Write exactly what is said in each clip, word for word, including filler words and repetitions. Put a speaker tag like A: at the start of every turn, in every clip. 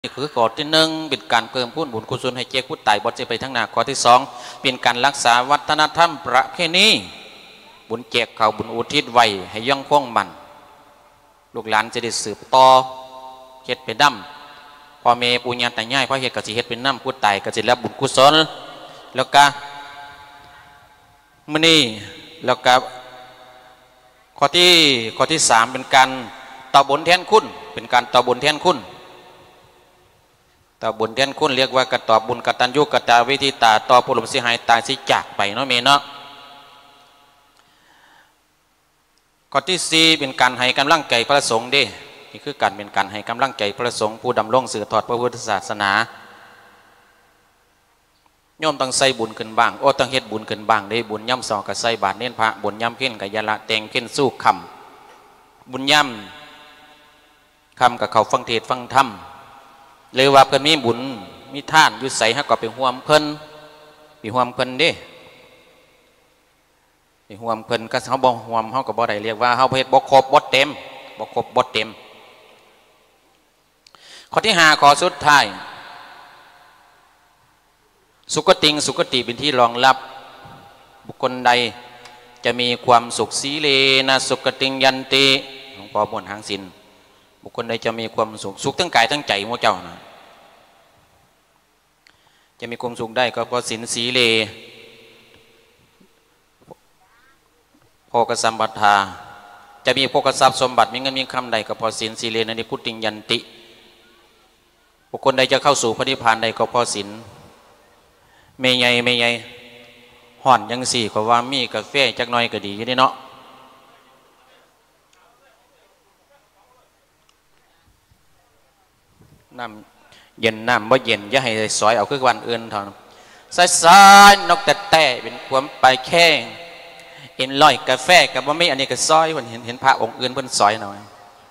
A: นี่คือข้อที่หนึ่งเป็นการเพิ่มพูนบุญกุศลให้เจ้าผู้ตายบ่จะไปทั้งหน้าข้อที่สองเป็นการรักษาวัฒนธรรมประเพณีบุญแจกเขาบุญอุทิศไว้ให้ยั่งคงมันลูกหลานจะได้สืบต่อเฮ็ดเป็นน้ำพ่อแม่ปู่ย่าตายายพ่อเฮ็ดก็สิเฮ็ดเป็นน้ำผู้ตายก็สิรับบุญกุศลแล้วก็มื้อนี้แล้วก็ข้อที่ข้อที่สามเป็นการต่อบุญแทนคุณเป็นการต่อบุญแทนคุณต่อบุญแทนคุณเรียกว่ากตอบบุญกตัญญูกตเวทิตาต่อผู้ล้มเสียหายตายสิจากไปเนาะเมเนาะข้อที่สี่เป็นการให้กำลังใจพระสงฆ์เด้นี่คือการเป็นการให้กำลังใจพระสงฆ์ผู้ดำรงสืบทอดพระพุทธศาสนาโยมต้องใส่บุญขึ้นบ้างโอ้ต้องเฮ็ดบุญขึ้นบ้างได้บุญย่ำสองกับใส่บาตรเน้นพระบุญย่ำเพ่นกับยาละแตงเพ่นสู้คำบุญย่ำคำกับเขาฟังเทศฟังธรรมเลยว่าเพิ่นมีบุญมีท่านยุใสฮะก็ไปห่วมเพิ่นไปห่วมเพิ่นเด้ไปห่วมเพิ่นก็เขาบ่ห่วมเขาก็บ่ได้เรียกว่าเขาเฮ็ดบ่ครบบ่เต็มบ่ครบบ่เต็มข้อที่ห้าข้อสุดท้ายสุขติงสุขติเป็นที่รองรับบุคคลใดจะมีความสุขสีเลนะสุขติงยันติหลวงพ่อม่วนหางศิลป์บุคคลใดจะมีความสุขสุขทั้งกายทั้งใจโมเจ้านะจะมีความสุขได้ก็เพราะศีลสีเลโภคสัมปทาจะมีโภคทรัพย์สมบัติมีเงินมีคำใดก็เพราะศีลสีเลนันติพุทธิยันติบุคคลใดจะเข้าสู่พระนิพพานใดก็เพราะศีลเมย์ใหญ่เมย์ใหญ่ห่อนยังสี่กว่ามีกาแฟจักหน่อยก็ดีอยู่นี่เนาะน้ำเย็นน้ำบ่เย็นอย่าให้สอยเอาคือวันอื่นเท่านั้นสายสายนกแต่แต่เป็นความไปแค่เอ็นลอยกาแฟกับว่าไม่อันนี้ก็ซอยเพิ่นเห็นเห็นพระองค์อื่นเพิ่นซอยหน่อย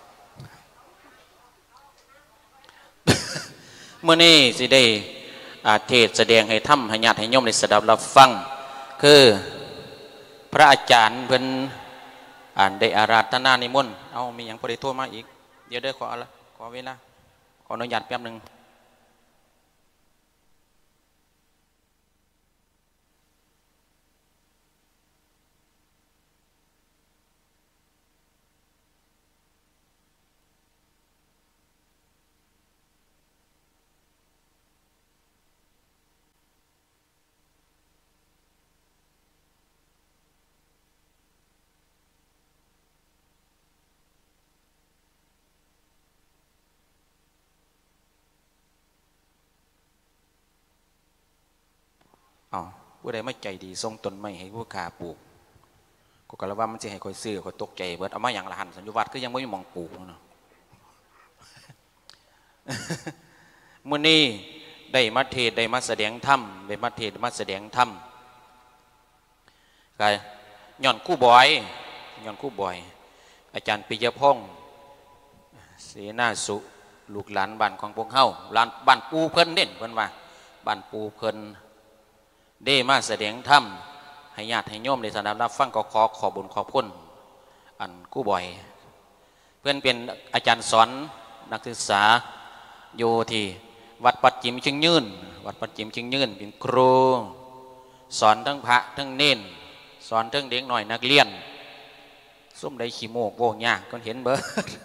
A: เมื่อนี้สิได้เทศแสดงให้ถ้ำให้ญาติให้โยมในสดับรับฟังคือพระอาจารย์เพิ่นอ่านได้อาราธนานิมนต์เอามีอย่างพอได้โทรมาอีกเดี๋ยวเด้อขอละขอเวลาขออนุญาตแป๊บหนึ่งอ๋อผู้ใดไม่ใจดีทรงตนไม่ให้ผู้ขาปลูกก็กล่าวว่ามันจะให้คอยซื้อคอยตกใจเบิดเอามาอย่างละหันสัญญวัตรก็ยังไม่มีมองปลูกเนาะมื้อนี้ได้มาเทศได้มาแสดงธรรมได้มาเทศมาแสดงธรรมกายย้อนคู่บอยย้อนคู่บอยอาจารย์ปิยพงษ์เสนาสุลูกหลานบ้านของพวกเฮาหลานบ้านปูเพิ่นเด่นเพิ่นว่าบ้านปูเพิ่นได้มาแสดงธรรมให้ญาติให้โยมในสนามรับฟังก็ขอขอบุญขอบคุณอันกู้บ่อยเพื่อนเป็นอาจารย์สอนนักศึกษาอยู่ที่วัดปัจจิมชิงยืนวัดปัจจิมชิงยืนเป็นครูสอนทั้งพระทั้งเน้นสอนทั้งเด็กหน่อยนักเรียนส้มได้ขี้โมกโบกยากก็เห็นเบิด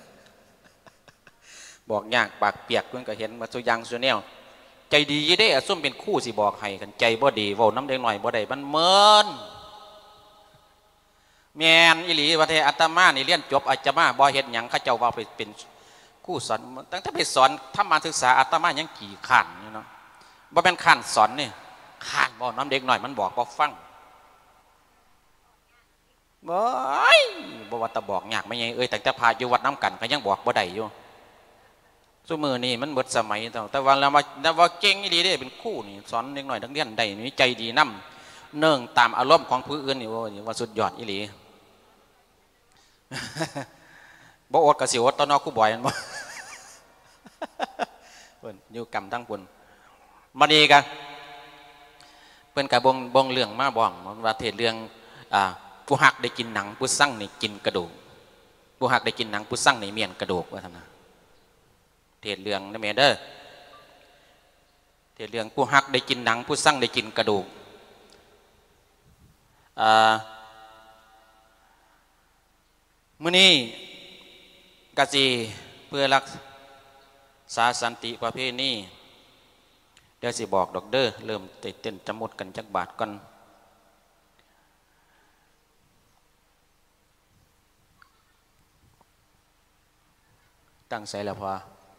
A: บอกยากปากเปียกเพื่อนก็เห็นมาสุยังสุแนวใจดีได้ส้มเป็นคู่สิบอกให้กันใจบ่ดีเว้าน้ำเด็กหน่อยบ่ได้มันเมินแมนอิหลีว่าเทอัตมานี่เรียนจบอาจจะมาบ่เฮ็ดหยังข้าเจ้าว่าไปเป็นคู่สอนตั้งแต่ไปสอนธรรมศึกษาอาตมายังกี่ขันอยู่เนาะบ่เป็นขันสอนนี่ขันบ่น้ำเด็กหน่อยมันบอกบ่ฟังบ่ยบ่ว่าตะบอกยากไม่ไงเอ้ยแต่แต่พาอยู่วัดน้ำกันก็ยังบอกบ่ได้อยู่สมือนี่มันหมดสมัยแต่ว่าเรามาแต่ว่าเก่งดีได้เป็นคู่นี่สอนเด็กหน่อยทั้งเรียนได้นี่ใจดีน้ำเนื่องตามอารมณ์ของผู้อื่นนี่ว่าสุดยอดอีหลีบ่อดกระสิอดตอนนอกคู่บ่อยมันบ่เพิ่นอยู่กรรมทั้งปุ่นมาดีกันเพิ่นกับบงบงเรื่องมาบ่องว่าเทศเรื่องผู้หักได้กินหนังผู้สั่งนี่กินกระดูกผู้หักได้กินหนังผู้สั่งนี่เมียนกระดูกว่าทำไม เทศเรื่องนะแม่เด้อเทศเรื่องผู้ฮักได้กินหนังผู้สั่งได้กินกระดูกมื้อนี้กะสิเพื่อรักษาสันติประเพณีเดี๋ยวสิบอกดอกเด้อเริ่มเต้นจำหมดกันจักบาทก่อนตั้งใส่แล้วพอ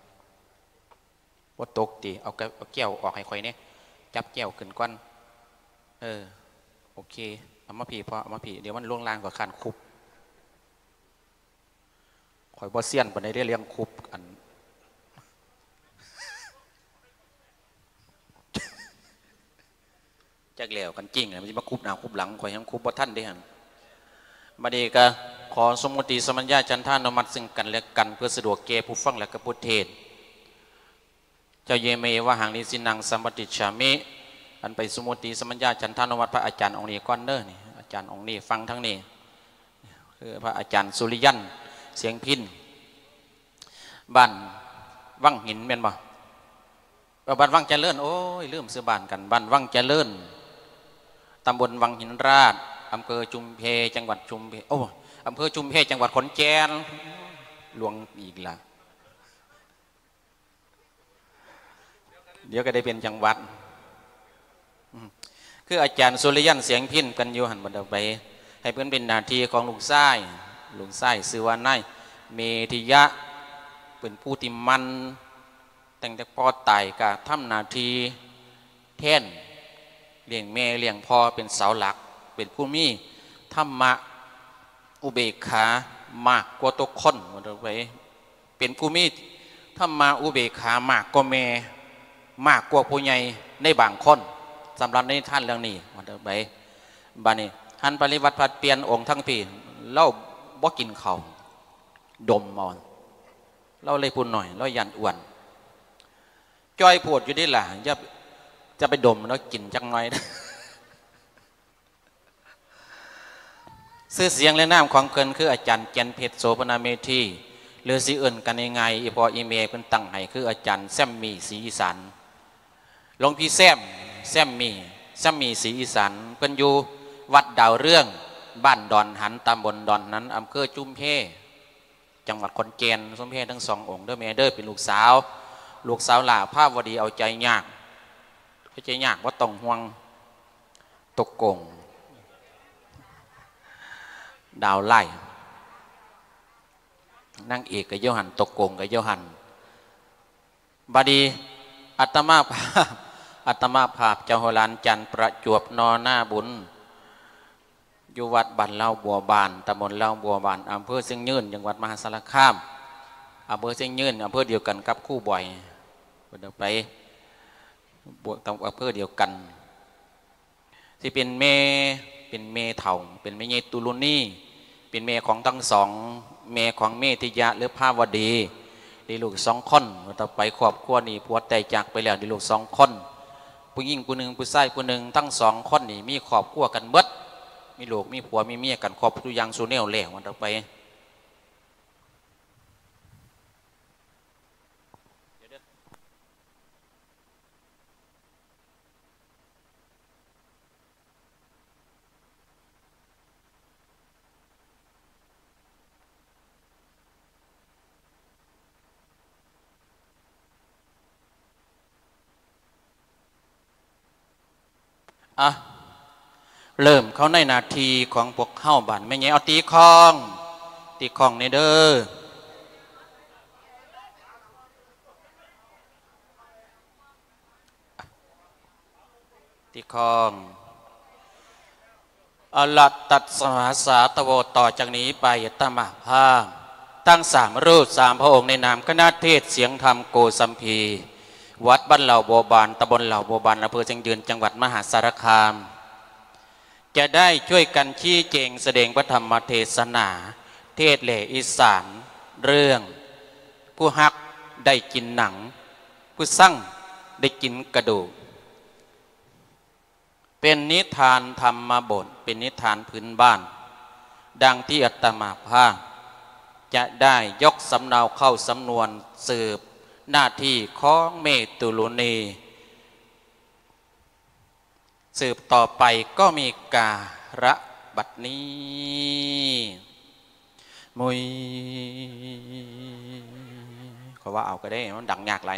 A: ว่าตกตีเอาแก้วออกให้ค่อยเนี่ยจับแก้วขึ้นก่อนเออโอเคเอามาผีพอเอามาผีเดี๋ยวมันล่วงลางกว่าขันคุบข่อยบ่เซียนปานใดได้เลี้ยงคุบอันจักแล้วกันจริงเลยมันจะมาคุบหน้าคุบหลังข่อยยังคุบบ่ท่านได้หันมาดีก็ขอสมมุติสมัญญาจันทานุมัติซึ่งกันและกันเพื่อสะดวกแก่ผู้ฟังและก็ผู้เทศเจ้าเยเมว่าหางนิสินังสัมปติฉามิอันไปสมุติสมัญญาจันทานุวัตพระอาจารย์องค์นี้ก้อนเน้อนี่อาจารย์องค์นี้ฟังทั้งนี้คือพระอาจารย์สุริยันเสียงพินบ้านวังหินเป็นบ่บ้านวังเจริญโอ้ยลืมซื้อบ้านกันบ้านวังเจริญตำบลวังหินราชอำเภอชุมเพจังหวัดชุมเพโอ้อำเภอชุมเพจังหวัดขอนแก่นหลวงอีกละเดี๋ยวก็ได้เป็นจังหวัดคืออาจารย์สุริยันเสียงพินกันอยู่หันบันดาไปให้เพื่อนเป็นนาทีของลุงไส้ลุงไส้ซื้อว่านายเมธิยะเป็นผู้ที่มันแต่งแต่พ่อตายกะทำนาทีแท่นเลี้ยงแม่เลี้ยงพ่อเป็นเสาหลักเป็นผู้มีธรรมะอุเบกขามากกว่าตัวคนบันดาไปเป็นผู้มีธรรมะอุเบกขามากกว่าแม่มากกว่าผู้ใหญ่ในบางคนสำหรับในท่านเรื่องนี้วันเดิมไปบ้านนี้ท่านปริวัติพัดเปลี่ยนองค์ทั้งปีเล่าบ่กินเขาดมมอนเล่าเลยพูดหน่อยเล่ายันอ้วนจอยปวดอยู่นี่แหละจะจะไปดมแล้วกินจังน้อยนะชื่อเสียงและนามของเกินคืออาจารย์เจนเพชรโสพนาเมธีหรือสิเอื่นกันยังไงอีพออีเมลเป็นตั้งให้คืออาจารย์แซมมีศรีอีสานหลวงพี่แซมแซมมีแซมมีศรีอีสานเป็นอยู่วัดดาวเรื่องบ้านดอนหันตำบลดอนนั้นอำเภอจุมเพจังหวัดขอนแก่นสมเพทั้งสององค์เด้อแม่เด้อเป็นลูกสาวลูกสาวหล่าภาพวดีเอาใจยากเอาใจยากว่าต้องห่วงตกกงดาวไล่นั่งเอกกับโยหันตกกงกับโยหันบดีอัตมาภาพอัตมาภาพเจ้าโหรานจันประจวบนอหน้าบุญอยู่วัดบ้านเล่าบัวบานตำบลเล่าบัวบานอำเภอเชียงยืนจังหวัดมหาสารคามอำเภอเชียงยืนอำเภอเดียวกันกับคู่บ่อยเดินไปบวกตำอำเภอเดียวกันที่เป็นเมเป็นเมเถ่าเป็นเมเยตุลุนีเป็นเมของทั้งสองเมของเมธิยะหรือภาวดีดีลูกสองคนต่อไปครอบครัวนี่ผัวแต่จากไปแล้วดีลูกสองคนผู้หญิงผู้หนึ่งผู้ชายผู้หนึ่งทั้งสองคนนี่มีครอบครัวกันเบิดมีลูกมีผัวมีเมียกันครอบทุกอย่างสูเนลแหลกวันต่อไปอ่ะเริ่มเขาในนาทีของพวกเข้าบันไม่ไงเอาตีคองตีคองในเด้อตีคองอลัตตัดสหสาตโวต่อจากนี้ไปตมะพาตั้งสามรูปสามพระองค์ในนามคณะเทศเสียงธรรมโกสัมพีวัดบ้านเหล่าบัวบานตำบลเหล่าบัวบานอำเภอเชียงยืนจังหวัดมหาสารคามจะได้ช่วยกันชี้แจงแสดงพระธรรมเทศนาเทศแหล่อีสานเรื่องผู้ฮักได้กินหนังผู้สั่งได้กินกระดูกเป็นนิทานธรรมบทเป็นนิทานพื้นบ้านดังที่อาตมาภาพจะได้ยกสำเนาเข้าสำนวนสืบหน้าที่ของเมตุลุนีสืบต่อไปก็มีการะบัดนี้มุยเขาว่าเอาก็ได้มันดังยากไร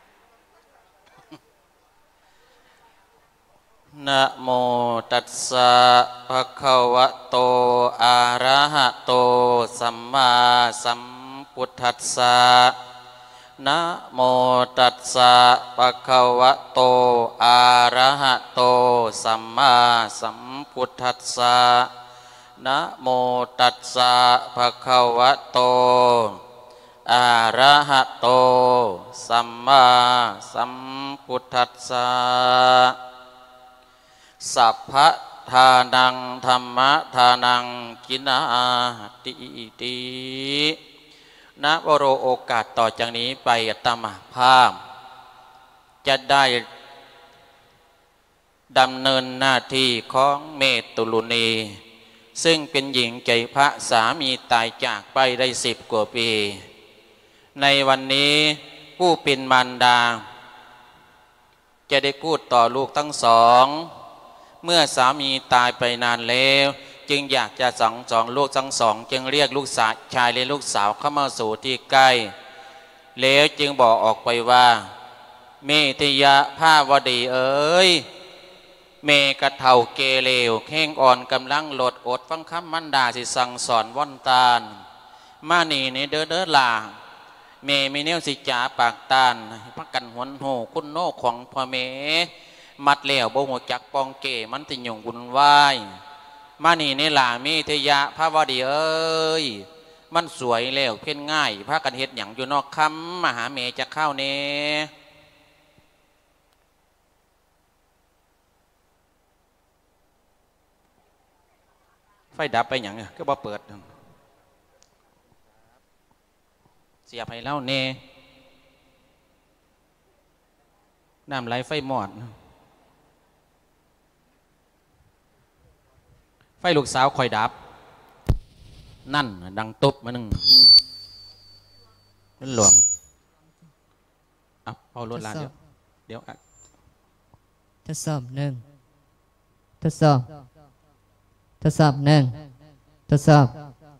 A: นะโมตัสสะภะคะวะโตอะระหะโตสัมมาสัมพุทธัสสะนะโมตัสสะภะคะวะโตอะระหะโตสัมมาสัมพุทธัสสะนะโมตัสสะภะคะวะโตอะระหะโตสัมมาสัมพุทธัสสะสัพพะทานังธรรมะทานังกินาติติณวโรโอกาสต่อจากนี้ไปอาตมาภาพจะได้ดำเนินหน้าที่ของเมตุลุณีซึ่งเป็นหญิงใจพระสามีตายจากไปได้สิบกว่าปีในวันนี้ผู้เป็นมารดาจะได้พูดต่อลูกทั้งสองเมื่อสามีตายไปนานแล้วจึงอยากจะสั่งสอนลูกทั้งสองจึงเรียกลูกสาวชายและลูกสาวเข้ามาสู่ที่ใกล้แล้วจึงบอกออกไปว่าเมติยะภาวดีเอ๋ยเมกะเท่าเกเลวแข้งอ่อนกำลังหลดอดฟังคำมันดาสิสั่งสอนว่อนตาลมานี่ในเด้อเด้อลาเมมีเนวสิจ๋าปากตาลพักกันหวนโหคุณโนของพ่อเมมัดเหลวบ่หัวจักปองเกมันติหยงวุ่นวายมานี่ในลาเมติยะภาวดีเอ้ยมันสวยแล้วเพ่นง่ายพากันเฮ็ดหยังอยู่นอกคำมาหาเมจะเข้าเนไฟดับไปอย่างก็บ่เปิดเสียบให้เล่าเนน้ำไหลไฟหมอดไฟลูกสาวคอยดับนั่นดังตุ๊บมาหนึ่งนั่นหลวมเอาเอารถลานเดี๋ยวเดี๋ยว
B: ทดสอบหนึ่งทดสอบทดสอบหนึ่งทดสอบ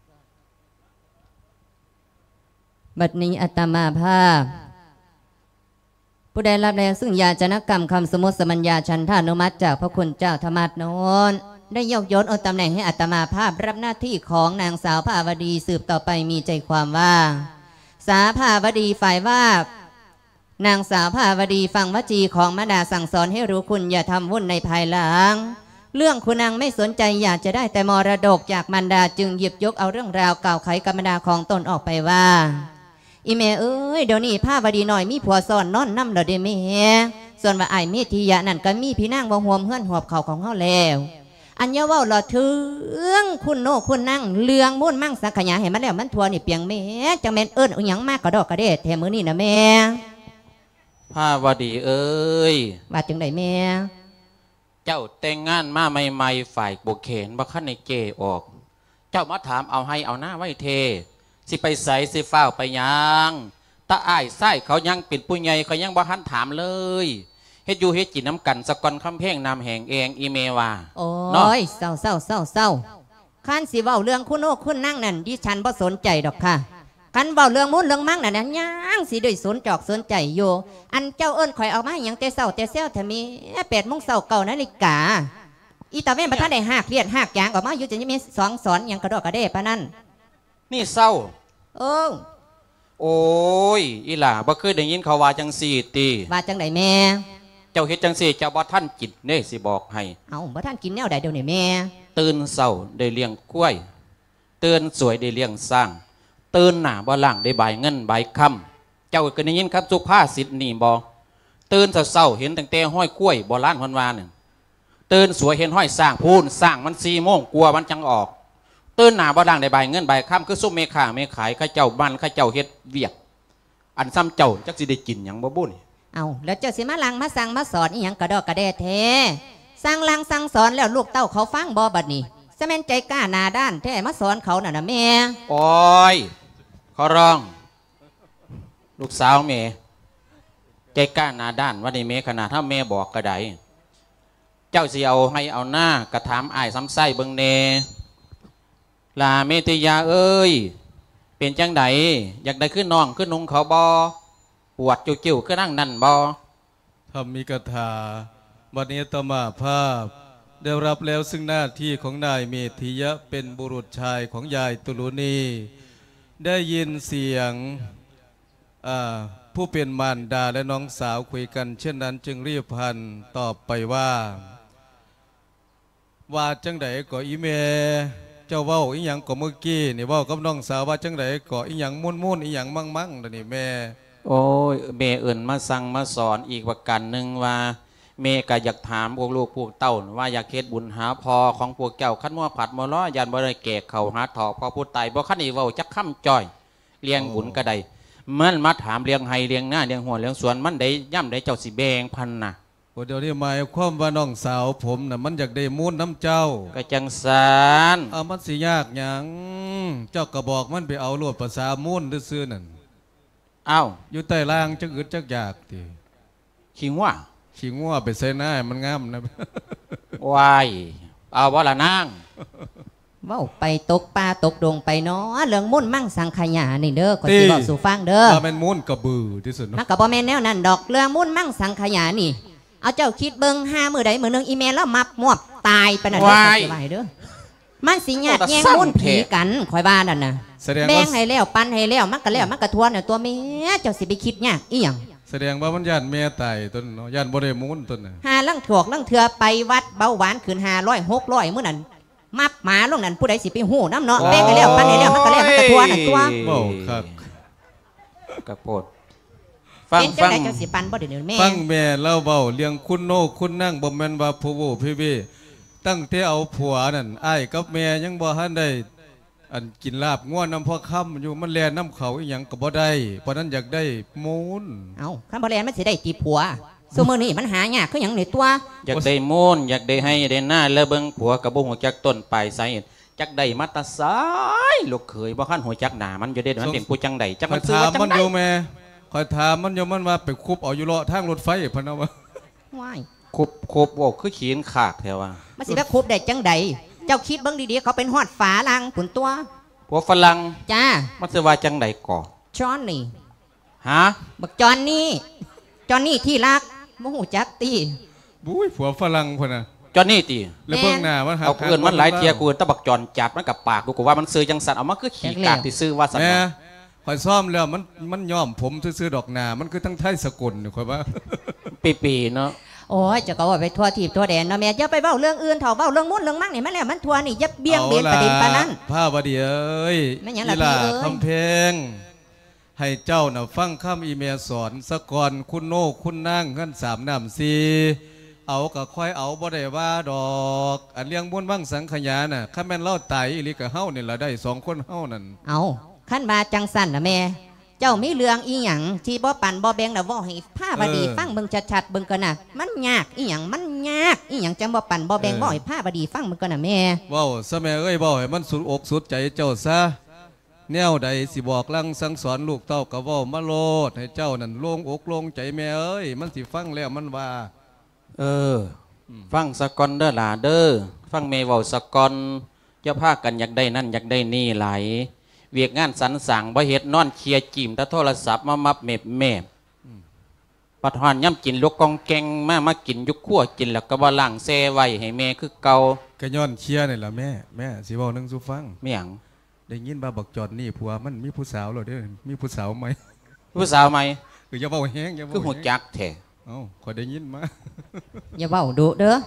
B: บัดนี้อาตมาภาพผู้ใดรับแล้วซึ่งยาจนกรรมคำสมุติสมัญญาชันทานุมัติจากพระคุณเจ้าธรรมโนนได้ยกยศเอาตำแหน่งให้อาตมาภาพรับหน้าที่ของนางสาวภาวดีสืบต่อไปมีใจความว่าสาภาวดีฝ่ายว่านางสาวภาวดีฟังวจีของมารดาสั่งสอนให้รู้คุณอย่าทำวุ่นในภายหลังเรื่องคุณนางไม่สนใจอยากจะได้แต่มรดกจากมารดาจึงหยิบยกเอาเรื่องราวกล่าวไขกับมารดาของตนออกไปว่าอีเมเอ้ยเดี๋ยวนี้ภาวดีหน่อยมีผัวซ้อนนอนน้ำเราเดเมส่วนว่าไอเมธียะนั่นก็มีพี่นางบ่ห่วมเฮือนหอบเข่าของเขาแล้วอันเยาว่าเราถึงคุณโนคุณนั่งเลืองมุ่นมั่งสังขยาเห็นมันแล้วมันทัวนี่เปียงแม่จังแม่นเอิ้นอุหยังมากกระดอกกระเดดแถมมือนี่นะแม่
A: ภาวดีเอ้ย
B: ว่าจังไดแม่
A: เจ้าแต่งงานมาใหม่ๆฝ่ายบุเขนบ่ขั้นในเกออกเจ้ามาถามเอาให้เอาหน้าไว้เทสิไปใส่สิฟ้าวไปยังตาอ้ายไส้เขายังเป็นผู้ใหญ่เขายังบ่ทันถามเลยเฮ็ดอยู่เฮ็ดกินน้ำกันสะกอนคำเพ่งนำแห่งเองอีเมว่า
B: โอ้ยเศร้าเศร้าเศร้าเศร้าขันสิเว้าเรื่องคุณโอ้คุณนั่งนั่นดิฉันบ่สนใจดอกค่ะขันเว้าเรื่องมุ่นเรื่องมั่งนั่นยังสิด้วยสนจอกสนใจอยู่อันเจ้าเอิ้นข่อยเอามาอย่างแต่เศร้าแต่เซลทำมีแปดโมงเศร้าเก่านาฬิกาอีตาแม่ประธานได้หักเลียดหักยางออกมาอยู่จะมีสองสอนอย่างกระดอกกระเดปะนั่น
A: นี่เศร้า
B: โอ้
A: โอ้ยอีหล่าบ่เคยได้ยินเขาว่าจังสี่ตี
B: ว่าจังไดแม่
A: เจ้าเฮ็ดจังสี่เจ้าบ่ท่านกินเน่สิบอกให้
B: เอาบ่ท่านกินแนวใดเดี๋ยวนี้แม่
A: ตื่นเศร้าได้เลี้ยงกล้วยตื่นสวยได้เลี้ยงสร้างตื่นหน้าบ่ล่างได้ใบเงินใบคำเจ้าเคยได้ยินครับสุภาษิตนี่บ่ตื่นเศร้าเห็นตั้งแต่ห้อยกล้วยบ่ล้านวันวานเนี่ยตื่นสวยเห็นห้อยสร้างพูนสร้างมันสี่โมงกลัวมันจังออกตื่นหน้าบ่ล่างได้ใบเงินใบคำคือซุ่มเมฆาเมขายข้าเจ้าบ้านข้าเจ้าเฮ็ดเวียกอันซ้ำเจ้าจักสิได้กินหยังบ่บุ้น
B: เอาแล้วเจ้าสิมาลังมาสั่งมาสอนอีหยังกระดอกกระเดแท้สั่งลังสั่งสอนแล้วลูกเต้าเขาฟังบ่บัดนี้จะแม่นใจกล้านาด้านแท้มาสอนเขาน่ะนะแม่
A: โอ้ยขอร้องลูกสาวแม่ใจกล้านาด้านว่าในแม่ขนาดถ้าแม่บอกกระไดเจ้าสิเอาให้เอาหน้ากระถามอ้ายซ้ำไส้เบิงเนลาเมติยาเอ้ยเป็นจังไดอยากได้ขึ้นน้องขึ้นนุงเขาบอปวดจิ้วๆขึ้นนั่งนั่นบอ
C: ทำมีกถาบัดนี้ตมาภาพได้รับแล้วซึ่งหน้าที่ของนายเมธิยะเป็นบุรุษชายของยายตุลุนีได้ยินเสียงผู้เป็นมารดาและน้องสาวคุยกันเช่นนั้นจึงรีบพันตอบไปว่าว่าจังไดก่ออีเมเจ้าเว้าอีหยังก่อเมื่อกี้นี่เว้ากับน้องสาวว่าจังไดก่ออีหยังมุ่นมุ่นอีหยังมั่งมั่งนี่แม่
A: โอ้ยเมเอื่นมาสั่งมาสอนอีกประการหนึ่งว่าเมก็อยากถามพวกลูกพวกเต้าว่าอยากเฮ็ดบุญหาพอของพวกเจ้าขั้นมัวผัดมัวล้อยันบ่ได้แก่เขาหาถอกพอผู้ตายบ่ขั้นอีเว้าจักค่ำจ่อยเลี้ยงบุญก็ได้มันมาถามเลี้ยงไห้เลี้ยงหน้าเลี้ยงหัวเลี้ยงสวนมันได้ย่ำได้เจ้าสิแบงพันน่ะ
C: เดี๋ยวนี้หมายความว่าน้องสาวผมน่ะมันอยากได้มูลน้ำเจ้า
A: ก็จังสาร
C: เอามันสิยากหยังเจ้าก็บอกมันไปเอาลวดภาษามูลซื่อๆนั่น
A: เอ้า
C: อยู่ใต้ล่างจักอึดจักอยากติ
A: ขิงว่า
C: ขิงว่าไปใส่หน้ามันงามนะ
A: วายเอาว่าละนาง
B: ว่าไปตกปลาตกดงไปเนาะเรื่องมุ่นมั่งสังขยานี่เด้อก็สิบอกสู่ฟังเด้อ
C: ว่าเป็นมุ่นกระบือที่สุด
B: มันก็บ่แม่นแนวนั้นดอกเรื่องมุ่นมั่งสังขยานี่เอาเจ้าคิดเบิ่งห้ามือใดมือนึงอีเมลแล้วมับมวบตายไปนั่นเด้อเด้อมันสิญาติแย่งมุ่นผีกันคอยบ้านนั่นน่ะแบ่งให้แล้วปันให้แล้วมันก็แล้วมันก็ทวนเนี่ยตัวแม่เจ้าสิไปคิดยากอีหยัง
C: แสดงว่ามันย่านแม่ตายต้นย่านบ่ได้มูลต้นน่ะ
B: หาลังถวกลังเถื่อไปวัดเบาหวานขึ้นห้าร้อยหกร้อยมื้อนั้นมับหมาลงนั้นผู้ใดสิไปหู้น้ำเนาะแบ่งให้แล้วปันให้แล้วมันก็แล้วมันก็ทวนน่ะตัว
C: เว้าครับ
A: กระโปด
B: ฟังฟังเจ้าสิปันบ่ได้แม่
C: ฟังแม่เล่าเบาเลี้ยงคุณโนคุณนั่งบ่แม่นว่าผู้โวพี่พี่ตั้งแต่เอาผัวนั่นอ้ายกับแม่ยังบ่ทันได้อันกินลาบง่วนน้ำพ่อค่ำอยู่มันแลน้ำเขาอีหยังก็บ่ได้เพราะนั้นอยากได้มูล
B: เอ้าคันบ่แลมันสิได้กี่ผัวซุมื้อนี้มันหายากคือหยังในตัว
A: อยากได้มูลอยากได้ให้ได้หน้าแล้วเบิ่งผัวกับบ่ฮู้จักต้นปลายสาเหตุจักได้มาตะสายลูกเขยบ่คันฮู้จักหน้ามันอยู่เด้มันเป็นผู้จังไดจักมัน
C: ซื้อว่าจังไดมันอยู่แม่คอยถามมันอยู่มันว่าไปคุบเอาอยู่เลาะทางรถไฟพะนะว่า
B: ว้าย
A: คุบคุบบ่คือขีนขากแท้ว่า
B: มันสิไปคุบได้จังไดเจ้าคิดเบิ่งดีๆเขาเป็นฮอดฝาลังผุนตัว
A: ผัวฝรั่ง
B: จ้า
A: มันสิว่าจังไดก่อ
B: จอนนี่
A: ฮะ
B: บักจอนนี่จอนนี่ที่รักบ่ฮู้จักติ
C: บุ้ยผัวฝรั่งพุ่นน่ะ
A: จอนนี่ติ
C: แล้วเบิ่งหน้ามัน
A: เอาเกินมันหลายเที่ยกูตะบักจอนจับมันกับปากกูก็ว่ามันซื้อจังสัตว์เอามาคือขี้กากที่ซื้อว่าสัตว์
C: แม่ข่อยซ่อมแล้วมันมันย้อมผมซื้อดอกหน้ามันคือทั้งไทยสกุลนี่ข่อยว่า
A: ปีๆเนาะ
B: โอ้ยจะก็ว่าไปทั่วทีบทั่วแดนเนาะแม่อย่าไปเว้าเรื่องอื่นเฒ่าเว้าเรื่องมุ่นเรื่องมั่งนี่มันแล้วมันทั่วนี่อย่าเบี่ยงเบนประเด็นปานนั้น
C: ผ้าบดีเอ้ยนี่ล่ะคำเพลงให้เจ้าน่ะฟังคำอีเมลสอนสะก่อนคุณโนคุณนั่งขั้นสามน้ำสี่เอาก็ค่อยเอาบ่ได้ว่าดอกอันเลี้ยงมุ่นมั่งสังขยาน่ะข้าแม่นเล่าไตอีหลีกับเฮ้านี่ละได้สองคนเฮ้านั่น
B: เอาขั้นมาจังสั่นนะแม่เจ้ามีเรื่องอีหยังที่บ่ปั่นบ่แบงน่ะว่าให้ผ้าบดีฟังเบิ่งชัดๆเบิ่งกันน่ะมันยากอีหยังมันยากอีหยังจังบ่ปั่นบ่แบงบ่ให้ผ้าบดีฟังเบิ่งกันน่ะแม่
C: เว้าซะแม่เอ้ยบ่ให้มันสุดอกสุดใจเจ้าซะแนวใดสิบอกลังสั่งสอนลูกเต้าก็เว้ามาโลดให้เจ้านั่นโล่งอกโล่งใจแม่เอ้ยมันสิฟังแล้วมันว่า
A: เออฟังสะก่อนเด้อหล่าเด้อฟังแม่เว้าสะก่อนจะพากันอยากได้นั่นอยากได้นี่หลายเวียกงานสรรสั่งบ่เฮ็ดนอนเคลียจิ้มตะโทรศัพท์มามับเม็บแม่ปัดหอนย่ำกินลูกกองแกงมามากินยุกขั้วกินแล้วก็บ่ล้างแซ่ไว้ให้แม่คือเก่า
C: ก็ย้อนเคลียนี่ล่ะแม่แม่สิเว้านึงสู่ฟัง
A: แม่หยัง
C: ได้ยินว่าบักจอดนี่ผัวมันมีผู้สาวแล้วเด้อมีผู้สาวไหม
A: ผู้สาวไหม
C: คืออย่าเว้าแห้งอย่าเว้า
A: คือหูจักแท้
C: เอ้าขอยได้ยินมา
B: อย่าเว้าดุเด้อ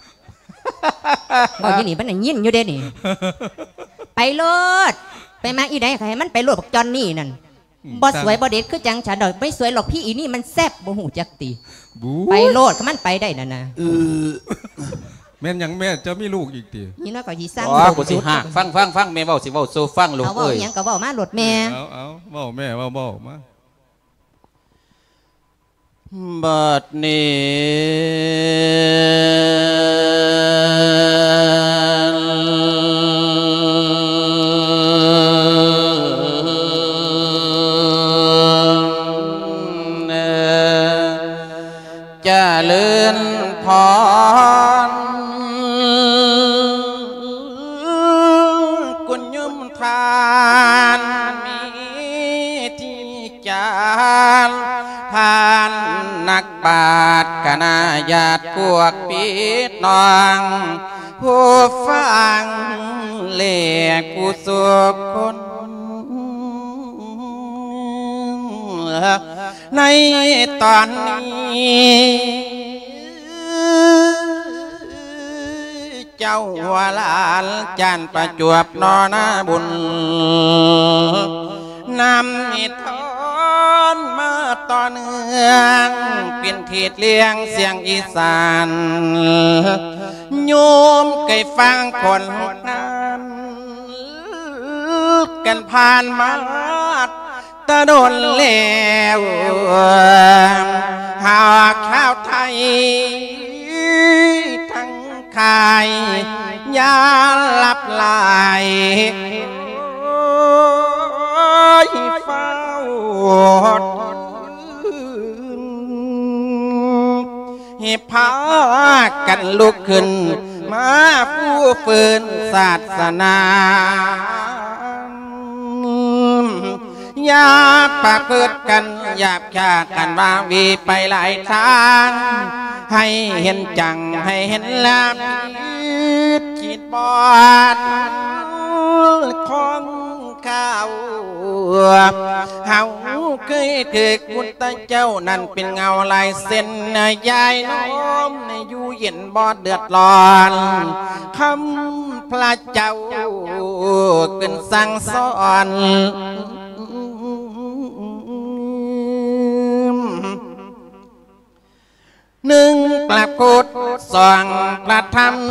B: บ่อยู่นี่มันได้ยินอยู่เด้นี่ไปโลดไปมาอีใดใครมันไปโลดบักจอนนี่นั่นบ่สวยบ่เด็ดคือจังฉันดอกไม่สวยหรอกพี่อีนี่มันแซ่บบ่หูจักตีไปโลดก็มันไปได้นั่นนะ
C: แม่นยังแม่จะมีลูกอีกตี
B: นี่น้อยก็ยีสร้าง
A: อ๋อกูสิหักฟังฟังฟังแม่เว้าสิเว้าโซฟังลูกเอ้ย
B: เอาเว้าหยังก็เว้ามาโลดแม่
C: เอาเอาเว้าแม่เว้าเว้ามา
A: บัดนี้จะเลื่อนพรานนักบาทคณะญาติพวกพี่น้องผู้ฟังเลียกผู้สุขคนในตอนนี้เจ้าวาลานจันประจวบนอนาบุญนำนิทานมาต่อเนื่องเป็นทีเลี้ยงเสียงอีสานโยมเคยฟังคนนั้นกันผ่านมาตะโดนแล้วหากชาวไทยทั้งคายอย่าหลับไหลเฝ้าให้พากันลุกขึ้นมาผู้ฝืนศาสนาอย่าปากเพิดกันหยาบคากันวางวีไปหลายทางให้เห็นจังให้เห็นลาบขีดบอดของข้าวเฮาเคยถือคุณตาเจ้านั่นเป็นเงาลายเส้นยายน้อมในอยู่เย็นบอดเดือดร้อนคำพระเจ้าขึ้นสั่งสอนหนึ่งพระพุทธสองพระธรรม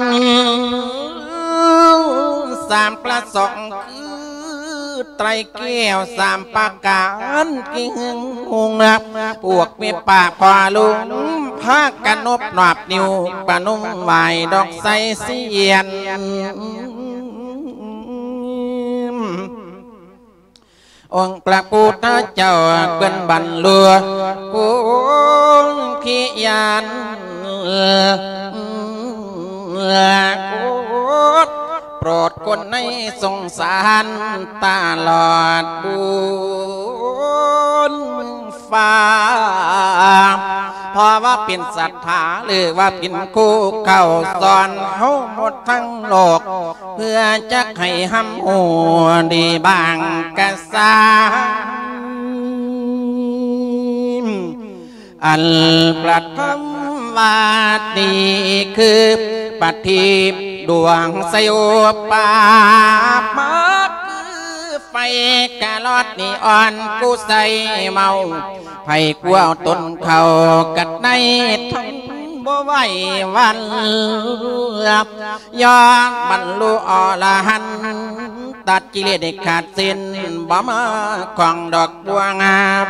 A: สามพระสงฆ์คือไตรแก้วสามประการกิ่งหงนับพวกเมียป่าพอลุงพากันนบหนอบนิ้วปะนุ่มไหวดอกไซเสียนองค์พระพุทธเจ้าเป็นบรรลุคุณขียานโปรดคนในสงสารตลอดบุญฟ้าเพราะว่าเป็นศรัทธาหรือว่าเป็นคู่เก่าสอนเฮาหมดทั้งโลกเพื่อจะให้หำหัวดีบางกะสาอันประทับวาดีคือปฏิบดวงสยบปาปักคือไฟกะลอดนีอ่อนกูใส่เมาไผ่กวาวต้นเขากัดในทั้งบ่ไหววันย้อนบรรลุอรหันต์ตัดกิเลสได้ขาดสิ้นบ่มาของดอกบัวงาม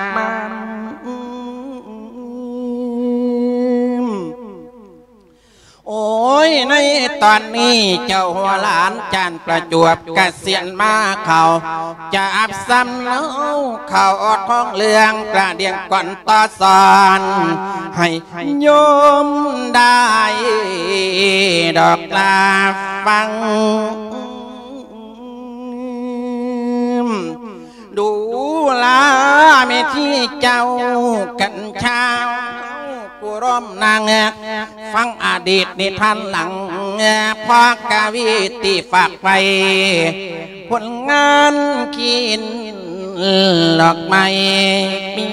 A: โอ้ยในตอนนี้เจ้าหัวหลานจานประจวบเกษียณมาเขาจะอับซ้ำเนาเขาอดท้องเลืองกระเดียงก่อนต่อสอนให้โยมได้ดอกลาฟังดูลาเมที่เจ้ากันเช้าผู้ร่มนางฟังอดีตนิทานหลังพอกาวิตีฝากไปผลงานกินหลอกไม่มี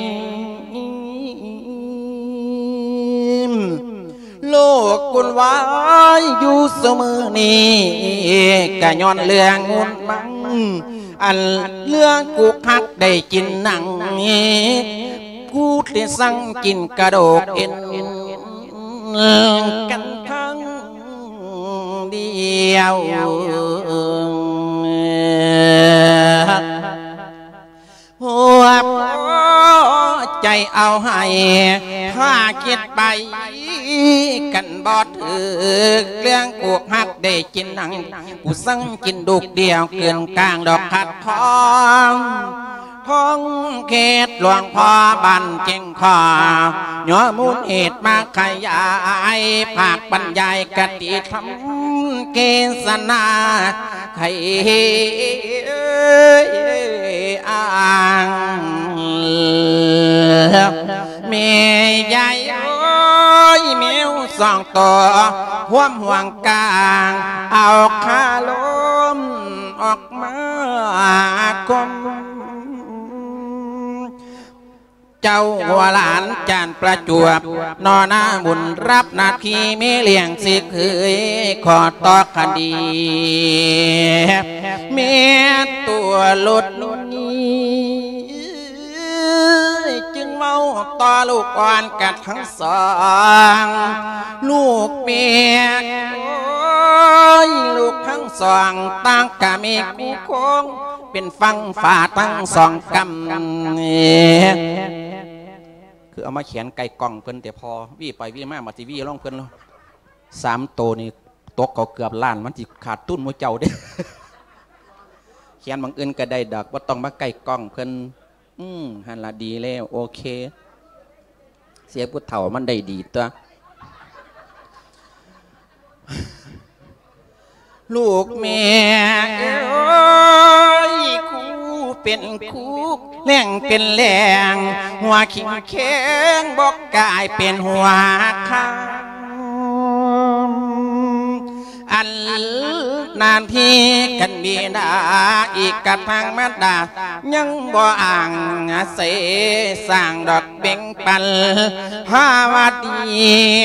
A: โลกกุนวายอยู่เสมอนี้กะย้อนเรื่องงุนมังอันเรื่องกูคักได้กินหนังกูได้สั่งกินกระโดกเอ็นกันทั้งเดียวหัวใจเอาให้ถ้าคิดไปกันบอดถือเรื่องกูฮักได้กินหนังกูสั่งกินดุกเดียวเกินกลางดอกขัดทองท้องเขตหลวงพ่อบันเจงคอหย่อมูลเหตุมาขยายภาคบรรยายกติธรรมเกษนาไขอ่างเมียใหญ่โอ้ยแมวสองตัวห่วมห่วงกลางเอาขาลมออกมาคมเจ้าหัวหลานจานประจวบนอหน้าบุญรับนาทีไม่เลี้ยงสิเคยขอต่อคดีเมียตัวหลุดนี้จึงเมาต่อลูกอ่อนกันทั้งสองลูกเมียโอ้ยลูกทั้งสองต่างกะมีคู่คงเป็นฟังฝ่าทั้งสองกำคือเอามาเขียนไก่กล่องเพิ่นแต่พอวี่ไปวี่มามาทีวี่ร้องเพิ่นแล้วสามโตนี่ตกเขาเกือบล้านมันจิขาดตุ้นมือเจ้าเด้ เขียนบางอื่นก็ได้ดอกว่าต้องมาไก่กล่องเพิ่นอืมฮันละดีแล้วโอเคเสียพุทธเถ่ามันได้ดีตัวลูกแม่เอ้ยคู่เป็นคู่แรงเป็นแรงหัวขิงแข็งบอกกายเป็นหัวข้างอันนานที่กันบีดาอีกกระทั่งมาดายังบ่อ่างเสสร้างดอกเบ่งปันหาวาดี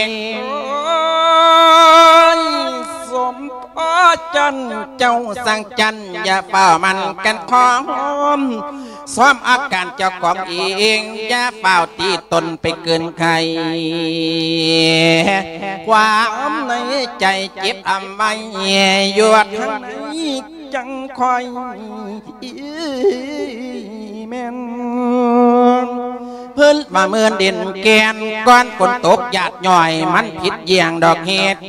A: สมพ่อจันเจ้าสั่งจันอย่าเป่ามันกันคอมซ้อมอาการเจ้าของเองอย่าเป่าตีตนไปเกินใครความในใจเจ็บอ่ำไว้ยวดทั้งนี้จังคอยแม่นเพิ่นมาเมือนเด่นแกนก้อนฝนตกหยาดย่อยมันผิดเยี่ยงดอกเห็ด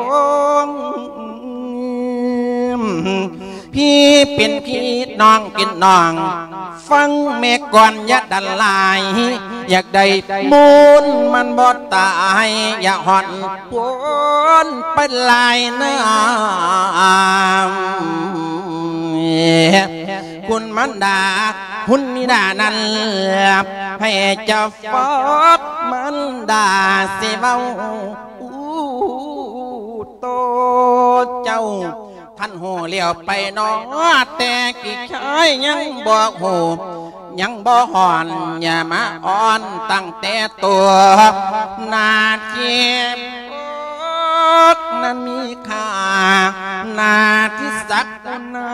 A: พี่เป็นพี่น้องเป็นน้องฟังแม่ก่อนอย่าดันลายอยากได้มูลมันบอดตายอย่าห่อนปวนไปลายน้ำคุณมันดาคุณนิดานั้นให้เจ้าฟอกมันดาสิเมาโตเจ้าท่านหูเลี้ยวไปนอแต่กี่ชายยังบอกหูยังบ่หอนอย่ามาอ่อนตั้งแต่ตัวนาเจ็บนั้นมีค่านาที่สักนา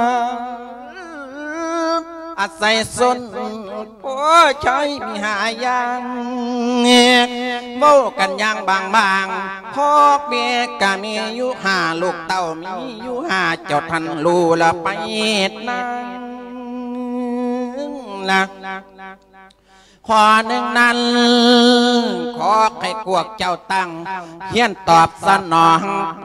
A: อาศัยสนโอ้ใช้มีหายังโมกันยังบางบางพ่อเมียกะมีอยู่หาลูกเต่ามีอยู่หาเจ้าทันลูละไปนั่งละขอหนึ่งนั้นขอให้กวกเจ้าตั้งเพียนตอบสนอง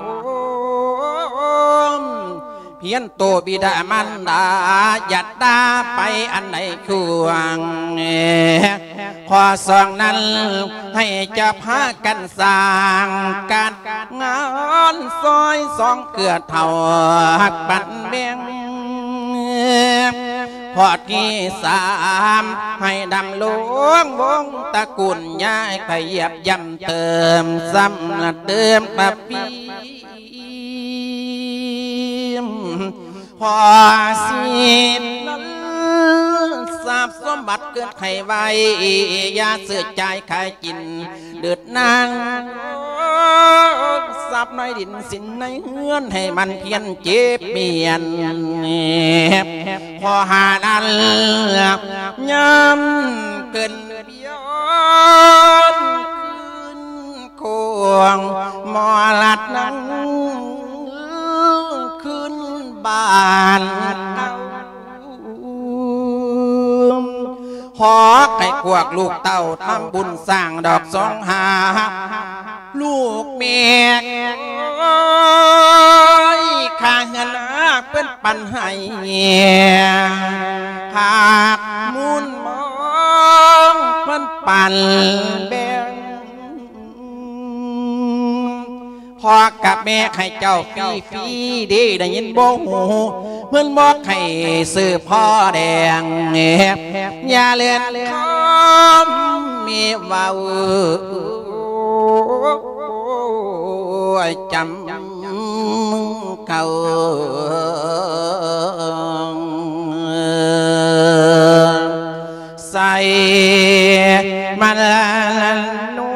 A: เพียนโตบิดามันดาหยัดดาไปอันไหนควงขอสองนั้นให้จะพากันสร้างการงานซอยสองเกือเท่าหักบันเบียงพอที่สามให้ดำหลวงวงตระกูลย้ายขยับย่ำเติมซ้ำละเติมปะปีพอสินั้นทราบสมบัติเกิดไขไว้ยาเสื่อใจขายจินเดือดนางสับในดินสินในเฮือนให้มันเพียนเจ็บเมียนพอหานั้นย้ำเกินเบียนขึ้นควงหมอลัดนั้นขึ้นบ้านขอให้พวกลูกเต้าทำบุญสร้างดอกสองหาลูกเมียข้าเงินเปิ้นปันให้หากมุนมองเปิ้นปันแบ่งพ่อกับแม่ให้เจ้าฟรีฟรีดีได้ยินบ่หูเพื่อนบอกให้ซื้อพ่อแดงอย่าเลือนคอมมีเว้าจำเก่าใส่มาละนู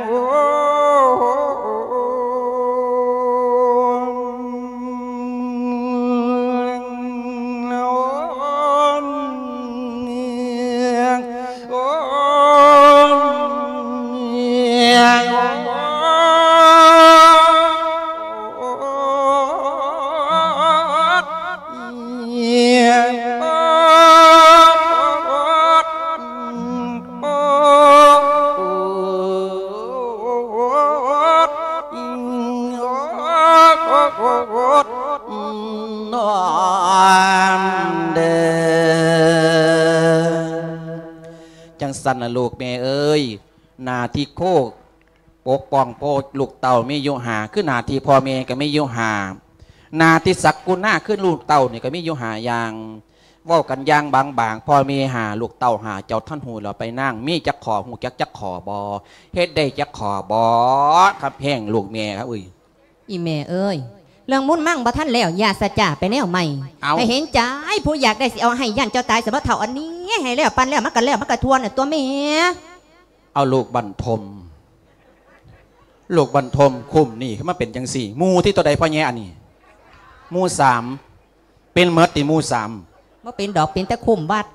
A: สันนะลูกแม่เอ้ยนาที่โคกปกป้องโพลูกเต่าไม่ยุหาขึ้นนาที่พ่อแม่ก็ไม่ยุหานาที่สักกุณาขึ้นลูกเต่านี่ก็ไม่ยุหาอย่างว่ากันย่างบางบางพ่อแม่หาลูกเต่าหาเจ้าท่านหูเราไปนั่งมีจักขอหูจักจักขอบอเฮ็ดได้จักขอบอครับแห้งลูกแม่ครับอุ้ย
B: อีแม่เอ้ยเรื่องมุ่นมั่งบ่ท่านแล้วอย่าสะจ่าไปแนวใหม่ให้เห็นใจผู้อยากได้สิเอาให้ยันเจ้าตายสมบัติเถ่าอันนี้ให้แล้วปันแล้วมันกันแล้วมันกระทวนตัวเมีย
A: เอาลูกบรรทมลูกบรรทมคุ้มนี่ขึ้นมาเป็นจังสี่มูที่ตัวใดพ่อแง่อันนี้มูสามเป็นเมิดติมูสาม
B: ว่าเป็นดอกเป็นแต่คุ้มบัด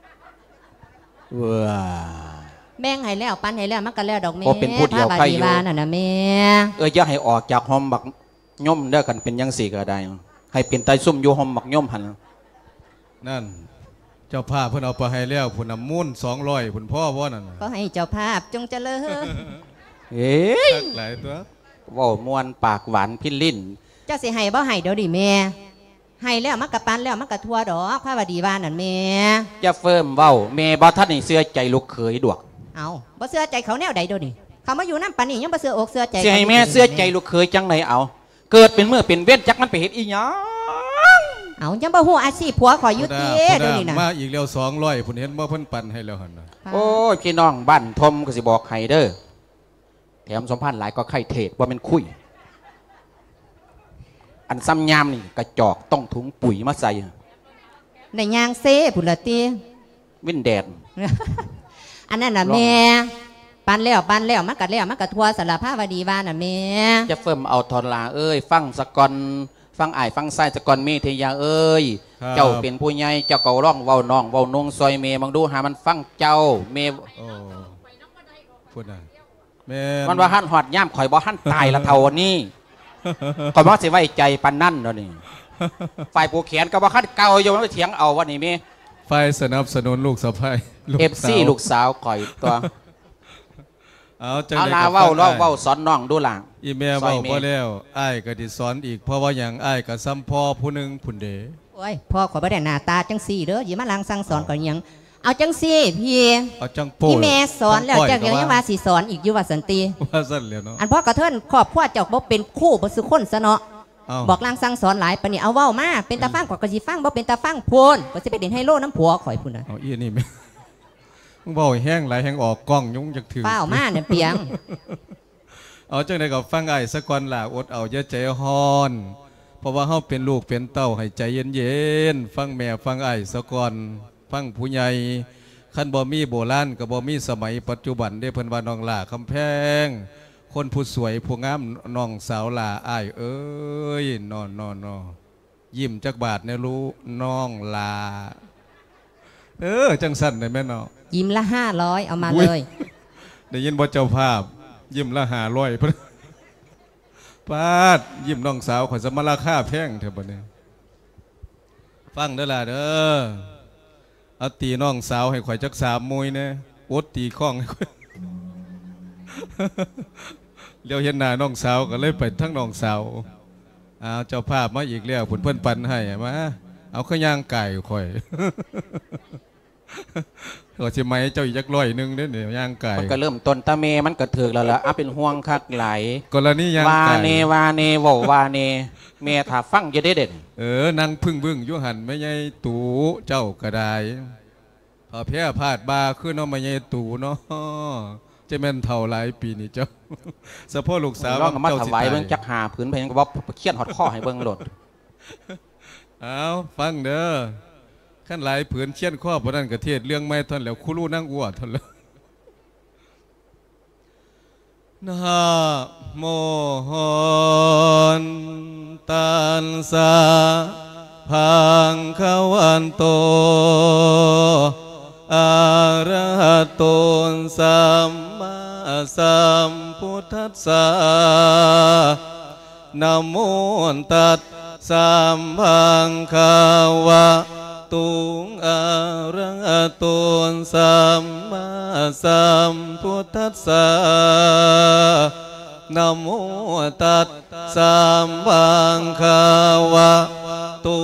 A: ว้า
B: แม่งให้แล้วปันให้แล้วมันกันแล้วดอกเมีย
A: เป็นพูดเดียวใครอยู่
B: น่ะนะเมีย
A: เอออย่าให้ออกจากห้องบักย่อมเด้อกันเป็นยังสี่ก็ได้ให้เป็นไตซุ่มโยหอมหมักย่อมหัน
C: นั่นเจ้าภาพเพิ่นเอาไปให้แล้วผุนน้ำมูลสองร้อยผุนพ่อว่านั่น
B: ก็ให้เจ้าภาพจงเจริญ
A: เอ๊ะ
C: หลายตัว
A: ว่ามวนปากหวานพิลิ้น
B: เจ้าสิให้บ่ให้เดี๋ยวดิแม่ให้แล้วมันกระปันแล้วมันกระทัวดอกพระบดีวานั่นแม่
A: จะเฟิ่มเว้าแม่บ่ท่านนี่เสื้อใจลูกเขยดวก
B: เอาบ่เสื้อใจเขาแนวใดเดี๋ยวดิเขามาอยู่น้ำปันนี่ยังบ่เสื้ออกเสื้อใจ
A: เสื้อให้แม่เสื้อใจลูกเขยจังไหนเอาเกิดเป็นเมื่อเป็นเว้นจักมันไปเห็นอีหยัง
B: เอายังบ่ฮู้อาชีพผัวขอยุติเดี๋ยวนี้นะ
C: มาอีกแล้วสองร้อยผุนเห็นว่าเพิ่นปั่นให้แล้วหันนะ
A: โอ้ยพี่น้องบ้านทมก็สิบอกใครเด้อแถมสมพันธ์หลายก็ไข่เทศว่าเป็นคุยอันซ้ำยามนี่กระจอกต้องถุงปุ๋ยมาใส่
B: ในยางเซ่ผุนละตี
A: วินแดด
B: อันนั้นน่ะแม่ปันแล้วปันแล้วมันกัดแล้วมันกัดทัวสารภาพดีบ้านน่ะแม่
A: จะเฟิ่มเอาทอนลาเอ้ยฟังสกอนฟังไอ้ฟังไส้สกอนเมเทียเอ้ยเจ้าเป็นผู้ใหญ่เจ้าเก่าร้องเว้าน้องเว้านงซอยเมบังดูหามันฟังเจ้าเม
C: พูดนะ
A: แม่มันว่าหั่นหอดย่ามข่อยบ่หั่นตายละเท่านี้ข่อยบ่สิไว้ใจปันนั่นเนาะนี่ฝ่ายผู้เขียนก็บ่คัดเก่าอยู่มันเถียงเอาวันนี้เม
C: ฝ่ายสนับสนุนลูกสะใภ้
A: เอฟซีลูกสาวข่อยตัว
C: เอา
A: จังเอาลาเว้าล้อเว้าสอนน้องดูหลัง
C: อีเมลเว้าพอแล้วอ้ายก็ดิสอนอีกเพราะว่าอย่างอ้ายก็ซ้ำพ่อผู้หนึ่งผุนเด๋
B: โอ้ยพ่อขอบ่ได้หน้าตาจังสี่เด้ออย่ามาลังสั่งสอนก่อนยังเอาจังสี่พี่
C: เอาจังโป้
B: พี่แม่สอนแล้วจังยังมาสิสอนอีกอยู่ว่าสันติ
C: ว่าสั่นแล้วเนาะ
B: อันพ่อกระเทินครอบครัวเจ้าบ่เป็นคู่บ่สุคนซะเนาะบอกลังสั่งสอนหลายปะนี่เอาเว้ามาเป็นตาฟังกว่ากะสิฟังบ่เป็นตาฟังพูนบ่สิไปเด่นไฮโลน้ำผัวข่อยพุ่นน่ะ
C: เอาอีนี่แม่มึงเว้าแห้งหลายแห้งออกกล้องยุ่งจักถึง
B: เป้ามาเนี่ยเปียง
C: เอาจังได๋ก็ฟังอ้ายซะก่อนล่ะอดเอาอย่าใจฮ้อนเพราะว่าเฮาเป็นลูกเป็นเต้าให้ใจเย็นๆฟังแม่ฟังอ้ายซะก่อนฟังผู้ใหญ่คันบ่มีโบราณก็บ่มีสมัยปัจจุบันได้เพิ่นว่าน้องล่าคำแพงคนผู้สวยผู้งามน้องสาวล่าอ้ายเอ้ยนอนๆๆยิ้มจักบาทแน่รู้น้องล่าเออจังสั่นได้แม่เนาะ
B: ยิ้มละห้าร้อยเอามาเลย
C: ได้ยินบ่เจ้าภาพยิ้มละห้าร้อยเพิ่นปาดยิ้มน้องสาวข่อยจะมาราคาแพงเถอะบัดนี้ฟังเด้อล่ะเด้อเอาตีน้องสาวให้ข่อยจักสามมวยแน่อดตีข้องให้ข่อยเลี้ยวเห็นหน้าน้องสาวก็เลยไปทั้งน้องสาวเอาเจ้าภาพมาอีกแล้วผุนเพิ่นปันให้มาเอาข้าวย่างไก่ข่อยก็จะไม่เจ้าอีกจักร้อยนึงเด้อเนี่ยย่างไก่
A: มันก็เริ่มต้นตาเมมันก็ถือแล้วล่ะอ่ะเป็นห่วงคักไหล
C: กรณีย่างไก่
A: วาเนวาเนววาเนเมถ้าฟังจะได้เด่น
C: เออนั่งพึ่งบึ้งยุหันไม่ใช่ตู่เจ้ากระไดพอเพี้ยพาดบาขึ้นเอาไม่ใช่ตู่เนาะจะแม่นเท่าหลายปีนี่เจ้าสะโพกลูกสาว
A: ร้องมา
C: เจ้า
A: ถ
C: สิ
A: วาย
C: ตาย
A: เบิ่งจักหาผืนไปยังก็บอกเขียนฮอดข้อให้เบิ่งโลด
C: เอาฟังเด้อขั้นหลายผืนเชียนข้อพนั้นกระเทศเรื่องไม่ทนแล้วคุรู้นั่งอ้วทนแล้วนะโมหอนตันสาพังขวันโตอะระหะโตสัมมาสัมพุทธัสสะนะโมตัสสัมพังขาวะตุงอะระหะโตสัมมาสัมพุทธัสสะนะโมตัสสัมพังขาวะตุ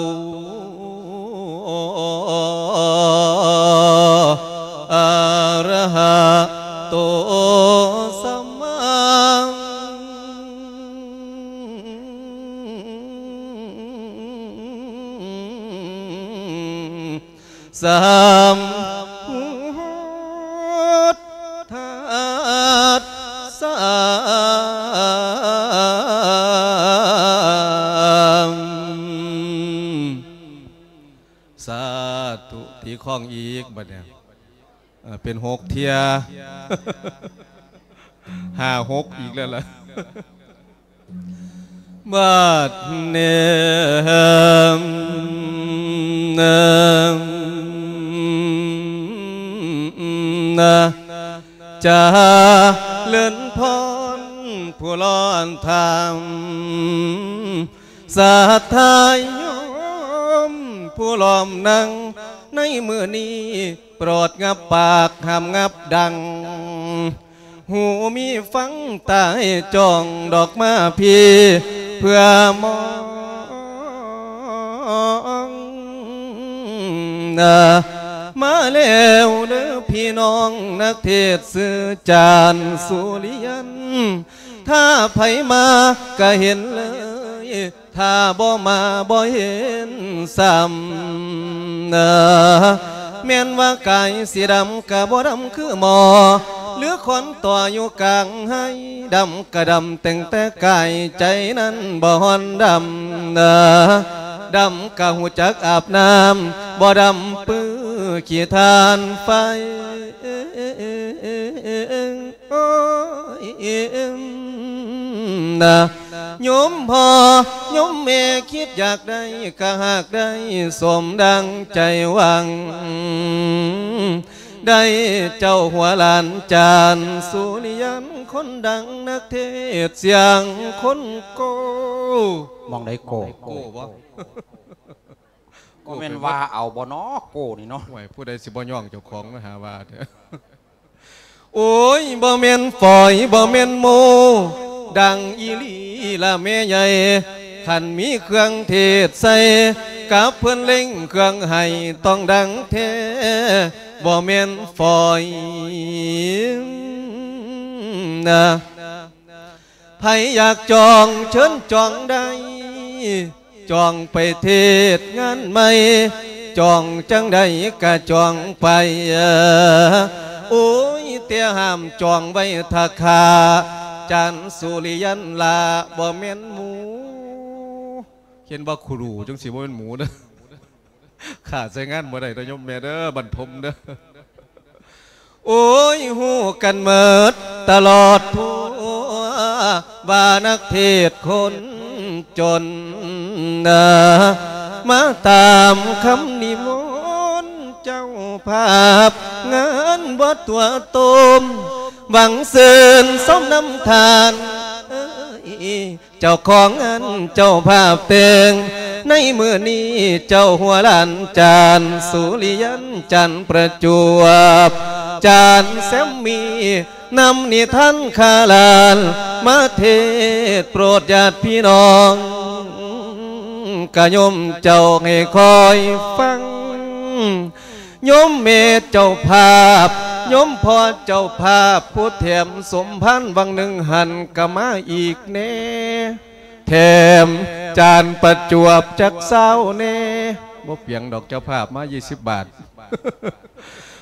C: อะระหะโตสัมมาสัมพุทธัสสะสาธุที่ข้องอีกบัดเนี่ยเป็นหกเทียห้าหกอีกแล้วล่ะบัดเนมนะจะเลื่อนพรผู้ร้อนธรรมสัทธายมผู้ล้อมนั่งในมือนี้โปรดงับปากห้ามงับดังหูมีฟังตายจ้องดอกมาพี่เพื่อมองนะมาแล้วเด้อพี่น้องนักเทศสื่อจานสุริยันถ้าไผมาก็เห็นเลยถ้าบ่มาบ่เห็นซ้ำนะแม่นว่ากายสีดำกะบ่ดำคือหมอหรือคนตัวอยู่กลางให้ดำกะดำแต่งแต่กายใจนั้นบ่ฮอนดำนะดำกะหูจักอาบน้ำบ่ดำปื้อขี้ทานไฟนะโยมพ่อโยมแม่คิดอยากได้ก็หากได้สมดังใจหวังได้เจ้าหัวหลานจานสุริยันคนดังนักเทศเสียงคนโก
A: มองได้โก
C: โกบ่
A: ก็แม่นว่าเอาบ่เนาะโกนี่เนาะ
C: ไหวผู้ใดสิบ่ย่องเจ้าของนะหาว่าเถอะโอ้ยบ่แม่นฝอยบ่แม่นโมดังอีหลีละแม่ใหญ่ขันมีเครื่องเทศใส่กับเพื่อนเล่งเครื่องให้ต้องดังเทบ่แม่นฝอยนะไผอยากจองเชิญจองได้จองไปเทศงานใหม่จองจังใดก็จองไปโอ้ยเตี้ยห้ามจองไว้ทักคาจันสุริยันลาบ่แม่นหมูเขียนว่าครูจังสิบ่แม่นหมูเด้อขาดใส่งานบ่ได้ตะยมแม่เด้อบรรทมเด้อโอ้ยฮู้กันเมิดตลอดทั่วว่านักเทศคนจนนะมาตามคำนิมนต์เจ้าภาพงานวัดตัวตมหวังเสินส้มน้ำทานเจ้าของงานเจ้าภาพเต็งในมือนี้เจ้าหัวหลานจานสุริยันจันประจวบจานแซมมีนำนิท่านคาลานมาเทศโปรดญาติพี่น้องกะยมเจ้าให้คอยฟังยมเมเจ้าภาพยมพ่อเจ้าภาพผู้แถมสมพันธ์วังหนึ่งหันกะมาอีกแน่แถมจานประจวบจักเศร้าแน่บ่เปียงดอกเจ้าภาพมายี่สิบบาท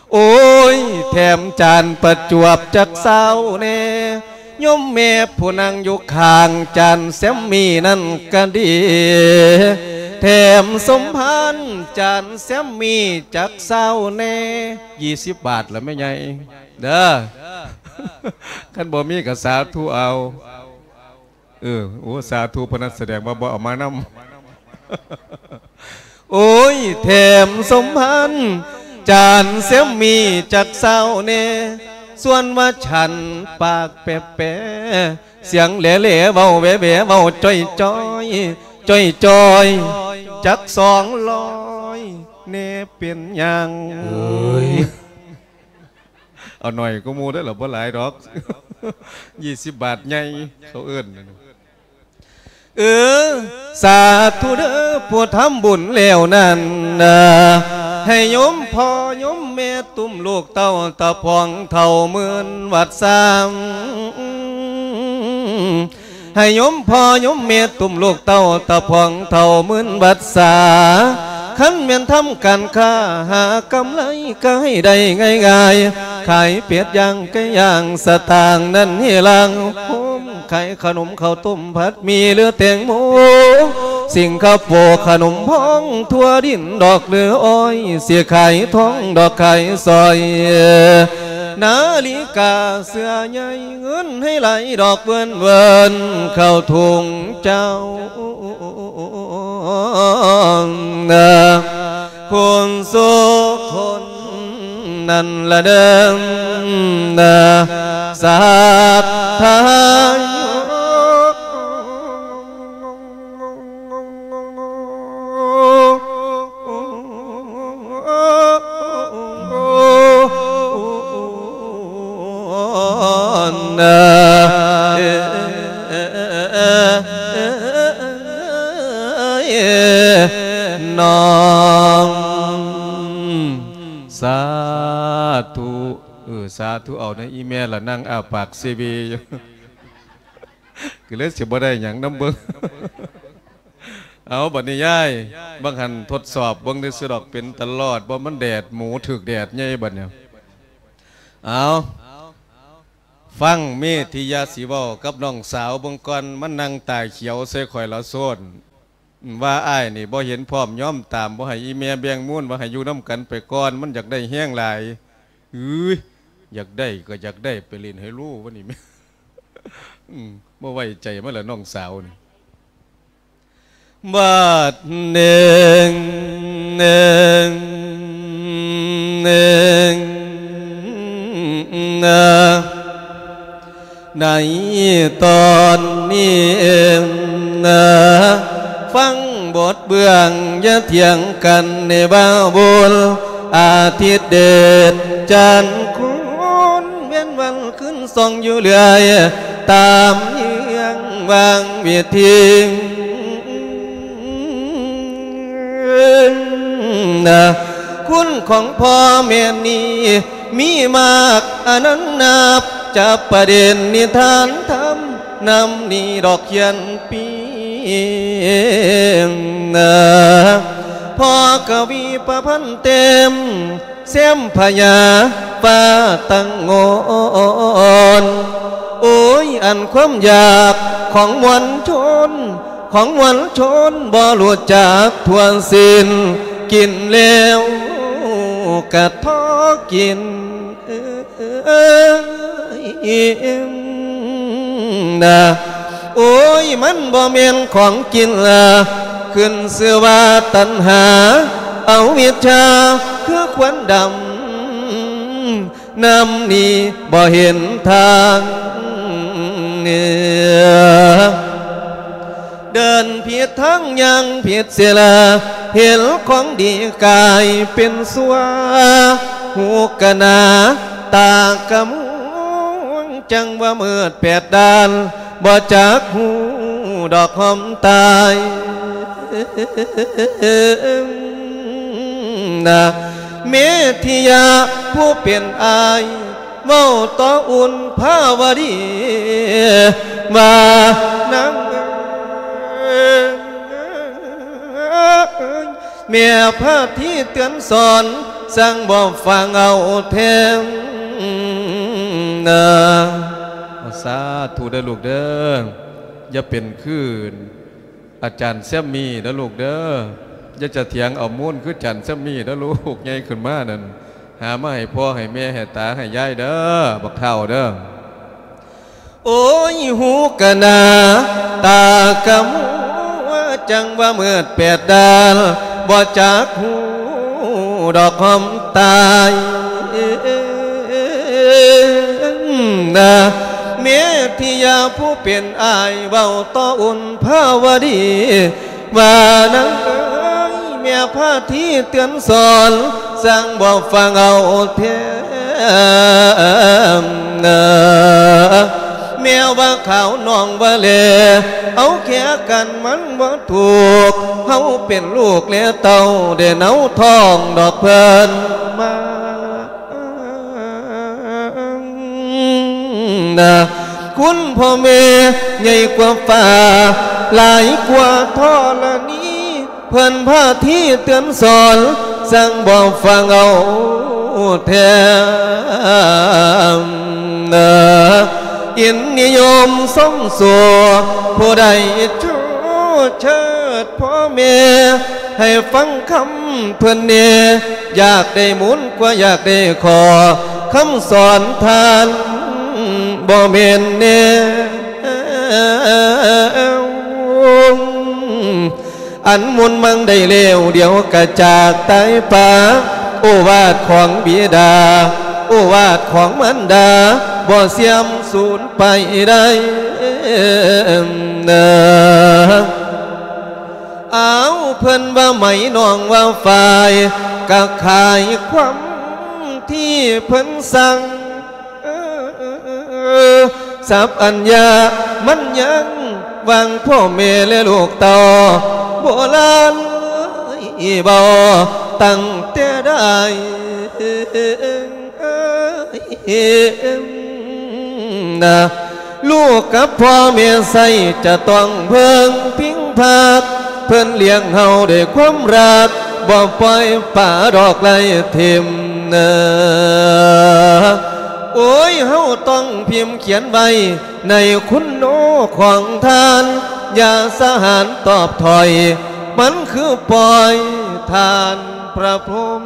C: โอ้ยแถมจานประจวบจักเศร้าเน่ยมเมผู้นั่งอยู่ข้างจานแซมมีนั่นก็ดีแถมสมพันธ์จานแซมมีจักเศร้าเน่ยี่สิบบาทแล้วไม่ไงเด้อขันบ่มีกับสาธุเอาเออโอ้สาธุพนัสแสดงว่าบ่เอามานำโอ้ยแถมสมพันธ์จานเสียมีจักเศร้าเน่ส่วนว่าฉันปากแปะแปะเสียงเหล่เหล่เบาแหวแหวเบาจ้อยจ้อยจ้อยจ้อยจักสองลอยเน่เป็นยังเอ้ยเอาหน่อยก็มูได้หรอบ่หลายดอกยี่สิบบาทใหญ่เขาเอื้อนเออสาธุเด้อผู้ทำบุญแล้วนั่นให้โยมพ่อโยมแม่ตุ้มลูกเต้าตะพองเท่าหมื่นวัดสามให้โยมพ่อโยมแม่ตุ้มลูกเต้าตะพองเท่าหมื่นวัดสาขันเมียนทำการค้าหากำไรก็ให้ได้ง่ายๆขายเปียดย่างไก่ย่างสตางค์นั่นให้ลังผมขายขนมข้าวต้มผัดมีเลือแตงโมสิ่งข้าวโพดขนมพองทั่วดินดอกเลืออ้อยเสียไข่ท้องดอกไข่ซอยนาฬิกาเสื้อใหญ่เงินให้ไหลดอกเวินเวินเข้าถุงเจ้าคนสุขคนนั่นละเดิมสัทธาน้องสาธุเออสาธุเอาในอีเมลละนั่งอาปากซีบีคือเล่นเสียบ่ได้อย่างน้ำเบิ้งเอาบัดนี้ย่ายบางหันทดสอบบางได้สดอกเป็นตลอดบ่มันแดดหมูถึกแดดใหญ่บัดเนี่ยเอาฟังเมธิยาสีวอกับน้องสาวบงกรมันนั่งตายเขียวใส่ข่อยละโซนว่าอ้ายนี่บ่เห็นพร้อมย่อมตามบ่ให้อีเมียแบ่งมุ่นบ่ให้อยู่น้ำกันไปก่อนมันอยากได้แห้งหลายเอ้ยอยากได้ก็อยากได้ไปเล่นให้รู้ว่านี่แม่บ่ไว้ใจมันละน้องสาวนี่บาดหนึ่งหนึ่งหนึ่งนะในตอนนี้นะฟังบทเบื้องอย่าเถียงกันในบ้าบุญอาทิตย์เด็ดจันทร์คุณเว้นวันขึ้นส่องอยู่เรื่อยตามเยื้องวางเวียทิงนะคุณของพ่อแม่นี้มีมากอนันต์นับจะประเด็นนิทานธรรมนำนี่ดอกเขียนปีนะพ่อกวีประพันธ์เต็มเสียมพญาฟ้าตั้งงอนโอ้ยอันความอยากของมวลชนของมวลชนบ่รู้จักทวนสิ้นกินแล้วกะท้อกินนะโอ้ยมันบ่เมียนของกินละขึ้นเสือว่าตัณหาเอาวิชาคือควันดำน้ำนี้บ่เห็นทางเดินผิดทั้งยังผิดเสียละเห็นของดีกายเป็นสัวหูกะนาตากะมุงจังว่ามืดแปดด้านบ่จักหูดอกหอมตายนะเมธิยาผู้เป็นอายเมาต่ออุ่นภาวดีมานั่งเมียพระที่เตือนสอนสั่งบ่ฟังเอาเทมนะสาธุเด้อลูกเด้ออย่าเป็นคืนอาจารย์แซมมี่นะลูกเด้ออย่าจะเถียงเอามุ่นคือจันแซมมี่นะลูกใหญ่ขึ้นมานั่นหามาให้พ่อให้แม่ให้ตาให้ยายเด้อบักเท่าเด้อโอ้ยหูกะนาตากะมัวจังว่าเมื่อแปดดานบ่จักหูดอกหอมตายนะเมียที่ยาผู้เป็นอายเบาต่ออุ่นภาวดีว่านังเอ้ยเมียพาที่เตือนสอนสั่งบอกฟังเอาเทมนะเมียว่าขาวนองว่าเลเอาแค่กันมันบ่ถูกเฮาเป็นลูกเลี้ยเต้าเด่นเอาทองดอกเพิ่นมานะคุณพ่อแม่ใหญ่กว่าฟ้าหลายกว่าท่อละนี้เพิ่นพาที่เตือนสอนสั่งบอกฟังเอาแทมนะอินนิยมสมสัวผู้ใดชูเชิดพ่อแม่ให้ฟังคำเพื่อนเนอยากได้หมุนกว่าอยากได้ขอคำสอนทานบ่เมนเนอันมุนมังได้เลวเดี๋ยวกระจากตายป่าโอวาทของบิดาโอวาทของมันดาบ่เสียมสูญไปได้เนอเอาเพิ่นว่าไหมน้องว่าฝ่ายกะขายความที่เพิ่นสั่งสับอัญญามันยังวางพ่อแม่และลูกต่อโบราณบ่ตั้งแต่ได้นะลูกกับพ่อแม่ใส่จะต้องเพิ่งพิงพักเพิ่นเลี้ยงเฮาด้วยความรักบ่ปล่อยป่าดอกไล่ทิมเนอโอ้ยเฮาต้องพิมพ์เขียนไว้ในคุณโนของทานอย่าสหารตอบถอยมันคือปล่อยทานพระพรหม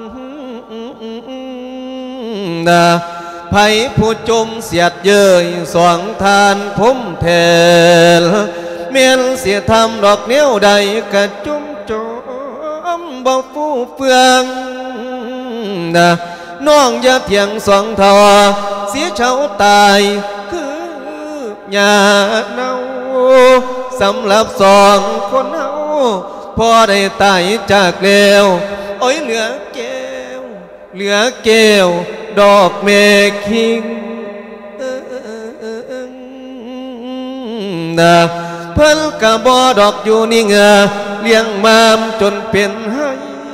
C: นะไผผู้จมเสียดเย้ยสวงทานพุ่มแทนเมียนเสียทำดอกเนี้ยวใดกระจุ่มจมบ่ฟูเฟืองนะน้องอย่าเถียงสองทอเสียเฉาตายคือหญ้าเน่าสำหรับสองคนเฮาพอได้ตายจากแล้วโอ้ยเหลือแก้วเหลือแก้วดอกเมฆคิงนะเพิ่นกะบ่ดอกอยู่นี่เงาเลี้ยงมามจนเป็นให้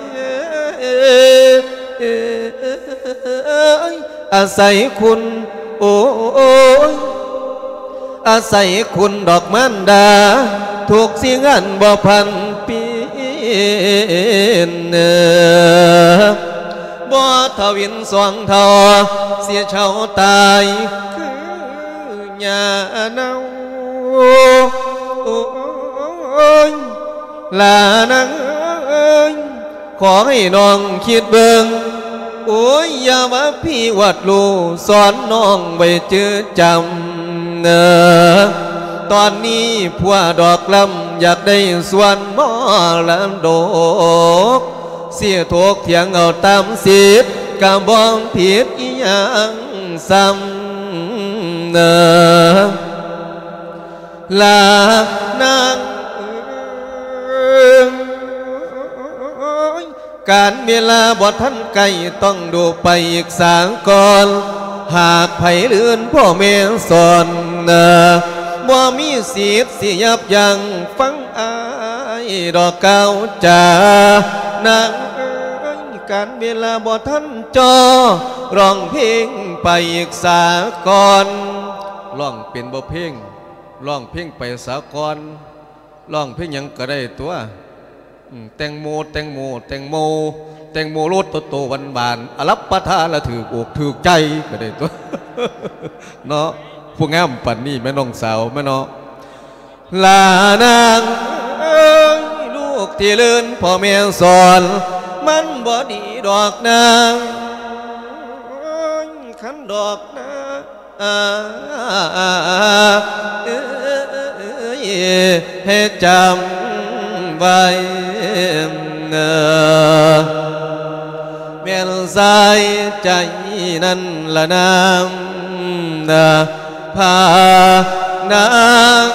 C: อาศัยคุณโอ้ยอาศัยคุณดอกมันดาถูกสิงันบ่พันปีนบ่ทวินสวงทอเสียเฉาตายคือหญ้าเน่าโอ้ยลานางเอ้ยขอให้น้องคิดเบิ่งโอ้ยอย่าว่าพี่วัดลูสอนน้องไว้เจอจำเนอตอนนี้ผัวดอกลำอยากได้ส่วนหม้อลำดกเสียทกเถียงเอาตามสิทธิ์กะบ้องผิดอีหยังซ้ำเนอลานางการเวลาบ่ทันไกลต้องดูไปอีกสางก่อนหากไผเลื่อนพ่อแม่สอนบ่มีสิทธิ์สิยับยั้งฟังอายดอกเก้าจ่านางเอ้ยการเวลาบ่ทันจอร้องเพลงไปอีกสางก่อนร้องเป็นบ่เพลงร้องเพลงไปสากลร้องเพลงหยังก็ได้ตัวแตงโมแตงโมแตงโมแตงโมรสโตโตวันบานอรับประทานละถือกอกถือใจก็ได้ตัว เนาะผู้งามปันนี่แม่น้องสาวแม่เนาะลานางลูกที่เลื่อนพ่อแม่สอนมันบ่ดีดอกนางขันดอกนางให้จำไว้แม่นสายใจนั้นละนางพานาง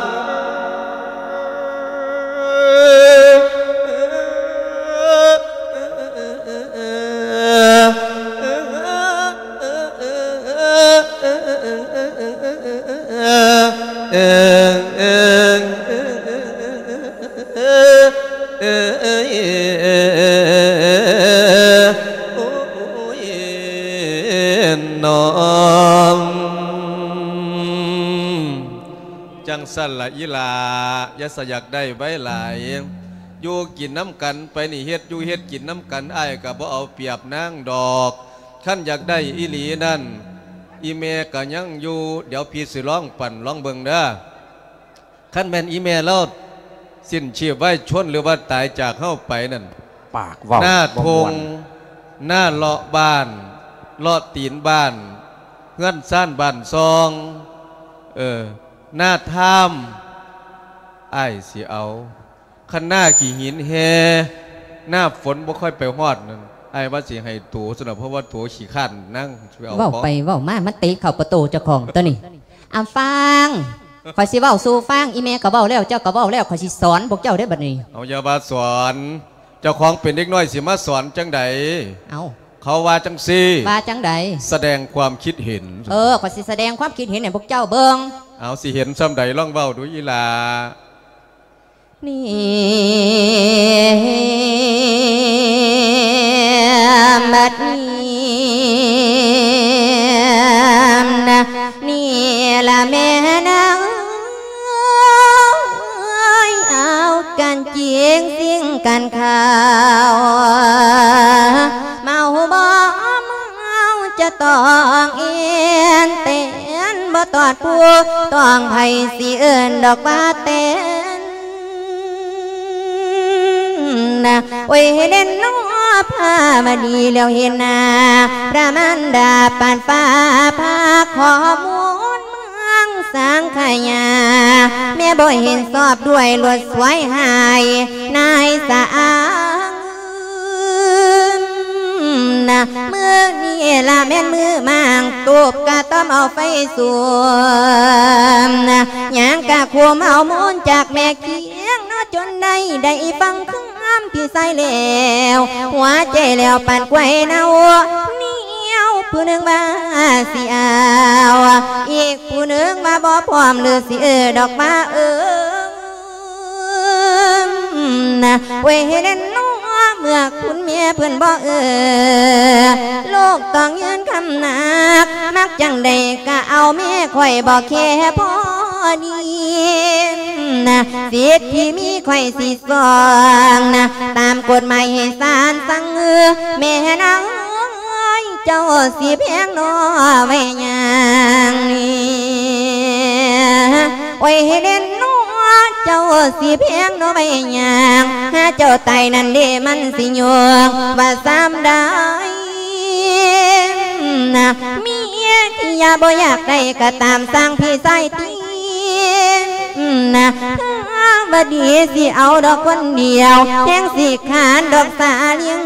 C: จังสันละอีลายะสยักได้ใบหลายอยู่กินน้ำกันไปนี่เฮ็ดอยู่เฮ็ดกินน้ำกันอ้ายก็บ่เอาเปรียบนางดอกขั้นอยากได้อีหลีนั่นอีเมก็ยังอยู่เดี๋ยวพี่สิร้องปั่นร้องเบิ่งเด้อขั้นแม่นอีเมแล้วสิ้นชีพไว้ชนหรือว่าตายจากเข้าไปนั่น
A: ปากเว้า
C: หน้าทงหน้าเลาะบ้านเลาะตีนบ้านเงื่อนซ่านบ้านซองเออหน้าถ้ำไอ้สิเอาขันหน้าขี่หินแฮหน้าฝนบ่ค่อยไปฮอดนั่นไอ้ว่าสิให้ตัวสนับเพราะว่าตัวขี่ขันนั่ง
B: เว้าไปเว้ามามันตีเข้าประตูเจ้าของตัวนี้อ่ะฟังข่อยสิเว้าสู่ฟังอีเมก็เว้าแล้วเจ้าก็เว้าแล้วข่อยสิสอนพวกเจ้าได้บัดนี้
C: เอาอย่ามาสอนเจ้าของเป็นเด็กน้อยสิมาสอนจังใด
B: เอา
C: เขาว่าจังซี่
B: ว่าจังใด
C: แสดงความคิดเห็น
B: เออข่อยสิแสดงความคิดเห็นให้พวกเจ้าเบิ่ง
C: เอาสิเห็นซ้ำใดล่องเว้าดูอีลา
B: นี่บัดนี้นะนี่ละแม่นางเอากันเจียงสิ่งกันข่าวเมาบ่เมาจะต้องเอียนเต้นบ่ตอดผู้ต้องไผสิเอิ้นดอกว่าเต้นนะโอ้ยเด่นน้อพามาดีแล้วเห็นหน้าพระมันดาปานฟ้าพาขอมูลเมืองสร้างขยาแม่บ่เห็นสอบด้วยลวดสวยหายนายสะอางนะมือนี่ละแม่นมือมางตูบกะต้อมเอาไฟสวมนะยางกะควมเอามูลจากแม่เคียงน้อจนได้ได้ฟังคำพี่ใส่แล้วหัวใจแล้วปั่นไกวเนาเหนียวผู้หนึ่งมาสิเอาอีกผู้หนึ่งมาบ่พร้อมหรือสิเออดอกมาเออนะเวเด่นน้อเมื่อคุณเมียเพื่อนบ่เออโลกต้องยืนคำหนักมักจังใดก็เอาเมียข่อยบ่แค่พอดีนะสิทธิ์ที่มีข่อยสิสองนะตามกฎหมายให้ศาลสั่งเออแม่นางเจ้าสิเพียงน้อไว้ยังนี่โอ้ยเด่นน้อเจ้าสิเพียงน้อไว้ยังถ้าเจ้าไตนั่นเด้มันสิโยงว่าซ้ำได้นะเมียที่อยาบ่อยากได้ก็ตามสร้างพี่ใส่ตีนะบัดนี้สิเอาดอกคนเดียวแทงสิขาดดอกสาเลี้ยง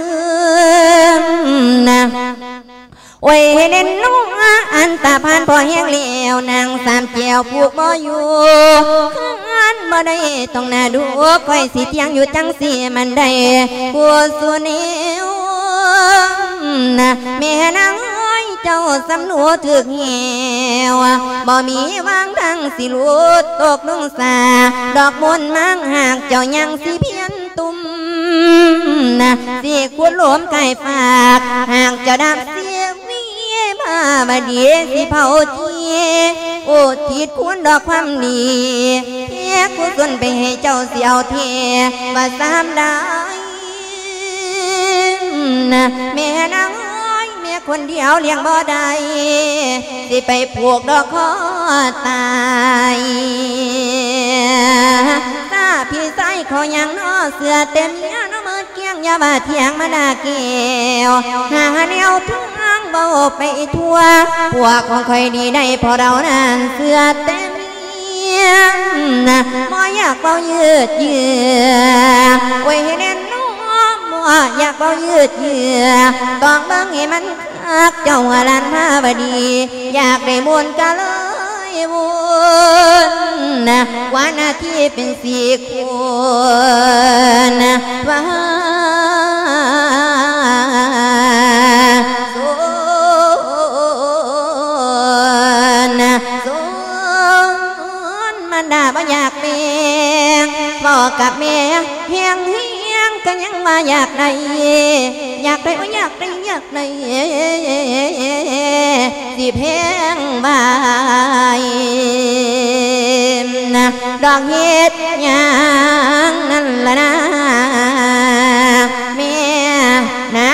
B: นะโอ้ยเด่นน้ออันตาพานพอแห้งเลี้ยวนางสามเจียวผูกบ่อยู่ขันบ่ได้ต้องน่าดูค่อยสิเที่ยงอยู่จังสิมันได้กูสุนิวนะแม่นางเจ้าสำนัวถึกเหวบ่มีวางทางสิลุดตกลงสาดอกมนมังหากเจ้ายังสิเพียนตุ่มนะสิควรหลวมไก่ฝากหากเจ้าดับเสียวีพาบดีสิเผาเจียโอทิศคุณดอกความดีเพียคุณส่วนไปให้เจ้าเสียวเทว่าสามได้นะแม่นางเอ้ยแม่คนเดียวเลี้ยงบ่ได้สิไปผูกดอกคอตายตาพี่ใส่ขอยังน้อเสือเต็มเนี้ยน้อมือเกี้ยงยาบาเทียงมาดาเกี่ยวหาแนวทุ่งเบาไปทั่วพวกของใครดีได้พอเรานั้นเสือเต็มนะมออยากเบายืดเยื้อไว้ให้แน่นน้อมออยากเบายืดเยื้อต้องเบิ่งให้มันคักเจ้าลันมาบดีอยากได้บุญก็เลยบุญนะว่าหน้าที่เป็นสี่คนนะว่าด่าบ่อยากเมียงบอกกับแม่เฮียงเฮียงก็ยังมาอยากได้อยากได้อยากได้อยากได้สิเพลงบายนะดอกเฮ็ดยังนั่นละนะแม่นะ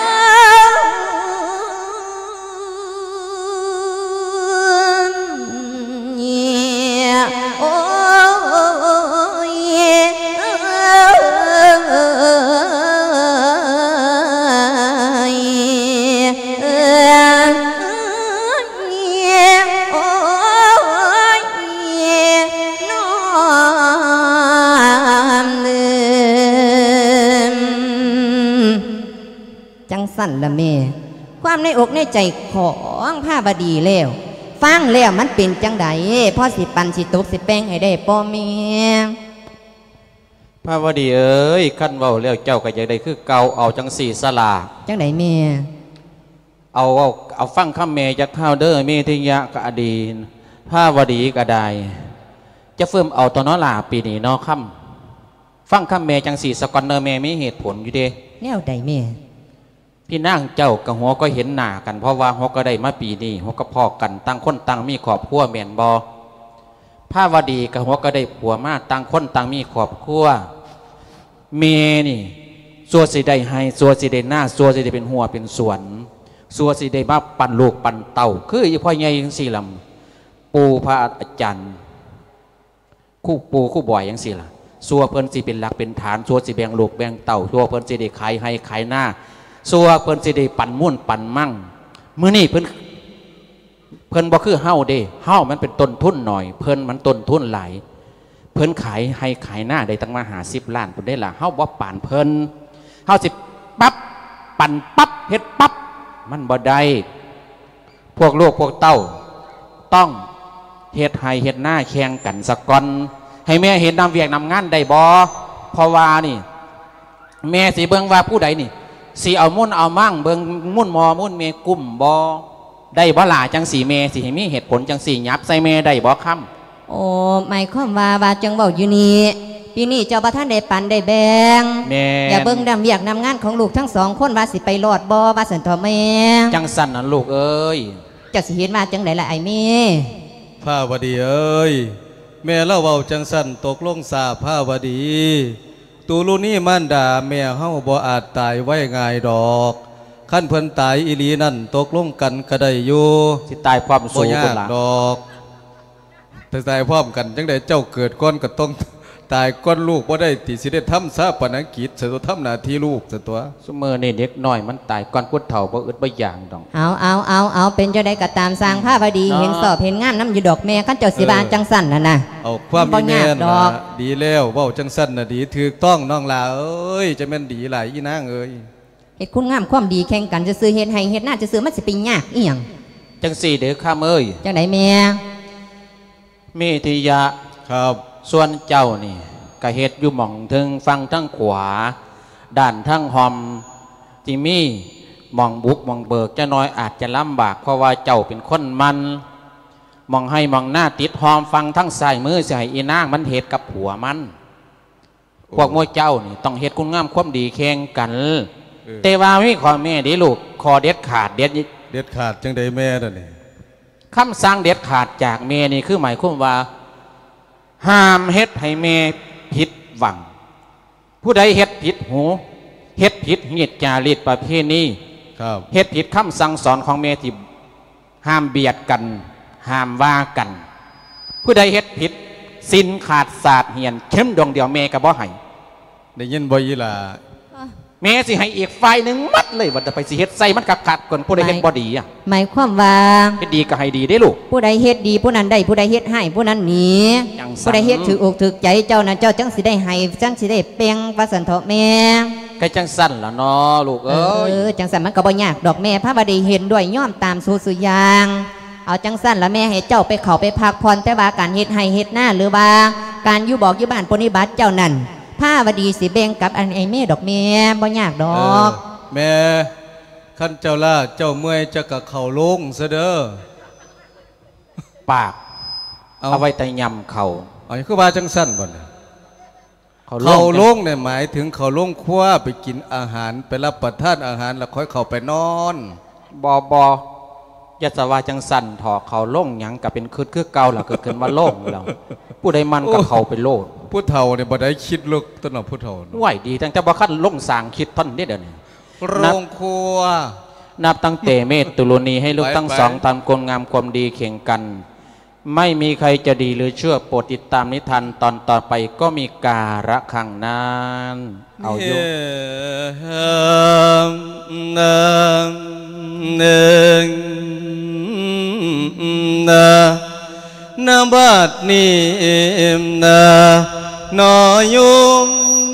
B: สั่นละแม่ความในอกในใจของผ้าบดีแล้วฟังแล้วมันเป็นจังใดพ่อสิปันสิตบสิแป้งให้ได้ป้อเมีย
A: พระวดีเอ้ยขั้นเว้าแล้วเจ้าก็จะได้คือเก่าเอาจังสี่สลา
B: จังใดแม่
A: เอาเอาเอาฟังคำแม่จากเท้าเด้อเมธิยะกะอดีพระวดีกะได้จะเฟิ่มเอาตอนน้อลาปีนี้นอค่ำฟังคำแม่จังสี่สกอนเนอร์แม่มีเหตุผลอยู่เด้
B: แนวใดแม่
A: พี่นั่งเจ้ากับหัวก็เห็นหน้ากันเพราะว่าหัวก็ได้มาปีนี้หัวก็พอกันตั้งคนตั้งมีขอบครัวแม่นบอผ้าวดีกับหัวก็ได้ผัวมาตั้งคนตั้งมีขอบครัวเมนี่สัวสิได้ให้สัวสิได้หน้าสัวสิได้เป็นหัวเป็นสวนสัวสิได้มาปั่นลูกปั่นเต่าคือพ่อใหญ่ยังสี่ลำปูพระอาจารย์คู่ปูคู่บ่อยยังสี่ละสัวเพิ่นสิเป็นหลักเป็นฐานสัวสิแบ่งลูกแบ่งเต่าสัวเพิ่นสิได้ขายให้ขายหน้าสัวเพิ่นสิได้ปั่นมุ่นปั่นมั่งมื้อนี้เพิ่นเพิ่นบ่คือเฮาเด้เฮามันเป็นต้นทุนหน่อยเพิ่นมันต้นทุนหลายเพิ่นขายให้ขายหน้าได้ตั้งมาหาสิบล้านเพิ่นได้ล่ะเฮาบ่ป่านเพิ่นเฮาสิปั๊บปั่นปั๊บเฮ็ดปั๊บมันบ่ได้พวกลูกพวกเต้าต้องเฮ็ดให้เฮ็ดหน้าแข่งกันสักก่อนให้แม่เห็นนำเวียกนำงานได้บ่เพราะว่านี่แม่สิเบิ่งว่าผู้ใดนี่สีเอามุ่นเอามั่งเบิ่งมุ่นมอมุ่นเมกุ้มบอได้บ่หลาจังสีเมสีให้มีเหตุผลจังสียับใส่เมได้บ่ค่ำ
B: โอ้หมายความว่าว่าจังบอกอยู่นี่ปีนี้เจ้าประท่านได้ปันได้แบงอย่าเบิ่งดำเวียกนำงานของลูกทั้งสองคนว่าสิไปรอดบ่ว่าสันทอแม่
A: จังสันนั่นลูกเอ้ย
B: จะสิเห็นมาจังไดล่ะไอ้แม่
C: ผ้าวดีเอ้ยแม่เล่าเบาจังสันตกลงสาผ้าวดีตูลูนี่มันด่าแม่เฮาบ่อาจตายไว้ง่ายดอกขั้นเพิ่นตายอีหลีนั่นตกลงกันก็ได้อยู่
A: สิตายความสูง
C: คนละดอกแต่ตายพร้อมกันจังได้เจ้าเกิดก้อนก็ต้องตายก้อนลูกบ่ได้ติสิได้ทำซาปนกิจเสตัวทำหน้าที่ลูกเสตัว
A: สมอนี่เด็กน้อยมันตายก้อนกุดเถ่าบ่อึดบ่อย่างดอก
B: เอาเอาเอาเอาเป็นจะได้ก็ตามสร้างผ้าพอดีเห็นสอบเห็นงามน้ำอยู่ดอกแม่ขั้นเจ้าสิบานจังสั่นน่ะนะ
C: เอาความดีแม่น่ะดีแล้วเว้าจังสั่นน่ะดีถูกต้องน้องลาเอ้ยจะแม่นดีหลายอีนางเอ้ย
B: เฮ็ดคุณงามความดีแข่งกันจะซื้อเฮ็ดให้เฮ็ดหน้าจะซื้อมันสิเป็นยากอีหยัง
A: จังสี่เด้อข้ามเอ้ย
B: จังไหนแม่
A: เมธิยะ
C: ครับ
A: ส่วนเจ้านี่กะเฮ็ดอยู่หม่องถึงฟังทั้งขวาด้านทั้งหอมจิมี่มองบุกมองเบิกจะน้อยอาจจะลำบากเพราะว่าเจ้าเป็นคนมันมองให้มองหน้าติดหอมฟังทั้งสายมือใส่อีนางมันเหตุกับผัวมันพวกมวยเจ้านี่ต้องเหตุคุณงามความดีแข่งกันเตวาไม่ขอแม่ดิลูกคอเด็ดขาดเด็ด
C: เด็ดขาดจังใดแม่นั่นนี่
A: คำสั่งเด็ดขาดจากแม่นี่คือหมายความว่าห้ามเฮ็ดให้แม่ผิดหวังผู้ใดเฮ็ดผิดหูเฮ็ดผิดเหตุจารีตประเพณีเฮ็ดผิดคำสั่งสอนของแม่ที่ห้ามเบียดกันห้ามว่ากันผู้ใดเฮ็ดผิดสินขาดศาสตร์เหียนเข้มดวงเดียวแม่ก็บ่ให้
C: ได้ยินบ่ยีหล่ะ
A: แม่สิให้อีกฝ่ายหนึ่งมัดเลยว่าจะไปสิเฮ็ดใส่มันขัดขัดก่อนผู้ใดเฮ็ดบ่ดีอ่ะ
B: หมายความว่า
A: เฮ็ดดีก็ให้ดีได้ลูก
B: ผู้ใดเฮ็ดดีผู้นั้นได้ผู้ใดเฮ็ดให้ผู้นั้นหนีผู้ใดเฮ็ดถืออกถือใจเจ้านั้นเจ้าจังสิได้ให้จังสิได้เปลี่ยงว่าสันเถาะแม่
A: ก็จังสั่นล่ะเนาะลูกเอ้ย
B: เออจังสั่นมันก็บ่ยากดอกแม่พระบดีเห็นด้วยย่อมตามสู่สุยางเอาจังสั่นละแม่ให้เจ้าไปเข้าไปพักผ่อนแต่ว่าการเฮ็ดให้เฮ็ดหน้าหรือว่าการอยู่บอกอยู่บ้านปฏิบัติเจ้านั่นพระบดีสิแบ่งกับอันไอ้แม่ดอกแม่บ่ยากดอก
C: แม่ขั้นเจ้าล่าเจ้าเมื่อยจะกะเข่าลงซะเด้อ
A: ปากเอาไว้แต่ยำเข่า
C: อ๋อคือว่าจังสั้นบ่เนี่ยเข่าลงเนี่ยหมายถึงเข่าลงคว้าไปกินอาหารไปรับประทานอาหารแล้วค่อยเข้าไปนอน
A: บอบอยาสว่าจังสั้นถอเข่าลงหยังกับเป็นคืดคือเก่าหล่ะเกิดขึ้นมาโล่งแล้วผู้ใดมันกับเข่าไปโลด
C: ผู้เฒ่าเนี่ยบ่ได้คิดลึกต้นหนอผู้เฒ่า
A: ไหวดีตั้งแต่บ่ขั้นลงสางคิดท่อนนี้เดี๋ยวนี้
C: โรงครัว
A: นับตั้งแต่เมตตุลนีให้ลูกตั้งสองตามกลงามความดีเข่งกันไม่มีใครจะดีหรือชั่วโปรดติดตามนิทานตอนต่อไปก็มีการะคังนั้นเอาอยู่
C: หนึ่งนะนาบัดนี้นะนอยุม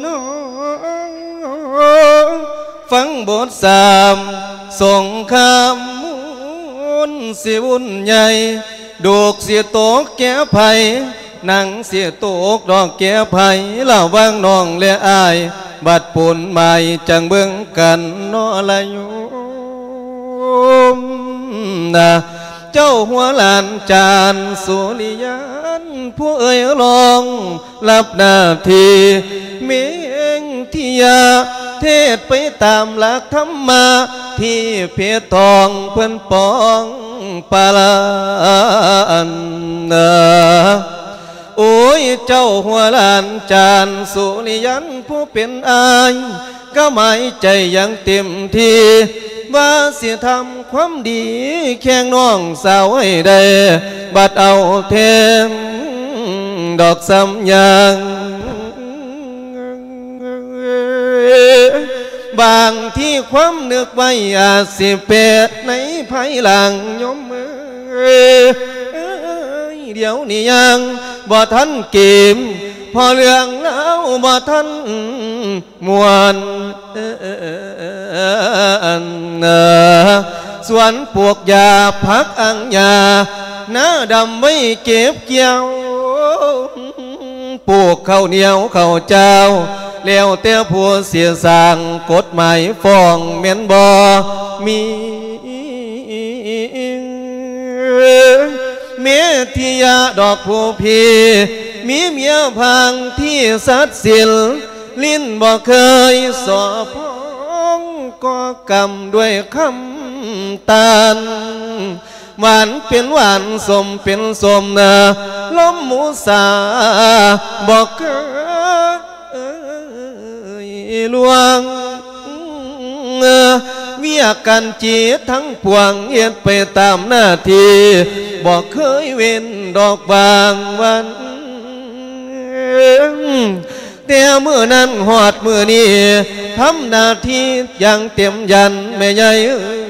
C: ฟังบทสามสงครามมุนสิวุ่นใหญ่ดูกเสียโตกแก่ไผ่หนังเสียโตกดอกแก่ไผ่เล่าว่างน้องและอายบัดปุ่นใหม่จังเบิ่งกันนอละยุมนะเจ้าหัวหลานจานสุริยันผู้เอ่ยลองรับหน้าที่เมงที่ยาเทศไปตามหลักธรรมะที่เพียทองเพื่อนปองปาลานนะโอ้ยเจ้าหัวหลานจานสุริยันผู้เป็นอายก็หมายใจยังเต็มที่ว่าเสียทำความดีแข่งน้องสาวให้ได้บัดเอาเทมดอกซ้ำยางบางที่ความนึกไว้อาจสิเป็ดในภายหลังยมมือเดี๋ยวนี้ยังบ่ทันเกมพอเรื่องแล้วบ่ทันมวนส่วนปวกยาพักอังยาหน้าดำไม่เก็บเกี่ยวปลูกข้าวเหนียวข้าวเจ้าแล้วแต่ผัวเสียสร้างกฎหมายฟ้องเมียนบ่มีเมียที่ยาดอกผู้พี่มีเมียพังที่สัตว์สิลลิ้นบ่เคยสอพ้องก็กำด้วยคำตาลหวานเป็นหวานสมเป็นสมนะล้มหมูสาบอกเคยลวงเวียกันจีทั้งปวงเอียดไปตามหน้าที่บอกเคยเว้นดอกบางวันแต่เมื่อนั้นหอดเมื่อนี้ทำหน้าที่อย่างเต็มยันแม่ใหญ่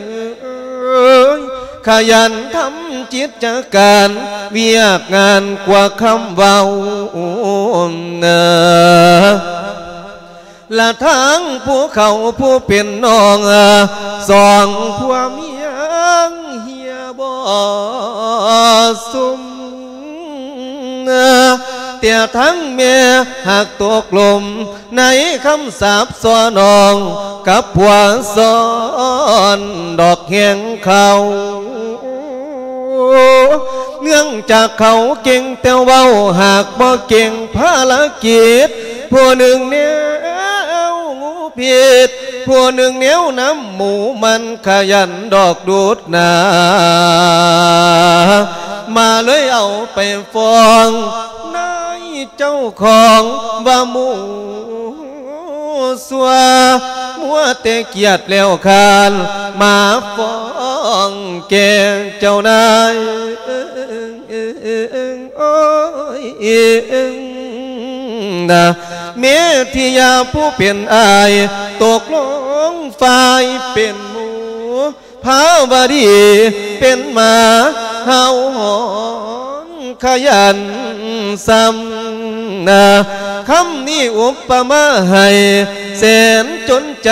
C: ขยันทำจิตจักการเวียกงานกว่าคำเว้าละทั้งผู้เขาผู้เป็นน้องสองผัวเมียเฮียบ่สุมแต่ทั้งเมียหากตกลมในคำสาปสอนองกับผัวสอนดอกแห่งเขาเนื่องจากเขาเก่งแต่เว้าหากบ่เก่งภารกิจผู้หนึ่งเนี่ยงูผิดผู้หนึ่งเนี้ยวน้ำหมูมันขยันดอกดูดนามาเลยเอาไปฟ้องนายเจ้าของว่าหมูสัวมัวแต่เกียดแล้วคานมาฟ้องแกเจ้านายโอ้ยนะเมธิยาผู้เป็นอายตกลงฝ่ายเป็นหมูภาวดีเป็นหมาเฮาหอนขยันซ้ำนะคำนี้อุปมาให้แสนจนใจ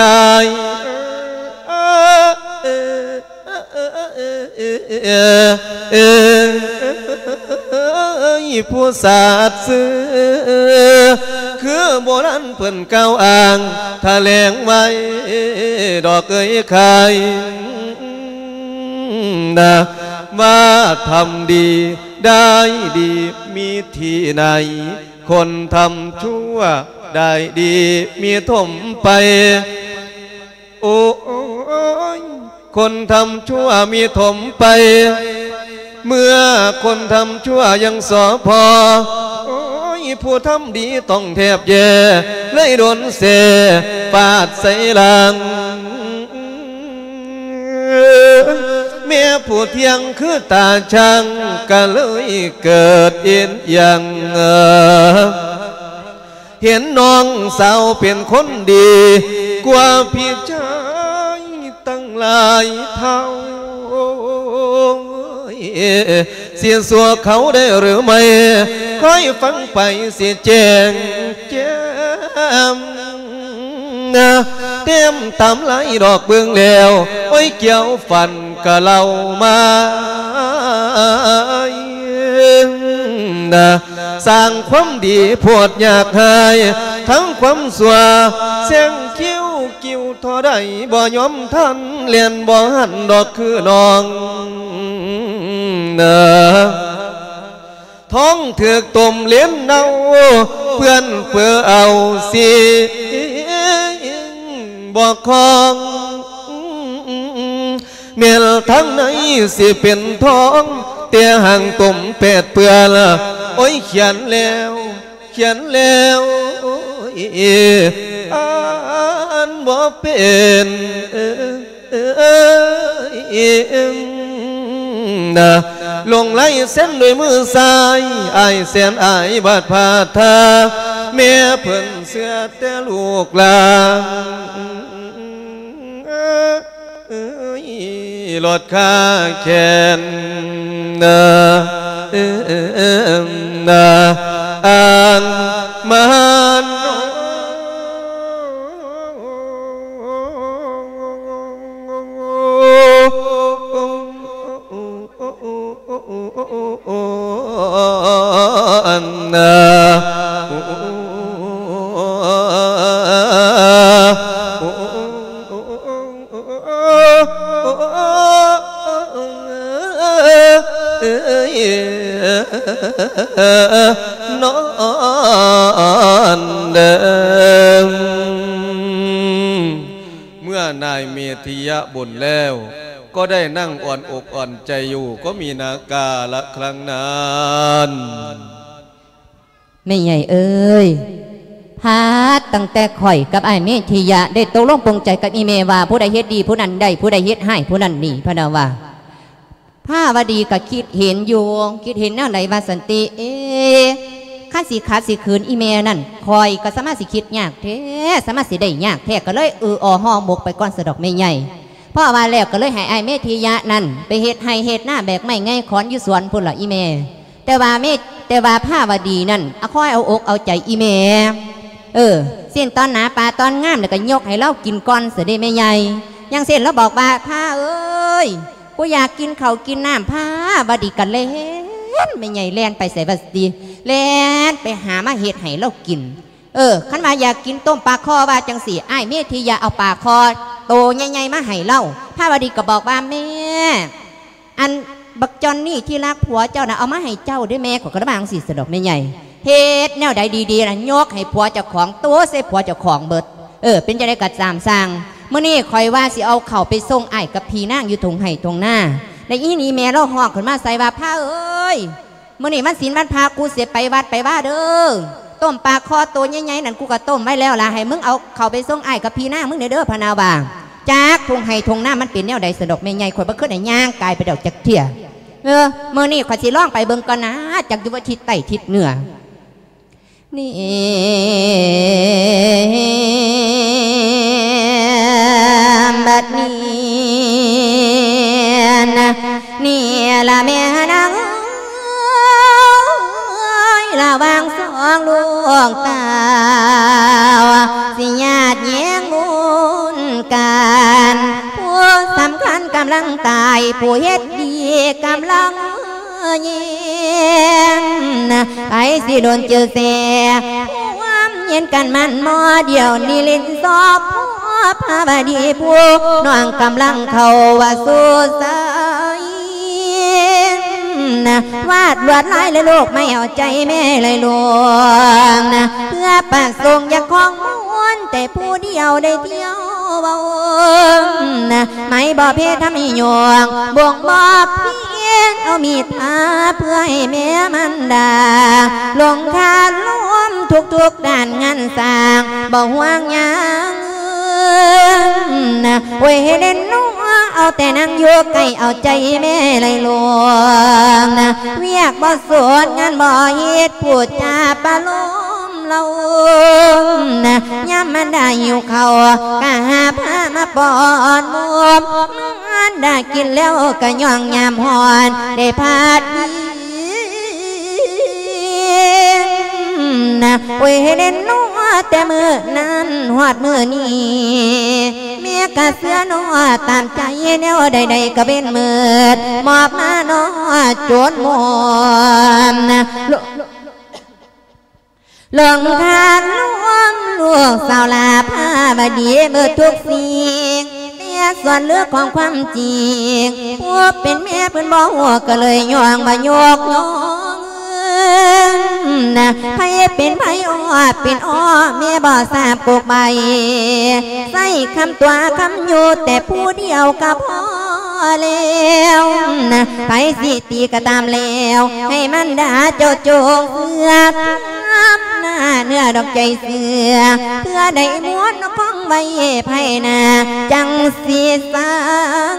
C: ผู้ศาสตร์ซื้อคือโบราณเพิ่นเก่าอ่างแถลงไว้ดอกเอ้ยไข่นะว่าทำดีได้ดีมีที่ไหนคนทำชั่วได้ดีมีถมไปโอ้ยคนทำชั่วมีถมไปเมื่อคนทำชั่วยังสอพอโอ้ยผู้ทำดีต้องแทบแย่เลยโดนเสฟาดใส่หลังแม่ผู้เที่ยงคือตาช่างก็เลยเกิดเอ็นยังเห็นน้องสาวเป็นคนดีกว่าพี่ชายตั้งหลายเท่าเสียสัวเขาได้หรือไม่ค่อยฟังไปเสียแจงแจมนะเต็มตามไหลดอกเบื้องแล้วโอ้ยเกี่ยวฟันกะเล่ามานะสร้างความดีพวดอยากหายทั้งความสัวเสียงคิ้วกิ้วทอได้บ่ยอมทันเลียนบ่หันดอกคือน้องนะท้องเถือกต้มเลี้ยนเน่าเพื่อนเพื่อเอาสิบอกของเมลทั้งในสิเป็นท้องเตี้ยห่างตุ่มเป็ดเปื่อละโอ้ยเขียนแล้วเขียนแล้วอ่านบ่เป็นนะลงไล่เส้นด้วยมือซ้ายไอเส้นไอบาดพาทาแม่เพิ่นเสื้อแต่ลูกลาลดค่าแขนนะนะอ่านมันอันนะนอนเดิมเมื่อนายเมธิยะบุญแล้วก็ได้นั่งอ่อนอกอ่อนใจอยู่ก็มีนากาละครั้งนั้น
B: ไม่ใหญ่เอ้ยพาตั้งแต่ข่อยกับไอ้เมธิยะได้ตกลงปรงใจกับอีเมว่าผู้ใดเฮ็ดดีผู้นั้นได้ผู้ใดเฮ็ดให้ผู้นั้นนี่พะนาว่าผ้าวดีก็คิดเห็นอยู่คิดเห็นแนวไหนว่าสันติเอ๊ะข้าสิขาดสิคืนอีเมนั่นคอยก็สามารถสิคิดยากแท้สามารถสิได้ยากแท้ก็เลยเอออห่อหมกไปก้อนสะดอกไม่ใหญ่พ่อว่าแล้วก็เลยให้ไอ้เมธิยะนั่นไปเฮ็ดให้เฮ็ดหน้าแบกไม่ไงขอนอยู่สวนพุ่นละอีเมแต่ว่าเมแต่ว่าผ้าวดีนั่นเอาค่อยเอาอกเอาใจอีเมเออเส้นตอนหนาปลาตอนงามแล้วก็ยกให้เรากินก้อนเสด็จไม่ใหญ่ยังเส้นแล้วบอกว่าผ้าเอ้ยกูอยากกินเขากินน้ำผ้าบดีกันเล่นไม่ใหญ่แล่นไปใส่บัสดีแล่นไปหามาเห็ดให้เรากินเออขันมาอยากกินต้มปลาคอว่าจังสีไอ้เมธิยาเอาปลาคอโตใหญ่ๆมาให้เราผ้าบดีก็บอกว่าแม่อันบักจอนนี่ที่รักผัวเจ้านะเอามาให้เจ้าด้วยแม่ของกระบางสีสะดอกไม่ใหญ่เฮ็ดแนวใดดีๆนะยกให้ผัวเจ้าของตัวเสผัวเจ้าของเบิดเออเป็นจะได้กัดสามสร้างเมื่อนี้คอยว่าสิเอาเข่าไปส่งไอ้กับพีนั่งอยู่ตรงไห้ตรงหน้าในอีนี้แม่เราห้องขึ้นมาใส่ว่าผ้าเอ้ยมื้อนี้มันศีลวันพากูเสียไปวัดไปว่าเด้อต้มปลาคอตัวใหญ่ๆนั่นกูก็ต้มไว้แล้วล่ะให้มึงเอาเข้าไปส่งอ้ายกับพี่หน้ามึงเด้อพะนาวบ่าจากทงไห้ทงหน้ามันเป็นแนวใดสะดอกแม่ใหญ่ข่อยบ่ขึ้นให้ย่างกายไปดอกจักเที่ยเออมื้อนี้ข่อยสิลองไปเบิ่งก่อนนะจักอยู่ว่าทิศใต้ทิศเหนือนี่บัดนี้นะนี่ละแม่นางระวางสองลูกตาสิญาติแย้งบุญกันผู้สำคัญกำลังตายผู้เฮ็ดดีกำลังเย็นไอ้สิโดนเจอเสียความเย็นกันมันมอเดียวนี่เล่นซอบพ่อพาบดีผู้น้องกำลังเข้าว่าสู้สานะวาดลวดลายเลยลูกไม่เอาใจแม่เลยลวงนะเพื่อประสงค์อยากของม้วนแต่ผู้เดียวได้เที่ยวเบานะไม่บ่เพศทำให้หยวงบ่งบ่เพียงเอามีดอาเพื่อให้แม่มันดาลงทานร่วมทุกๆด้านงานสร้างบ่ห่วงยังนะเว้ยเล่นนัวเอาแต่นั่งโยกไก่เอาใจแม่เลยลวงนะเวียกบ่สวนงานบ่เฮ็ดพูดจาปะลมเรานะย้ำมันได้อยู่เขากะหาผ้ามาปอนมุมมันได้กินแล้วก็ย่องยามหอนได้พาดนะเว้ยเล่นนัวแต่มือนั้นหอดมือนี้เมียกะเสือนัวตามใจแนวใดๆก็เป็นมืดมอบมานัวโจรมอนนะลงทานร่วมลูกสาวลาผ้าบดีเมื่อทุกสิ่งเตี้ยส่วนเลือกของความจริงพวกเป็นแม่เพิ่นบ่หัวก็เลยย่องมาโยกย่องนะไผเป็นไผอ้อเป็นอ้อแม่บ่ทราบปกใบใส่คำตัวคำอยู่แต่ผู้เดียวก็พอแล้วนะไผสิตีก็ตามแล้วให้มันด่าโจโจเสือหน้าเนื้อดอกใจเสือเพื่อได้ม้วนของใบไผ่นาจังสีสาง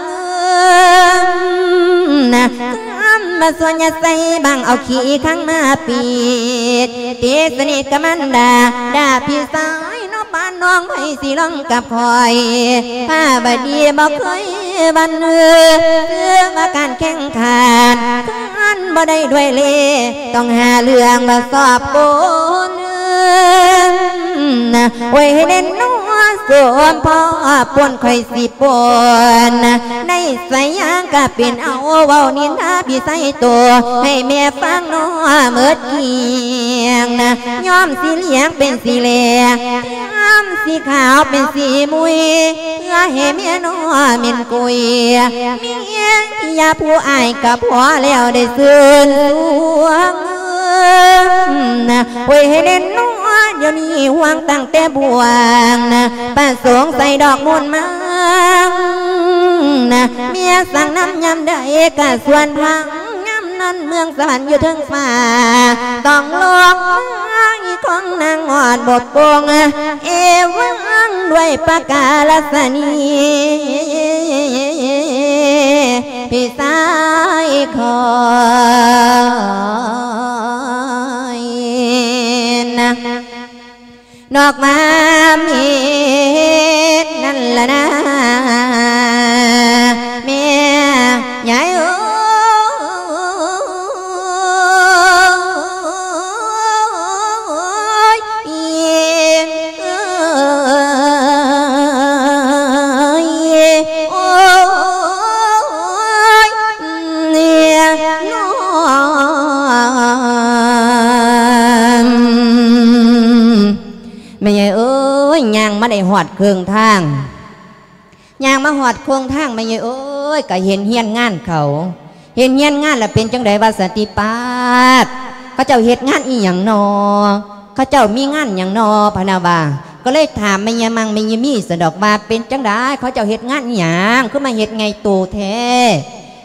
B: นะมาส่วนยาใส่บางเอาขี้ข้างมาปีดตีสนิทกับมันดาด่าพี่สายน้องบ้านน้องไผ่สีลองกับคอยผ้าบดีบอกเคยบันเออเรื่องอาการแข่งขันขันบ่ได้ด้วยเล่ต้องหาเรื่องมาสอบโกนนะไว้ให้เด่นนัวสวมพ่อปวนคอยสิปวนในสายยางก็เป็นเอาเว้านินทาพี่ใส่ตัวให้แม่ฟังนัวเมื่อเกียงนะย้อมสีเหลืองเป็นสีแหลกย้อมสีขาวเป็นสีมุยเพื่อให้แม่นัวเม็นกุยเมียยาผู้อายกับพ่อแล้วได้ซื่นสวงนะไว้ให้เด่นนัวเดี๋ยวนี้ห่วงตั้งแต่บวงนะป้าสงใส่ดอกมนต์มังนะเมียสั่งน้ำยำได้กะส่วนพังยำนั้นเมืองสวรรค์อยู่ถึงฟ้าต้องลงอีของนางหอดบทโกงเอวังด้วยปากกาลสนีพี่สายคอยนะนอกมามีนั่นละนะเมียใหญ่โอ้ยเอ้ยโอ้ยเนี่ยน้องไม่ใช่เอ้ยยางมาได้หอดเครื่องทางยางมาหอดเครื่องทางไม่ใช่เอ้ยก็เห็นเฮียนงานเขาเห็นเฮียนงานแล้วเป็นจังไดว่าสติปาดเขาเจ้าเฮ็ดงานอีหยังนอเขาเจ้ามีงานอย่างนอพนาวาก็เลยถามไม่ยมังไม่ยมีสะดอกว่าเป็นจังไดเขาเจ้าเฮ็ดงานอีหยังคือมาเฮ็ดไงโตแท้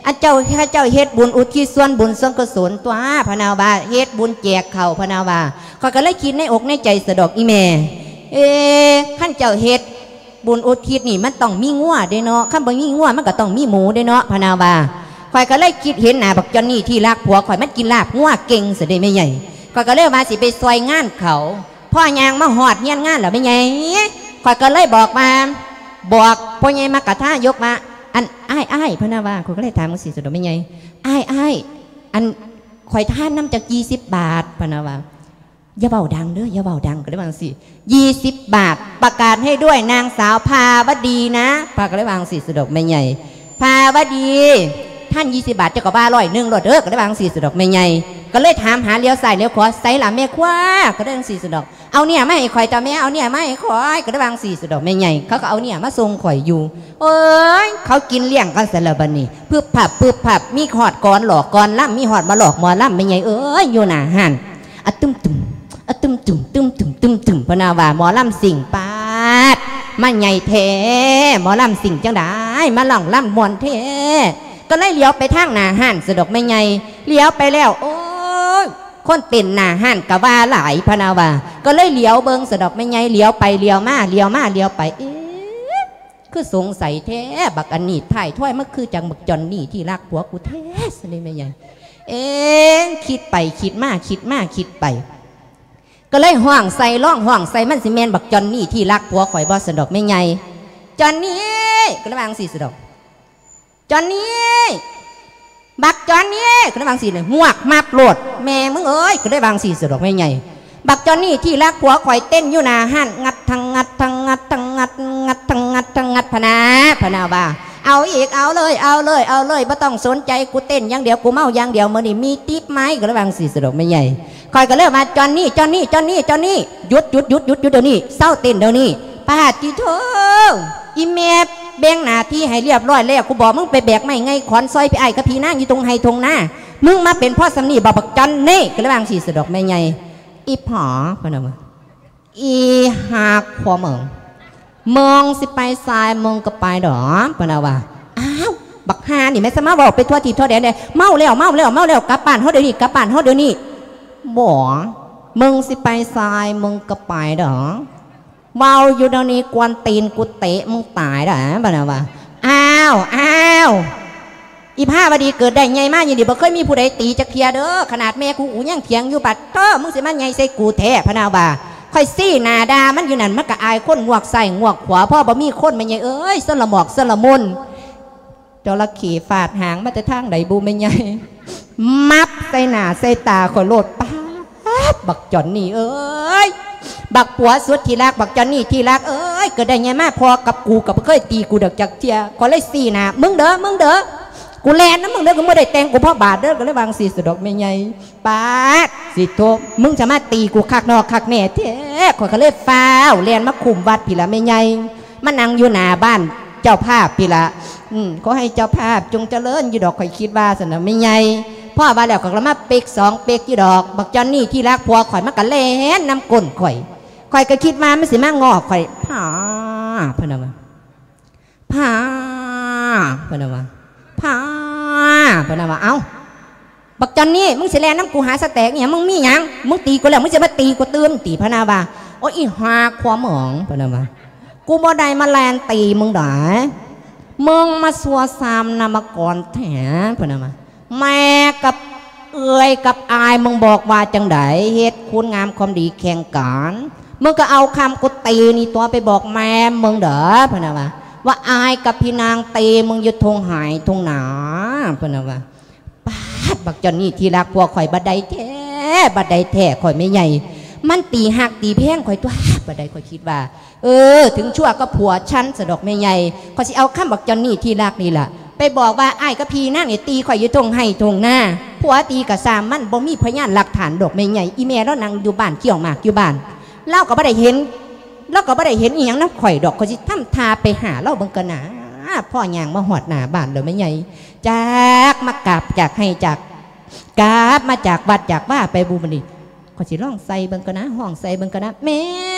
B: อันเจ้าข้าเจ้าเฮ็ดบุญอุทิศส่วนบุญส่วนกุศลตัวพนาวาเฮ็ดบุญแจกเข่าพนาวาข้อยก็เลยคิดในอกในใจสะดอกอีแม่เอ๊ขั้นเจ้าเฮ็ดบุญอุทิศนี่มันต้องมีงัวเด้เนาะขั้นบ่มีงัวมันก็ต้องมีหมูเด้เนาะพนาวาข้อยก็เลยคิดเห็นหน้าบักจอนนี่ที่รักผัวข้อยมันกินลาบงัวเก่งเสียได้ไม่ใหญ่ข้อยก็เลยมาสิไปซอยงานเขาพ่อยางมาหอดเงี้ยงานหรอไม่ใหญ่ข้อยก็เลยบอกมาบอกพ่อใหญ่มากระท่ายกมาอันอ้ายอ้ายพนาวาข้อยก็เลยถามมึงสิสะดอกไม่ใหญ่อ้ายอ้ายอันข่อยท่านน้ำจากยี่สิบบาทพนาวาอย่าเบาดังเด้ออย่าเบาดังก็ได้บางสิยี่สิบบาทประกาศให้ด้วยนางสาวภาวดีนะพาก็ได้บางสิสะดอกไม่ใหญ่ภาวดีท่านยี่สิบบาทจะกบ้าร้อยหนึ่งรถเด้อก็ได้บางสิสะดอกไม่ใหญ่ก็เลยถามหาเลี้ยวซ้ายเลี้ยวขวาใส่หล่ะแม่คว้าก็ได้บางสิสะดอกเอาเนี่ยไม่ให้ข่อยตาแม่เอาเนี่ยไม่ให้ข่อยก็ได้บางสิสะดอกไม่ใหญ่เขาก็เอาเนี่ยมาทรงข่อยอยู่เอ้ยเขากินเลี้ยงกันเสร็จแล้วบัดนี้พืบผับพืบผับมีหอดก้อนหลอกก้อนล่ำมีหอดมาหลอกมอล่ำไม่ใหญ่เอ้ยอยู่หน้าหันอะตึมตึมอะตึมตึมตึมตึมตึมตึมพนาวาหมอล่ำสิ่งปาดมาใหญ่แท้หมอล่ำสิ่งจังได้มาหล่องล่ำมวนแท้ก็เลยเลี้ยวไปทางหน้าหันสะดอกไม่ใหญ่เลี้ยวไปแล้วโอ้ยคนเต้นหน้าหันกะว่าหลายพนาวาก็เลยเลี้ยวเบิงสะดอกไม่ใหญ่เลี้ยวไปเลี้ยวมาเลี้ยวมาเลี้ยวไปเอ๊ะคือสงสัยแท้บักอันนี้ถ่ายถ้วยมันคือจังบักจอนนี่ที่รักผัวกูแท้สิไม่ใหญ่เอ๊ะคิดไปคิดมาคิดมาคิดไปก็เลยห่วงใส่ร่องห่วงใส่มันสิเมนบักจอนนี่ที่รักผัวข่อยบอสะดอกไม่ใหญ่จอนนี่ก็เลยบางสีสะดอกจอนนี่บักจอนนี่ก็ได้บางสีเลยหวกมาโปรดแม่มึงเอ้ยก็ได้บางสีสะดอกไม่ใหญ่บักจอนนี่ที่รักผัวข่อยเต้นอยู่หน้าหันงัดทั้งงัดทั้งงัดทั้งงัดงัดทั้งงัดทั้งงัดพนาพนาบ่าเอาอีกเอาเลยเอาเลยเอาเลยไม่ต้องสนใจกูเต้นอย่างเดียวกูเมาอย่างเดียวมื่อนี่มีติ๊บไม้ก็ได้บางสีสะดอกไม่ใหญ่คอยก็เริ่มมาจอนนี่จอนนี่จอนนี่จอนนี่หยุดหยุดหยุดหยุดหยุดเดี๋ยวนี้เศร้าเต้นเดี๋ยวนี้ป้าจีโถอีเมฟแบ่งหน้าที่ให้เรียบร้อยแล้วกูบอกมึงไปแบกไม่ไงขอนซอยพี่ไอ้กับพี่นั่งอยู่ตรงไฮทงหน้ามึงมาเป็นพ่อสำนีบอกบักจอนนี่ก็ได้บางสีสะดอกไม่ใหญ่อีผอพนมอีหักขวาเมืองเมืองสิไปทรายเมืองก็ไปดอพนาวาอ้าวบักฮานี่แม่สมาบอกไปทั่วทีทั่วแดนเลยเมาแล้วเมาแล้วเมาแล้วกลับบ้านเขาเดี๋ยวนี้กลับบ้านเขาเดี๋ยวนี้บ่มึงสิไปทรายมึงก็ไปดอเมาอยู่เดี๋ยวนี้กวนตีนกูเตะมึงตายดอพนาวาอ้าวอ้าวอีผ้าบดีเกิดได้ไงมากอย่างนี้บ่เคยมีผู้ใดตีจะเคลียเด้อขนาดแม่กูอูยังเถียงอยู่บัดเธอมึงสิมันไงใส่กูแท้พนาวาค่อยซี่นาดามันอยู่นั่นมันก็อายคนงวกใส่งวกขวาพ่อบ่มีคนมันไงเอ้ยสละหมอกสละมุนจระเข้ฟาดหางมาแต่ทางไหนบูไม่ไงมับใส่หน้าใส่ตาขอยโลดป้าบักจอนนี่เอ้ยบักผัวสุดที่รักบักจอนนี่ที่รักเอ้ยเกิดได้ไงมาพอกับกูกับเคยตีกูเด็กจากเทียขอเลยซี่นามึงเด้อมึงเด้อกูแลนนะมึงเด้อกูไม่ได้แต่งกูพ่อบาทเด้อก็เลยบางสีสะดอกไม่ไงป้าสิโตมึงจะมาตีกูคักนอกคักแน่เท้ขอยก็เลยฟ้าวแลนมาคุมวัดพี่ละไม่ไงมานั่งอยู่หน้าบ้านเจ้าภาพพี่ละอืมก็ให้เจ้าภาพจงเจริญอยู่ดอกข่อยคิดว่าสนะไม่ไงพ่อว่าแล้วก็กระมาเป๊กสองเป๊กอยู่ดอกบักจอนนี่ที่รักผัวข่อยมากะเล่นน้ำก้นข่อยข่อยก็คิดมาไม่สิมางอข่อยผาพนาวาผาพนาวาผาพนาวาเอ้าบักจอนนี่มึงเสียแรงน้ำกูหาสแต็กเนี่ยมึงมีหยังมึงตีกูแล้วมึงจะมาตีกูเติมตีพนาวาโอ้ยหาความหมองพนาวากูบ่ได้มาแลนตีมึงด่ามึงมาสัวซามนามกรแถพนาวาแม่กับเอ่ยกับอายมึงบอกว่าจังไดเฮ็ดคุณงามความดีแข่งกันมึงก็เอาคำกูตีนี่ตัวไปบอกแม่มึงเด้อพนาวาว่าอายกับพี่นางตีมึงอยู่ทงหายทงหนาพนาวาป้าบักจอนนี่ที่รักพวกข่อยบัดใดแท้บัดใดแท้ข่อยไม่ใหญ่มันตีหักตีแพงข่อยตัวบัดใดข่อยคิดว่าเออถึงชั่วก็ผัวฉันสะดอกไม่ใหญ่ข่อยสิเอาคำบักจอนนี่ที่รักนี่ล่ะไปบอกว่าไอ้กับพี่นั่งเนี่ยตีข่อยอยู่ตรงให้ตรงหน้าผัวตีกับสามมันบ่มีพยานหลักฐานดอกไม่ใหญ่อีเมลแล้วนั่งอยู่บ้านเกี่ยวหมากอยู่บ้านเล่าก็ไม่ได้เห็นเล่าก็ไม่ได้เห็นอีหยังน้ำข่อยดอกข่อยสิทำทาไปหาเล่าบังกะหนาพ่อย่างมาหอดหนาบ้านเลยไม่ใหญ่จากมากราบจากให้จากกราบมาจากวัดจากว่าไปบูมนี่ข่อยสิร้องใส่บังกะหนาห้องใส่บังกะหนาแม่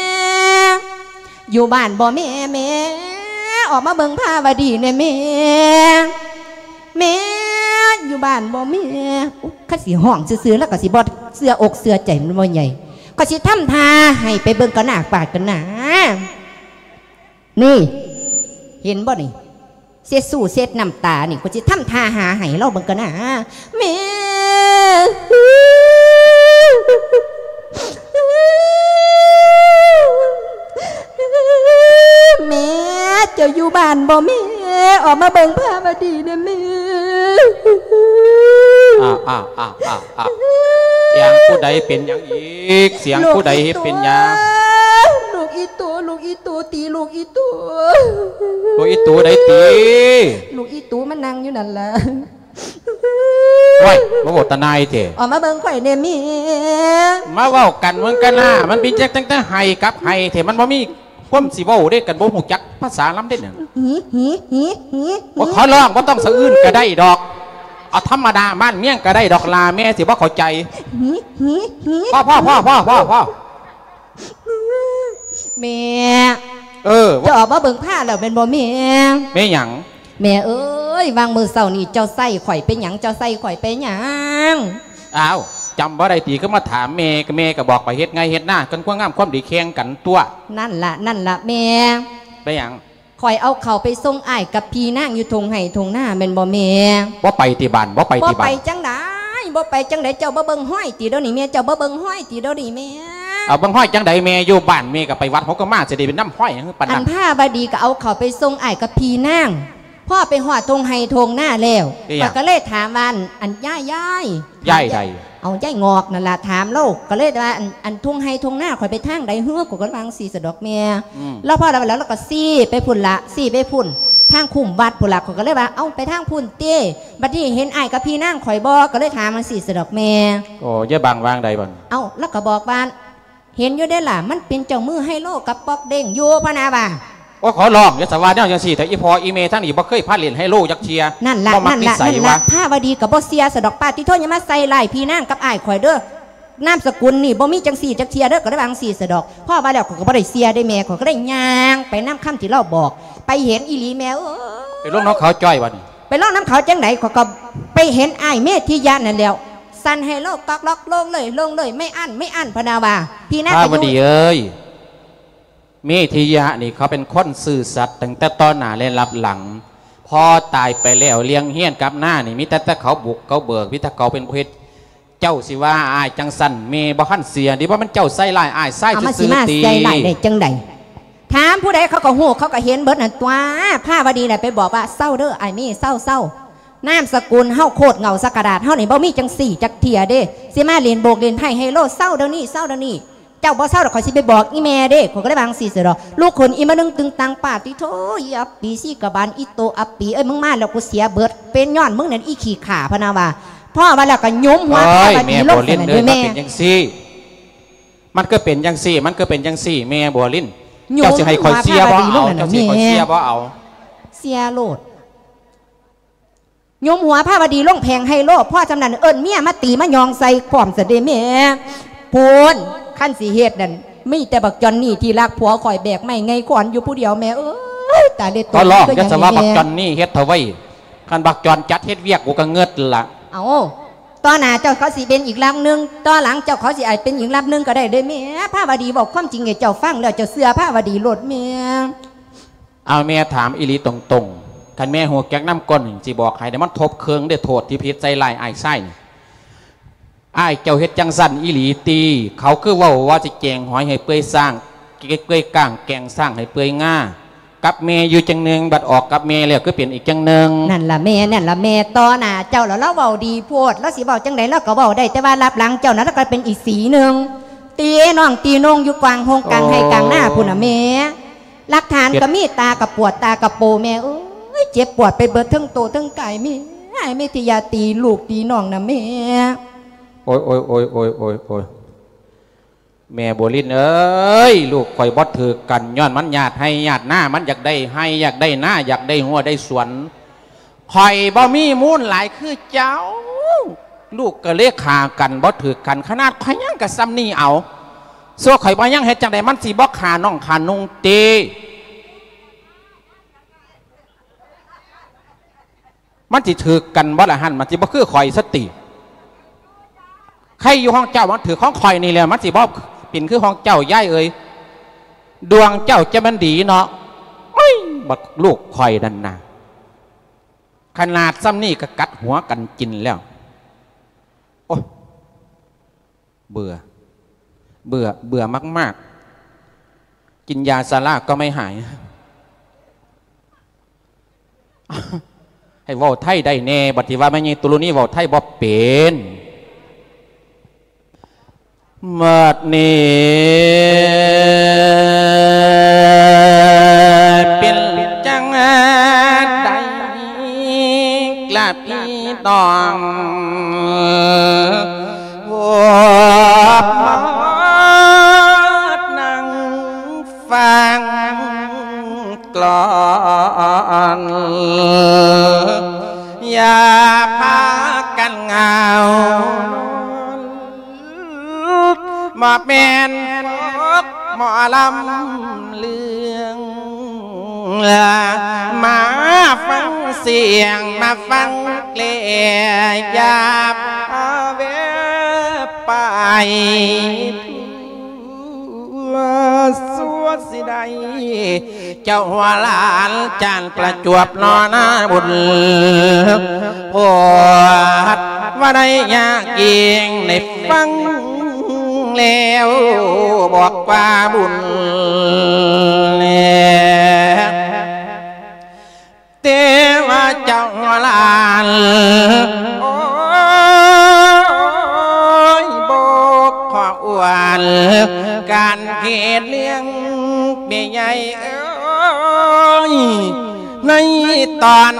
B: อยู่บ้านบ่แม่แม่ออกมาเบิ่งผ้าวดีเนี่ยแม่แม่บ้านบ่แม่ข้าสิห้องซื่อๆแล้วก็สิบ่เสื้ออกเสื้อใจมันบ่ใหญ่ก็สิทำทาให้ไปเบิ่งกันหน้าปาดกันหนานี่เห็นบ่นี่เสียสู้เสียน้ำตานี่ก็สิทำทาหาให้เราเบิ่งกันหนาแม่แม่เจ้าอยู่บ้านบ่แม่ออกมาเบิ่งภาพดีนะแม่
A: อ้าวอ้าวอ้าวอ้าวอ้าวเสียงผู้ใดเป็นอย่างอีกเสียงผู้ใดเป็นอย่าง
B: ลูกอีตัวลูกอีตัวตีลูกอีตัว
A: ลูกอีตัวใดตี
B: ลูกอีตัวมันนั่งอยู่นั่นล่ะ
A: ว้ายมาบอกตาหนายเถอะ
B: ออกมาเบิ่งข่อยเนี่ยแม่
A: มาเว้ากันมันกันนะมันเป็นแจ็คตั้งแต่ไห้กับไห้เถอะมันบ่มีความสิเว้าได้กันบ่ฮู้จักภาษาล้ำได้เนี่ย
B: หีหีหีหี
A: ว่าขอร้องว่าต้องสะอื้นก็ได้ดอกเอาธรรมดาบ้านเมี่ยงก็ได้ดอกลาแม่สิว่าเข้าใจ
B: หีหีหี
A: พ่อพ่อพ่อพ่อพ่อพ่อ
B: แม่
A: เออ
B: จะออกมาเบิ่งผ้าแล้วเป็นบ่แม่
A: แม่หยัง
B: แม่เอ้ยวางมือเสานี่เจ้าใส่ข่อยเป็นหยังเจ้าใส่ข่อยเป็นหยัง
A: อ้าวจำว่าใดตีก็มาถามเมย์กับเมย์ก็บอกไปเฮ็ดไงเฮ็ดหน้ากันความงามความดีแข่งกันตัว
B: นั่นละนั่นละแม่
A: ไปหยัง
B: ข่อยเอาเขาไปส่งอ้ายกับพี่นางอยู่ทงไห่ทงหน้าเป็นบ่แม่
A: บ่ไปตีบ้านบ่ไปตีบ้าน
B: บ่ไปจังไดบ่ไปจังไดเจ้าบ่เบิ่งห้อยตีเดี๋ยวนี้แม่เจ้าบ่เบิ่งห้อยตีเดี๋ยวนี้แม่
A: เอาเบิ่งห้อยจังไดแม่อยู่บ้านแม่ก็ไปวัดเขาก็มาจะได้เป็นน้ำห้อยปานนั้น
B: อันผ้าบดีก็เอาเขาไปส่งอ้ายกับพี่นางพ่อไปหอดทงไห่ทงหน้าแล้วก็เลยถามว่าอันย่ายย่าย
A: ย่ายใด
B: เอาย่ายงอกนั่นแหละถามโลกก็เลยว่าอันอันทงไฮทงหน้าข่อยไปทางใดเฮือกกูก็วางสีสะดอกเมียแล้วพอแล้วแล้วก็ซี่ไปพุ่นละซี่ไปพุ่นทางคุ้มวัดพุ่นละข่อยก็เลยว่าเอาไปทางพุ่นเต้บัดนี้เห็นไอ้กับพี่นั่งข่อยบอกก็เลยถามมันสีสะดอกเมีย
A: โอ้ยบางวางใดบ้าง
B: เอาแล้วก็บอกว่าเห็นอยู่ได้ล่ะมันเป็นเจ้ามือให้โลกกับปอกเด้งโยพนาบ่า
A: ว่าขอลองอย่าสวัสดีอย่างสี่แต่อีพออีเมทั้งนี้บ่เคยพาเรียนให้โลยักเชีย
B: นั่นละนั่นละนั่นละผ้าวดีกับบ่เสียสะดอกป้าที่โทษยังมาใส่ลายพี่นั่งกับอ้ายข่อยเด้อนามสกุลนี่บ่มีจังสี่จักเชียเด้อก็ได้บางสี่สะดอกพ่อว่าแล้วก็บ่ได้เสียได้แม่ก็ได้ย่างไปน้ำค่ำที่เราบอกไปเห็นอีหลีแม่เออ
A: ไปล่องน้องเขาจ้อยวัน
B: ไปล่องน้ำเขาจังไหนก็ไปเห็นอ้ายเมธิยานั่นแล้วสั่นให้โลกกอกล็อกลงเลยลงเลยไม่อั้นไม่อั้นพนาวาพี่นั่ง
A: ผ้าวดีเอ้ยเมธิยะนี่เขาเป็นคนซื่อสัตย์ตั้งแต่ตอนหน้าและรับหลังพอตายไปแล้วเลี้ยงเฮี้ยนกับหน้านี่มิแต่แต่เขาบุกเขาเบิกมิแต่เขาเป็นเพชรเจ้าสิว่าอายจังสันเมบ่ขั้นเสียดีว่ามันเจ้าไส้ลายอายไส้จะซื้อตี
B: ไส้ลายได้จังใดถามผู้ใดเขาก็หูเขาก็เห็นเบิดนั่นตัวผ้าวดีน่ะไปบอกว่าเศร้าเด้อไอ้นี่เศร้าเศร้านามสกุลเฮาโคตรเงาสกระดาษเฮานี่บ่มีจังสี่จักเทียเด้สิมาเรียนโบกเรียนไพ่ไฮโลเศร้าเดี๋ยวนี้เศร้าเดี๋ยวนี้เจ้าบ่เศร้าดอกขอสิไปบอกอีแม่เด้ขอก็ได้บางสี่เสือดอกลูกคนอีมานึงตึงตังป่าติโถอีอัปปีซี่กบาลอีโตอัปปีเอ้ยมึงมาแล้วกูเสียเบิดเป็นย้อนมึงนั่นอีขี่ขาพนาว่าพ่อมาแล้วก็ย้มหัวพ่อมาดีลงใส่นั่นด้วยแม่
A: เป็นยังซี่มันก็เป็นยังซี่มันก็เป็นยังซี่แม่บัวลิ้นเจ้าสิให้คอยเสียบ่เอาเจ้าสิคอยเสียบ่เอา
B: เสียโลดย้มหัวผ้าบดีลงแพงให้โลดพ่อจำนันเอิญเมียมาตีมายองใส่พร้อมเสด็จแม่พูนขั้นสีเฮ็ดนั่นไม่แต่บักจอนนี่ที่รักผัวคอยแบกไม่ไงก่อนอยู่ผู้เดียวแม่เอ้ยตาเล็ด
A: ตัวก็ลอกจะสว่าบักจอนนี่เฮ็ดเถอะไว้คันบักจอนจัดเฮ็ดเวียกกูก็เงิดละ
B: เอาตอนหน้าเจ้าเขาสิเป็นอีกลำหนึ่งตอนหลังเจ้าเขาสิอาจเป็นอีกลำหนึ่งก็ได้เลยแม่ผ้าวดีบอกความจริงไงเจ้าฟังแล้วเจ้าเสื้อผ้าวดีโลดแม่
A: เอาแม่ถามอิลีตรงๆคันแม่หัวแก๊กน้ำก้นจีบอกใครแต่มันทบเคืองได้โทษที่พิษใจลายไอ้ไส้ไอ้เจ้าเฮ็ดจังสันอิลีตีเขาคือว่าว่าจะแกงหอยให้เปื่อยสร้างเปื่อยก้างแกงสร้างให้เปื่อยง่ากับเมย์อยู่จังหนึ่งบัดออกกับเมย์แล้วก็เปลี่ยนอีกจังหนึ่ง
B: นั่นละเมย์นั่นละเมย์ตอหน่าเจ้าแล้วเราเบาดีโพดแล้วสีเบาจังไหนแล้วก็เบาได้แต่ว่ารับหลังเจ้านั้นแล้วก็เป็นอีกสีหนึ่งตีน้องตีนงอยู่กลางห้องกลางให้กลางหน้าพุ่นอะเมย์หลักฐานก็มีตากับปวดตากับโปเมย์เอ้ยเจ็บปวดไปเบิดทั้งโตทั้งกายมีไอ้เมติยาตีลูกตีน้องนะเมย์
A: โอ้ยโอ้ยโอ้ยโอ้ยโอ้ยโอ้ยแม่บัวลินเอ้ยลูกคอยบดถือกันย้อนมันหยาดให้หยาดหน้ามันอยากได้ให้อยากได้หน้าอยากได้หัวได้สวนคอยบ่มีมูลหลายคือเจ้าลูกก็เลี้ยขากันบดถือกันขนาดคอยยังกับซ้ำนี่เอาส่วนคอยบ่ยังเฮ็ดจังใดมันสีบ่ขาน้องขานุงตีมันสิถือกันบ่ละหันมันสิบ่คือข่อยสติใครอยู่ห้องเจ้ามันถือของข่อยนี่แหละมันสิบ่ปิ่นคือห้องเจ้าย่ายเอ้ยดวงเจ้าจะมันดีเนาะไม่บักลูกข่อยดันนาขนาดซ้ำนี่ก็กัดหัวกันกินแล้วโอ้เบื่อเบื่อเบื่อมากๆกินยาซาร่าก็ไม่หายให้เว้าไทยได้แน่บัดที่ว่าไม่ยี่ตุลุนี่เว้าไทยบ่เป็นเมื่อนี้เป็นจังใดกลับพี่น้องวัวมานั่งฟังกลอนอย่าพากันเหงามาเป็นหมอลำเลืองมาฟังเสียงมาฟังเกลียยาบเวไปสัวสิใดเจ้าหัวหลานจานประจวบนอนาบุญพอดว่าได้ยากเองในฟังแล้วบอกว่าบุญเทว่าเจ้าหลานโอ้ยบอกขออวนการเขตเลี้ยงเมียใหญ่เอ้ยในตอน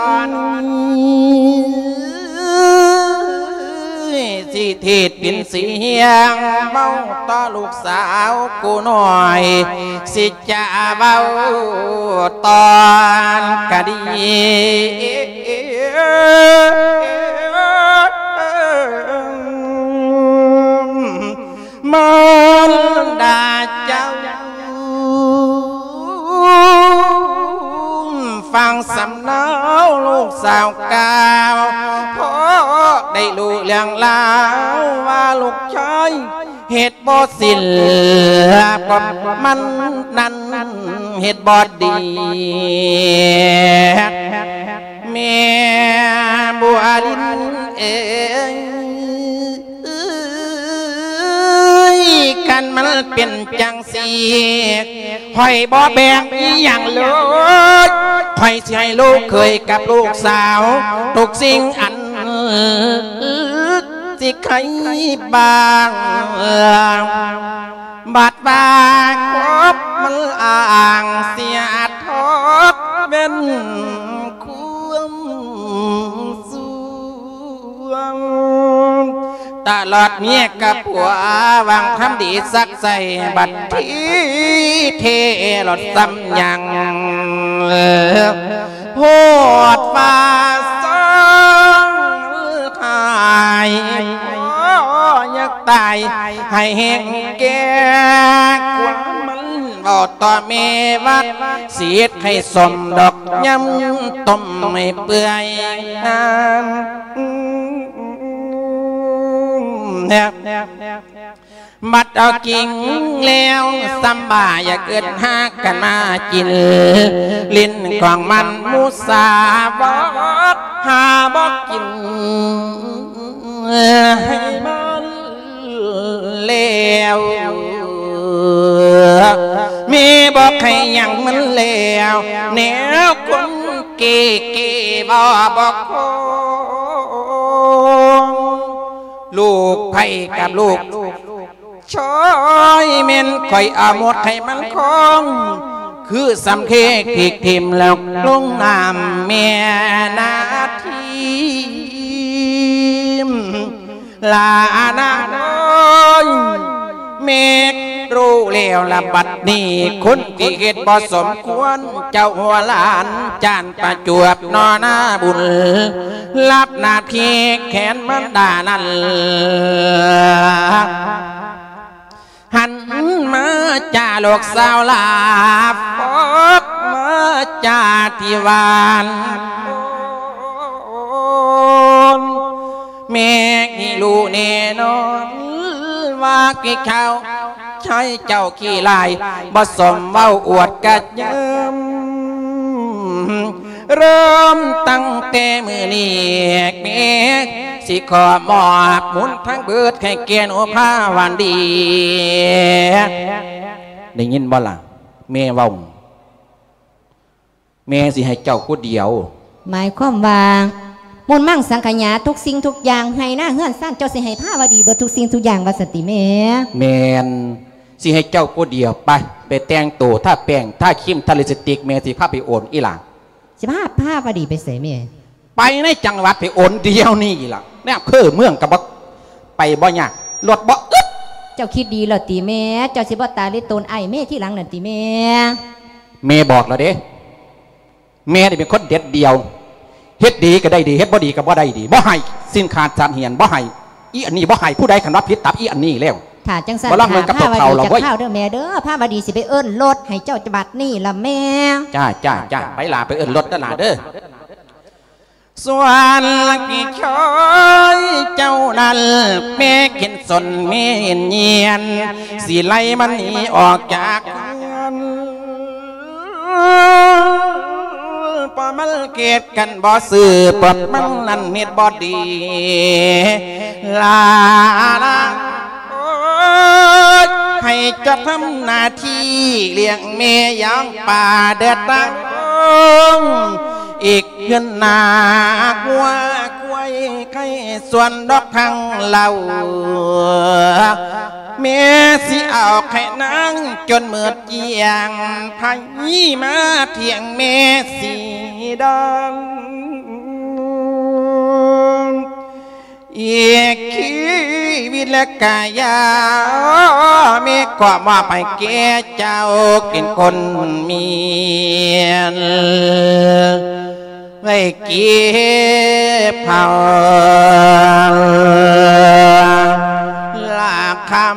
A: สิเทศเป็นเสียงเมาต่อลูกสาวกูหน่อยสิจะเบาตอนกะดีมันดาเจ้าฟังสำเนาลูกสาวกาวพอได้รู้เรื่องราวว่าลูกชายเหตุบ่สินก็มันนั้นเหตุบ่ดีแม่บัวลินเอ๋ยกันมันเป็นจังสีหอยบ่แบกอีหยังเลยหอยสิให้ลูกเคยกับลูกสาวทุกสิ่งอันสิใครบ้างบาดบางครบมันอ่างเสียทบเป็นควมสวงตลอดเมียกับผัววางทำดีสักใส่บัดที่เทหลดซ้ำยังโพดฟ้าสองหายอยากตายให้แห้งแก่กว่ามันบอกต่อเมวัดเสียดให้สมดอกย้ำต้มไม่เปื่อยนานบัดเอากิ่งแล้วสัมบ่าอย่าเกิดหักกันมากินลิ้นของมันมุสาบอกหาบอกกินให้มันแล้วมีบอกให้ยังมันแล้วแนวคนเก๋เก๋บอกบอกลูกไผ่กับลูกช้อยเม่นคอยอาหมดให้มันคงคือสำเคขีกทิมแล้วลงน้ำเมียนาทีลานาน้อยเมฆรู้แล้วละบัดนี้คนที่เหตุบ่สมควรเจ้าหัวหลานจานประจวบนอหน้าบุญรับหน้าที่แขนมันด่านั่นหันมาจ่าโลกสาวลาฟอกมาจ่าที่วานโอ้แม่นี่รู้แน่นอนว่ากี่ข่าวใช้เจ้าขี้ลายบ่สมเว้าอวดกัดยำเริ่มตั้งแต่มือนี้แม่สิขอมอบหมุนทั้งเบิดให้แกนโอภาวันดีได้ยินบ่ล่ะแม่เว้าแม่สิให้เจ้าผู้เดียว
B: หมายความว่ามุนมั่งสังขยาทุกสิ่งทุกอย่างให้หน้าเฮือนซ่านเจ้าสิให้ผ้าวดีเบิดทุกสิ่งทุกอย่างว่าสติแม่
A: แม่นสิให้เจ้าผู้เดียวไปไปแต่งตัวถ้าแป้งถ้าครีมถ้าลิปสติกแม่สิพาไปโอนอีหล่ะ
B: สิพาผ้าวดีไปใส่แม่
A: ไปในจังหวัดไปโอนเดียวนี่ล่ะแน่คือเมืองกับบ่ไปบ่ยากรถบ่อึด
B: เจ้าคิดดีแล้วติแม่เจ้าสิบ่ตาลิตนไอแม่ที่หลังนั่นติแม่
A: แม่บอกแล้วเด้แม่นี่เป็นคนเด็ดเดียวเฮ็ดดีก็ได้ดีเฮ็ดบ่ดีก็บ่ได้ดีบ่ให้สิ้นขาดสารเหียนบ่ให้อีอันนี้บ่ให้ผู้ใดขันรับผิดตับอีอันนี้แล้ว
B: ถ้าจังสันถ้าผ้าวดีจะเข้าเด้อแม่เด้อผ้าวดีสิไปเอิ้นรถให้เจ้าจะบัดนี่ล่ะแม่
A: จ้าจ้าจ้าไปลาไปเอิ้นรถเด้อล่ะเด้อส่วนกี่ชอยเจ้านั่นแม่กินสนแม่เนียนสิไล่มันหนีออกจากกันปอมันเกตกันบ่สื่อปลดมันนั่นเม็ดบ่ดีลาละให้จะทำหน้าที่เลี้ยงเมียยามป่าเดือดร้อนอีกเงินนากัวกล้วยไข่ส่วนดอกทางเหล่าเมียสิเอาไข่นางจนเมื่อเจียงพายมาเที่ยงเมียสีดำอีกชีวิตและกายามีความว่าไปแก่เจ้ากินคนเมียนไว้เก็บเผาลาคำ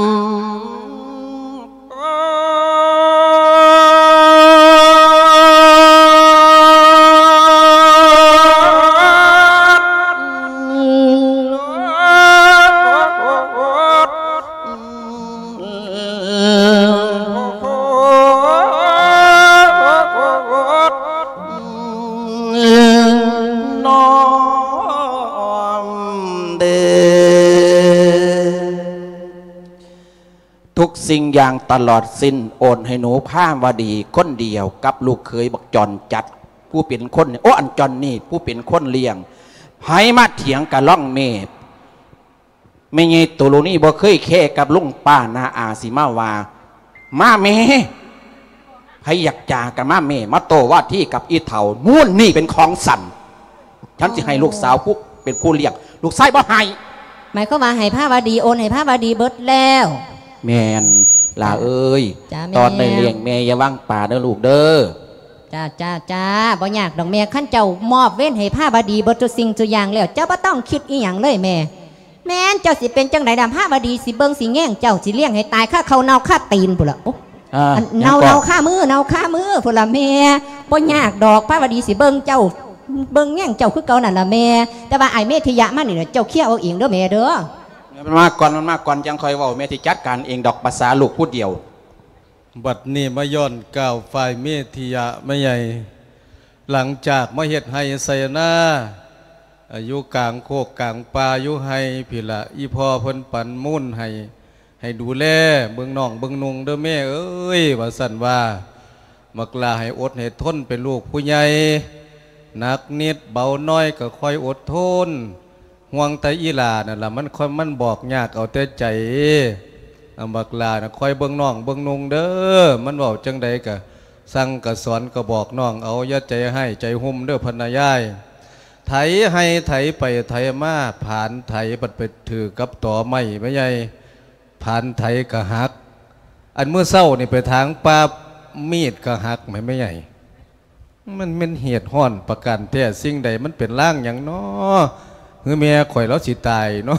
A: ทุกสิ่งอย่างตลอดสิ้นโอนให้หนูผ้าวดีคนเดียวกับลูกเคยบักจอนจัดผู้เป็นคนโอ้อันจอนนี่ผู้เป็นคนเลี้ยงให้มาเถียงกับล่องเมฆไม่ไงตัวลูนี่บ่เคยแค่กับลุงป้านาอาสิมาว่ามาเมให้อยากจากับมาเมมาโตว่าที่กับอีเถามุ่นนี่เป็นของสันฉันจะให้ลูกสาวผู้เป็นผู้เลี้ยงลูกชายบ่ให้
B: หมายก็มาให้ผ้าวดีโอนให้ผ้าวดีเบิดแล้ว
A: แมนลาเอ้ยตอนได้เลี้ยงแม่อย่าว่างป่าเด้อลูกเด้อ
B: จ้าจ้าจ้าบ่อยากดอกแม่ขั้นเจ้ามอบเว้นให้ผ้าบดีเบิดทุกสิ่งทุกอย่างแล้วเจ้าบ่ต้องคิดอีหยังเลยแม่แม่นเจ้าสิเป็นจังไดดำผ้าบดีสิเบิ่งสิแง่งเจ้าสิเลี้ยงให้ตายข้าเขาเนาข้าตีนพุ่นละเนาเนาข้ามือเนาข้ามือพุ่นละแม่บ่อยากดอกผ้าบดีสิเบิ่งเจ้าเบิ่งแง่งเจ้าคือเก่านั่นละแม่แต่ว่าไอ้เมธิยะมันนี่เจ้าเคี่ยวเอาเองเด้อแม่เด้อ
A: มันมาก่อนมันมาก่อนยังคอยว่าแม่ที่จัดการเองดอกภาษาลูกพูดเดียว
C: บัดนี้มาย้อนก้าวฝ่ายเมธิยะไม่ใหญ่หลังจากมาเฮ็ดให้ไสนาอายุกลางโคกกลางป่าอายุให้พี่ละอีพ่อเพิ่นปันมุ่นให้ให้ดูแลเบิ่งน้องเบิ่งนุ่งเด้อแม่เอ้ยว่าสั่นว่ามักลาให้อดให้ทนเป็นลูกผู้ใหญ่หนักนิดเบาน้อยก็ค่อยอดทนห่วงแต่อีหลานั่นล่ะมันค่อยมันบอกยากเอาแต่ใจอันบักลาน่ะค่อยเบิ่งน้องเบิ่งนุ่งเด้อมันบอกจังใดก็สั่งก็สอนก็บอกน้องเอาอย่าใจให้ใจหุ่มเด้อพนายายไถให้ไถไปไถมาผ่านไถปัดไปถือกับต่อไม้ไม่ใหญ่ผ่านไถก็หักอันเมื่อเศร้านี่ไปทางปามีดก็หักไม่ไม่ใหญ่มันเป็นเหตุห้อนประกันแท้สิ่งใดมันเป็นร่างอย่างน้อคือแม่ข่อยแล้วสิตายเนาะ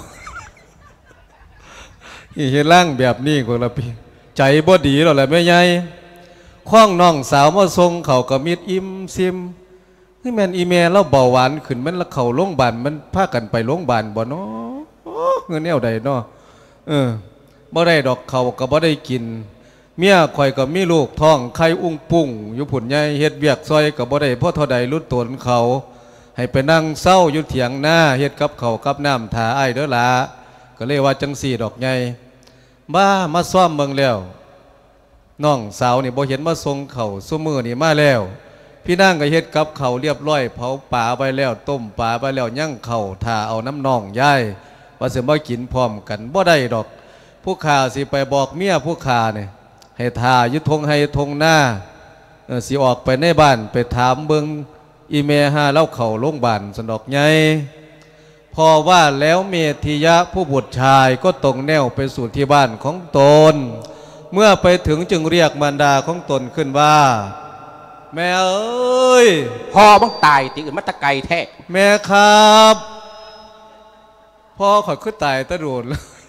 C: เห็นร่างแบบนี้พวกเราพี่ใจบ่ดีหรอกแหละแม่ใหญ่ข้องน้องสาวมาทรงเขาก็มิดอิ่มซิมให้แม่นอีเมลเราเบาหวานขึ้นมันละเข่าโรงพยาบาลมันพากันไปโรงพยาบาลบ่เนาะเงินแนวใดเนาะเออบ่ได้ดอกเขาก็บ่ได้กินเมียข่อยก็มีลูกท้องไข่อุ้งปุ้งอยู่ผุ่นใหญ่เฮ็ดเวียกซอยก็บ่ได้เพราะเท่าใดรุดตนเขาให้ไปนั่งเศร้าอยู่เถียงหน้าเฮ็ดกับเขากับน้ำถาอ้ายเด้อล่ะก็เลยว่าจังสี่ดอกใหญ่บ้ามาซ่อมเบิ่งแล้วน้องสาวนี่บ่เห็นมาส่งเขาซุมื้อนี่มาแล้วพี่นางก็เฮ็ดกับเขาเรียบร้อยเผาปลาไปแล้วต้มปลาไปแล้วย่างเขาท่าเอาน้ำน่องย่ายว่าสิมากินพร้อมกันบ่ได้ดอกผู้ข่าสิไปบอกเมียผู้ข่าเนี่ยให้ท่ายุทงให้ทงหน้าสิออกไปในบ้านไปถามเบิ่งอีเมหาเล่าเข่าโรงพยาบาลสนอกใหญ่พอว่าแล้วเมธิยะผู้บุตรชายก็ตรงแนวไปสู่ที่บ้านของตนเมื่อไปถึงจึงเรียกมารดาของตนขึ้นว่าแม่เอ้ย
A: พ่อบังตายตีอื่นมัตะไกแท้
C: แม่ครับพ่อขอยขึ้นตายตะโดน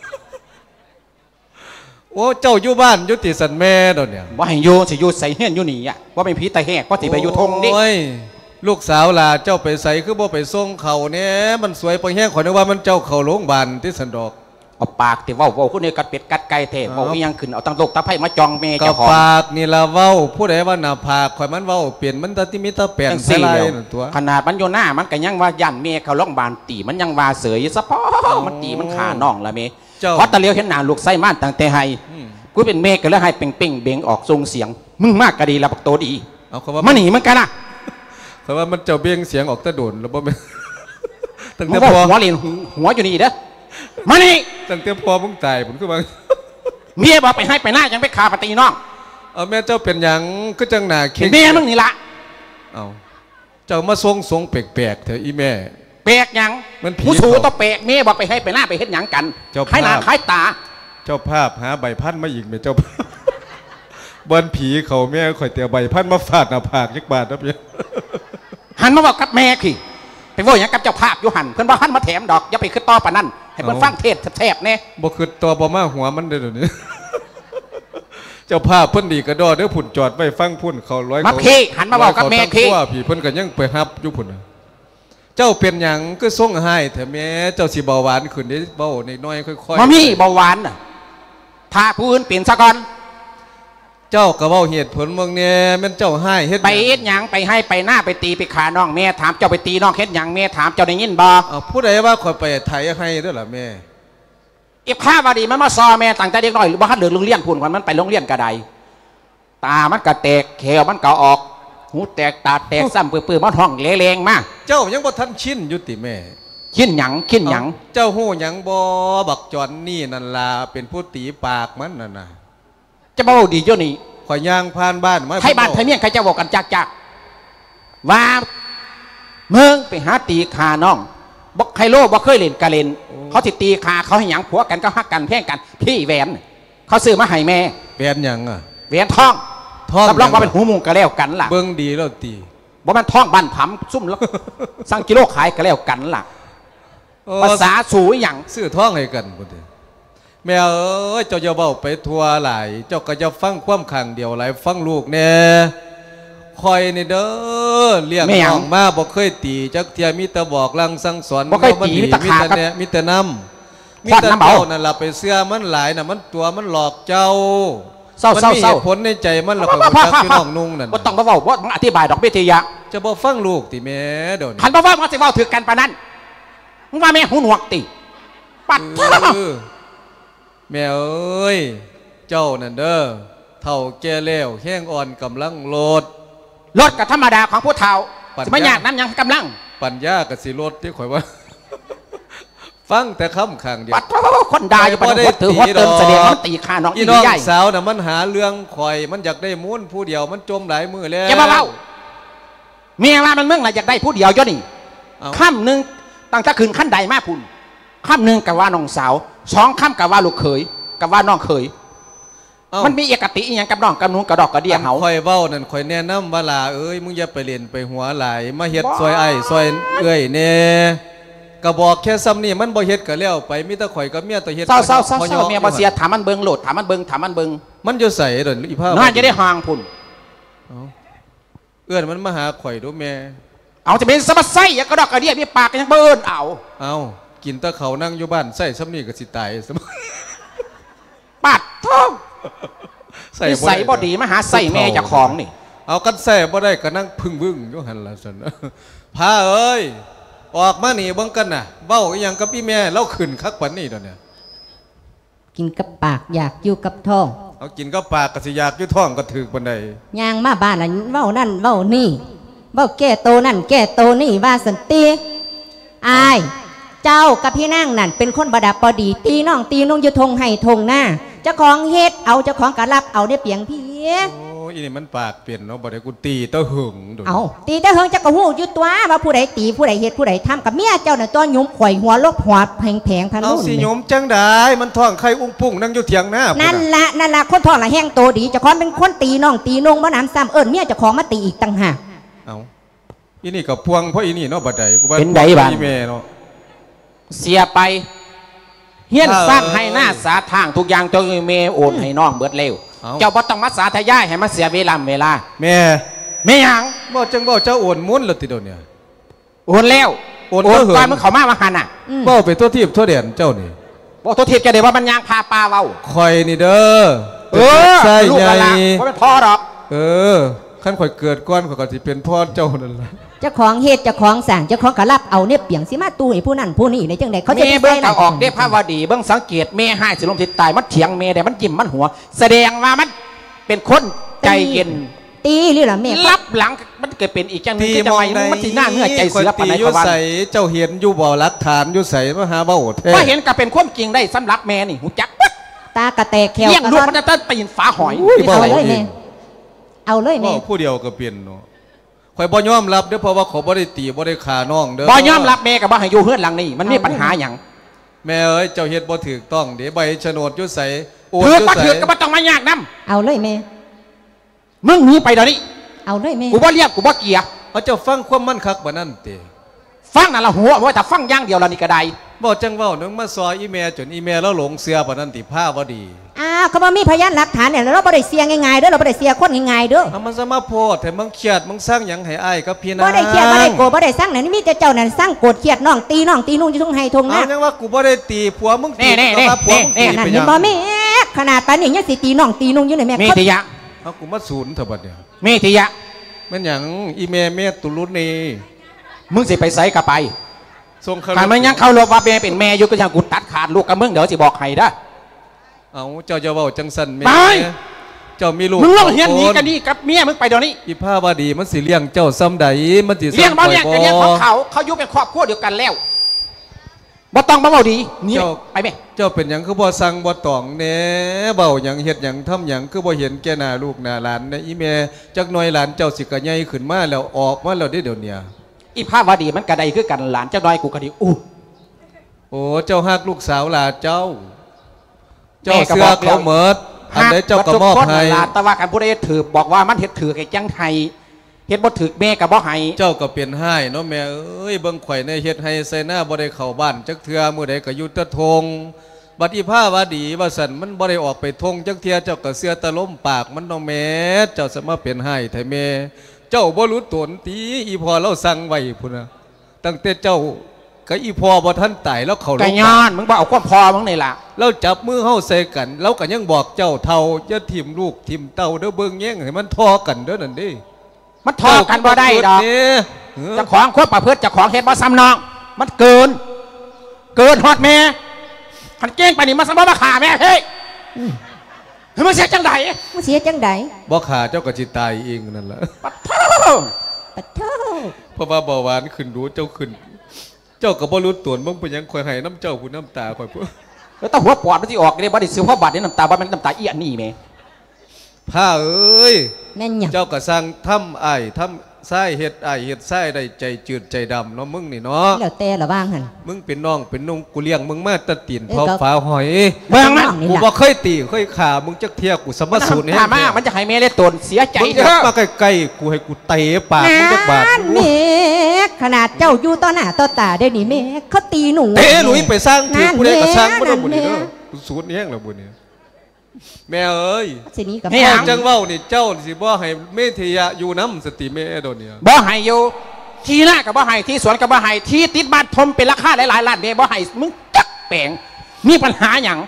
C: โอ้เจ้าอยู่บ้านยุติสันแม่ดอกเนี่ย
A: ว่าให้อยู่สิอยู่ใส่เฮียนอยู่นี่อ่ะว่าเป็นผีตาแหกว่าสิไปอยู่ทงดิ
C: ลูกสาวลาเจ้าไปใส่คือบ่ไปส่งเขาเนี่ยมันสวยไปแห้งขอนึกว่ามันเจ้าเขาโรงพยาบาลที่สันดอก
A: เอาปากที่เว้าเว้าคนนี้กัดเป็ดกัดไก่เทเว้าอีหยังขึ้นเอาตั้งโลกตาไผ่มาจองเมย์เจ้าของ
C: ปากนี่ละเว้าผู้ใดว่าหน้าผากข่อยมันเว้าเปลี่ยนมันตาที่มีตาแป่นใส่ลายตัว
A: ขนาดมันอยู่หน้ามันก็ยังว่ายันเมย์เขาโรงพยาบาลตีมันยังว่าเสยซะพอมันตีมันขาน่องละเมย์เพราะตะเลียวเห็นหน้าลูกไส้ม่านตั้งแต่ไห้กูเป็นเมย์ก็แล้วให้เป่งเป่งเบ่งออกทรงเสียงมึงมากก็ดีละบักโตดี
C: เอาคำว่า
A: มันหนีมันกันนะ
C: แต่ว่ามันเจ้าเบ่งเสียงออกตะโดนแล้วบ่แม่
A: ตั้งแต่พอหัวเรียนหัวอยู่นี่เด้อมานี่
C: ตั้งแต่พอมึงตายผมคือว่า
A: เมียบอกไปให้ไปหน้ายังไปขาปฏิน้อง
C: เอาแม่เจ้าเป็นหยังก็จังหนา
A: เข่งเมียมึงนี่ละ
C: เอาเจ้ามาทรงทรงแปลกๆเถอะอีแม่
A: แปลกยัง
C: มันผี
A: ผู้สูต้องแปลกเมียบอกไปให้ไปหน้าไปเฮ็ดหยังกันให้หน้าให้ตา
C: เจ้าภาพหาใบพัดมาอีกไหมเจ้าบนผีเขาแม่ข่อยเตียใบพัดมาฟาดหน้าผากยักบาทนะพี่
A: หันมาบอกกับแม่ขี้ไปว่าอย่างกับเจ้าภาพอยู่หันเพื่อนว่าหันมาแถมดอกอย่าไปขึ้นต่อปะนั่นให้เพื่อนฟังเทศแทบเนี่ย
C: บ่ขึ้นต่อบ่มาหัวมันเดี๋ยวนี้เจ้าภาพเพิ่นดีกระดอเด้อผุ่นจอดไปฟังพุ่นเขาร้อย
A: มาพี่หันมาบอกกับแม่พี่
C: ว่าพี่เพิ่นก็ยังไปฮับอยู่พุ่นเจ้าเป็นหยังก็ส่งให้แต่แม่เจ้าสิเบาหวานขึ้นได้เบาในน้อยค่อย
A: ๆมามีเบาหวานน่ะถ้าผู้อื่นเปลี่ยนซะก่อน
C: เจ้าก็เว้าเหตุผลเมืองเนี่ยมันเจ้าให้เฮ็ด
A: ไปเฮ็ดหยังไปให้ไปหน้าไปตีไปขาน้องแม่ถามเจ้าไปตีน้องเฮ็ดหยังแม่ถามเจ้าได้ยินบ่
C: อ้าวผู้ใดว่าข่อยไปไถให้ด้วยล่ะแม่
A: อีกข้าวาดีมันมาซอแม่ตั้งแต่เด็กน้อยหรือบ่ทันเดินโรงเรียนพุ่นก่อนมันไปโรงเรียนกระไดตามันก็แตกแขวมันก็ออกหูแตกตาแตกซ้ำปื้อๆมันห้องแรงๆมา
C: เจ้ายังบ่ทันชินอยู่ติแม่
A: ชินหยังชินหยัง
C: เจ้าฮู้หยังบ่บักจอนนี่นั่นล่ะเป็นผู้ตีปากมันนั่นน่ะ
A: จะบ่ดีเจ้านี่
C: ข่อยย่างผ่านบ้าน
A: ให้บ้านไทยเมียงใครจะบอกกันจักจักว่าเมืองไปหาตีขาน้องบอกไคโลบอกเคยเล่นกะเล่นเขาติตีขาเขาให้หยังผัวกันก็ฮักกันแพ่งกันพี่แหวนเขาซื้อมาให้แม่
C: แหวนหยังอ่ะ
A: แหวนทองทองรับรองว่าเป็นหูมุงกะแล้วกันล่ะ
C: เบิ้งดีแล้วตี
A: บอกมันทองบันผำซุ่มแล้วสั่งกิโลขายกะแล้วกันล่ะภาษาสูงอย่าง
C: ซื้อทองให้กันคนเดียวแม่เอ้ยเจ้าจะเบาไปทัวหลายเจ้าก็จะฟังความขังเดียวหลายฟังลูกเนี่ยคอยในเด้อเลี้ยงน้องมาบอกเคยตีจักเทียมีแต่บอกลังสั่งสอน
A: บอกเคยตีมีแต่ขา
C: เนี่ยมีแต่น้ำมีแต่เจ้านั่นล่ะไปเสื้อมันหลายน่ะมันตัวมันหลอกเจ้า
A: เศร้าเศร้าเศร้า
C: ผลในใจมันเราก็จักพี่น้องนุ่งนั่น
A: ก็ต้องมาบอกว่าอธิบายดอกเบี้ยทียะ
C: จะบอกฟังลูกตีแม่เดี๋ยวนี้
A: หันมาว่ามันสิว่าถือกันปะนั้นมึงว่าแม่หูหนวกตีปัด
C: แม่เอ้ยเจ้านั่นเด้อเท่าแก่แล้วแห้งอ่อนกำลังโลด
A: รถกับธรรมดาของผู้เฒ่าจะไม่ยากน้ำยังกำลัง
C: ปัญญากับสิรถที่ข่อยว่าฟังแต่คำขังเดียว
A: ปัดคนด่าอยู่ปัดหัวถือหัวเติมเสด็จมันตีขาน้อง
C: อีน้องสาวน่ะมันหาเรื่องข่อยมันอยากได้ม้วนผู้เดียวมันจมหลายมือแล้ว
A: จะมาเล่าเมียว่ามันเมื่อไหร่อยากได้ผู้เดียวเจ้านี่ค่ำหนึ่งตั้งแต่คืนขั้นใดมาพุ่นค่ำหนึ่งกับว่าน้องสาวสองค่ำกับว่าลูกเขยกับว่าน้องเขยมันมีเอกติอย่างกับน้องกับนุ้งกับดอกกับเดีย
C: เหาคอยเบ้านั่นคอยแนะนำว่าลาเอ้ยมึงอย่าไปเล่นไปหัวไหลมาเฮ็ดซอยไอ้ซอยเอ้ยเน่กระบอกแค่ซ้ำนี่มันบ่เฮ็ดก็แล้วไปมิตรข่อยกับเมียตัวเฮ็ด
A: เศร้าเศร้าเศร้าเมียบ่เสียถามมันเบิ่งโหลดถามมันเบิ่งถามมันเบิ่ง
C: มันจะใส่เดินอีผ้า
A: น่าจะได้ห่างพุ่น
C: เอื้อนมันมาหาข่อยดูแม่
A: เอาจะเป็นสมัสไส้ยังกระดอกกระเดียมีปากยังเบิ้ลเอา
C: เอากินตะเขานั่งอยู่บ้านใส่ซ้ำนี่ก็สิตายสม
A: ปัดท้องใส่ใส่บอดีมาหาใส่แม่จากของนี่
C: เอากันแส่บ่ได้ก็นั่งพึ่งพึ่งอยู่หันละสันพาเอ้ยออกมาหนีเบิ่งกันน่ะเบ้าอย่างกับพี่แม่เล่าขึ้นคักปันนี่ตอนเนี้ย
B: กินกับปากอยากอยู่กับท้อง
C: เอากินกับปากก็สิอยากอยู่ท้องก็ถือปันใด
B: ย่างมาบ้านน่ะเว้านั่นเว้านี่เว้าแก่โตนั่นแก่โตนี่ว่าสันติอายเจ้ากับพี่นั่งนั่นเป็นคนบดับปดีตีน้องตีนุ่งอยู่ทงให้ทงหน้าเจ้าของเฮ็ดเอาเจ้าของกระลับเอาได้เปียงพี่
C: โอ้ยนี่มันปากเปลี่ยนเนาะบ่ได้กูตีตะหึง
B: เอาตีตะหึงจะกระหูอยู่ตัวว่าผู้ใดตีผู้ใดเฮ็ดผู้ใดทำกับเมียเจ้าน่ะตัวหยุมข่อยหัวลบหัวแผงแผงพัน
C: เอาสิหยุมจังได้มันท้องไข่อุ้งปุ่งนั่งอยู่เถียงหน้า
B: นั่นละนั่นละคนท้องละแห้งโตดีเจ้าของเป็นคนตีน้องตีนงบ่น้ำซ้ำเอิญเมียเจ้าของมาตีอีกต่างหาก
C: เอาอีนี่กับพวงเพราะอีนี่เนาะบัดใดกูว่า
A: เป็นไดบ้าง
C: แม่เนาะ
A: เสียไปเฮี้ยนสร้างให้หน้าสาทางทุกอย่างตัวเมย์โอนให้น้องเบิดเร็วเจ้าบ่ต้องมาสาทยายให้มาเสียเวลาเวลา
C: แม่
A: แม่ยัง
C: บ่จังบ่เจ้าโอนมุ้นหรือติดเนี่ย
A: โอนแล้วโอนก่อนมึงเขามามาหันอ่ะ
C: บ่เป็นตัวทีบตัวเด่นเจ้านี่
A: บ่ตัวทีบแกเดี๋ยวว่ามันยางพาปลาเว้า
C: คอยนี่เด้อ
A: เออใช่ใหญ่ว่าเป็นพ่อหรอก
C: เออขั้นข่อยเกิดก้อนข่อยก็สิเป็นพ่อเจ้านั่นแหละ
B: เจ้าของเฮ็ดเจ้าของสั่งเจ้าของกระลับเอาเนี่ยเปียงสิมาตู้ให้ผู้นั้นผู้นี้ในจังใดเขาจะ
A: เบิ้งออกได้ภาวดีเบิ้งสังเกตเมย์ให้สิลมทิศตายมันเถียงเมย์แต่มันจิ้มมันหัวแสดงว่ามันเป็นคนใจเย็น
B: ตีหรือล่ะเมย์
A: รับหลังมันเกิดเป็นอีกจังนึงจะไงมันสีหน้าเงื่อใจเสือปานไหนเขาว่า
C: เจ้าเห็นอยู่บ่อหลักฐานอยู่ใส่มหาเบ้า
A: แท้ว่าเห็นก็เป็นความจริงได้สำหรับแม่นี่หูจัก
B: ตากระแตกแขว
A: เลี้ยงลูกมันจะต้นปีนฝาหอย
B: เอาเลยแม่เอาเลยแม่
C: ผู้เดียวก็เปลี่ยนเนาะข่อยบ่ยอมรับเด้อเพราะว่าเขาบ่ได้ตีบ่ได้ขาน้องเด้อ
A: บ่ยอมรับแม่กับบ่ให้อยู่เฮือนหลังนี้มันมีปัญหาอย่าง
C: แม่เอ้ยเจ้าเฮ็ดบ่ถูกต้องเดี๋ยวใบโฉนดอยู่ใส่
A: โอนอยู่ใส่ถือก็บ่ต้องมายากนำ
B: เอาเลยแม่
A: มึงหนีไปเดี๋ยวนี้
B: เอาเลยแม่
A: กูบ่เรียกกูบ่เกียร์
C: เขาเจ้าฟังความมั่นคักบ่นั่นติ
A: ฟังนั่นละหัวว่าแต่ฟังอย่างเดียวละนี่ก็ได้
C: บ่จังเว้านึงมาซอยอีแม่จนอีแม่แล้วหลงเสือบ่นั่นติผ้าบ่ดี
B: อ้าวเขาบ่มีพยานหลักฐานเนี่ยเราบ่ได้เสียง่ายๆเด้อเราบ่ได้เสียคนง่ายๆเด้อ
C: มันจะมาโพดแต่มึงเครียดมึงสร้างหยังให้อ้ายกับพี่นาง
B: บ่ได้เครียดบ่ได้โกรธบ่ได้สร้างเนี่ยมีแต่เจ้านั่นสร้างโกรธเครียดน้องตีน้องตีนุ่งอยู่ทุ่งไห้ทุ่งนา
C: เอายังว่ากูบ่ได้ตีผัวมึงตีกับผัวมึงตี
B: ไปยังบ่แม่ขนาดปานนี้ยังสิตีน้องตีนุ่งอยู่ในแม่
A: เมธิยะ
C: เอากูมาศูนย์เถอะบัดเนี่ย
A: เมธิยะ
C: มันหยังอีแม่แม่ตุลุนี
A: มึงสิไปไสก็ไป
C: ส่ง
A: ใครมันยังเข้ารบว่าแม่เป็นแม่อยู่ก็ยังกูตัดขาดลูกกับมึงเดี๋ยวสิบอกให้เด้อ
C: เอาเจ้าจะเว้าจังสันแม่เจ้ามีลูก
A: มึงลองเฮียนนี้กันนี่กับเมียมึงไปเดี๋ยวนี้
C: อีผ้าวดีมันสิเลี้ยงเจ้าซ้ำใดมันสิ
A: เลี้ยงบ่เลี้ยงก็เลี้ยงของเขาเขาอยู่เป็นครอบครัวเดียวกันแล้วบ่ต้องบ่เว้าดีนี่ไปแม่
C: เจ้าเป็นหยังคือบ่สั่งบ่ตองแหน่เว้าหยังเฮ็ดหยังทำหยังคือบ่เห็นแก่หน้าลูกหน้าหลานในอีแม่จักหน่อยหลานเจ้าสิกะใหญ่ขึ้นมาแล้วออกมาแล้วได้เดี๋ยวนี้
A: อีผ้าวดีมันกระไดคือกันหลานจักหน่อยกูกระดิอู้
C: โอ้เจ้าฮักลูกสาวหลานเจ้าเจ้าเสือเขาเมิดอันใดเจ้าก็มอบให้
A: แต่ว่าการผู้ใดถือบอกว่ามันเฮ็ดถือไอ้จังไห้เฮ็ดบ่ถือแม่กับบ่ให้
C: เจ้าก็เป็นให้เนาะแม่เอ้ยเบิ่งข่อยในเฮ็ดให้ใส่หน้าบ่ได้เข้าบ้านจักเทื่อมื้อใดก็อยู่ตะทงบัดอีผ้าว่าดีว่าสั่นมันบ่ได้ออกไปทงจักเทื่อเจ้าก็เสือตะล้มปากมันเนาะแม่เจ้าสามารถเป็นให้ไทแม่เจ้าบ่รู้ตนตีอีพอเราสั่งไว้พุ่นน่ะตั้งแต่เจ้าก็อีพอบ่ท่านตายแล้วเขา
A: ไก่ย้อนมึงบ่เอาความพอมึงนี่ล่ะ
C: เราจับมือเฮาใส่กันเราก็ยังบอกเจ้าเท่าจะทิ่มลูกทิ่มเต่าเด้อเบิ่งแย่งให้มันทอกันเด้อนั่นดิ
A: มันทอกันบ่ได้ดอกเจ้าของควบประพฤติเจ้าของเฮ็ดบ่ซ้ำน้องมันเกินเกินฮอดแม่คันเก่งไปนี่มาซ้ำบ่มาฆ่าแม่เฮ้ยมันเสียจังได
B: มันเสียจังได
C: บ่ฆ่าเจ้าก็สิตายเองนั่นแหละ
A: ปัดเท่า
B: ปัดเท่า
C: เพราะว่าเบาหวานขึ้นดูเจ้าขึ้นเจ้ากับบ่รู้ตัวมึงเป็นยังคอยให้น้ำเจ้าผู้น้ำตาคอยเพื่อ
A: แล้วต้องหัวปอดมันที่ออกเลยบ่ได้ซื้อหัวบาดนี่น้ำตาบ่มันน้ำตาเอี้ยนี่แม่
C: ผ้าเอ้ย
B: แม่นหยัง
C: เจ้าก็สร้างทำไอ้ทำไส้เห็ดไอ้เห็ดไส้ได้ใจจืดใจดำเนาะมึงนี่เนาะ
B: แล้วแต่ละบ้างหัน
C: มึงเป็นน้องเป็นนุ่งกูเลี้ยงมึงมาตะตีนพอฟ้าหอย
A: เมืองนั้น
C: กูบ่เคยตีเคยขามึงจักเที่ยกูสมมาสูน
A: เนี่ยมามันจะให้แม่เล่ตนเสียใจ
C: เถอะมาใกล้ๆกูให้กูเตะปากมึงจักบาด
B: แม่ขนาดเจ้าอยู่ต่อหน้าต่อตาได้นี่แม่เขาตีหนู
C: เตะหลุยไปสร้างถือกูได้ก็สร้างมันบุญนี่เด้อกูสูนแห้งแล้วบุญนี่แม่เอ้ยจังเว้านี่เจ้าสิบ่ให้เมธิยะอยู่น้ำสติแม่โดนเนี่ย
A: บ่ให้อยู่ที่หน้ากับบ่ให้ที่สวนกับบ่ให้ที่ติดบ้านทมเป็นราคาหลายๆล้านเมบ่ให้มึงจักแปลงมีปัญหาอย่าง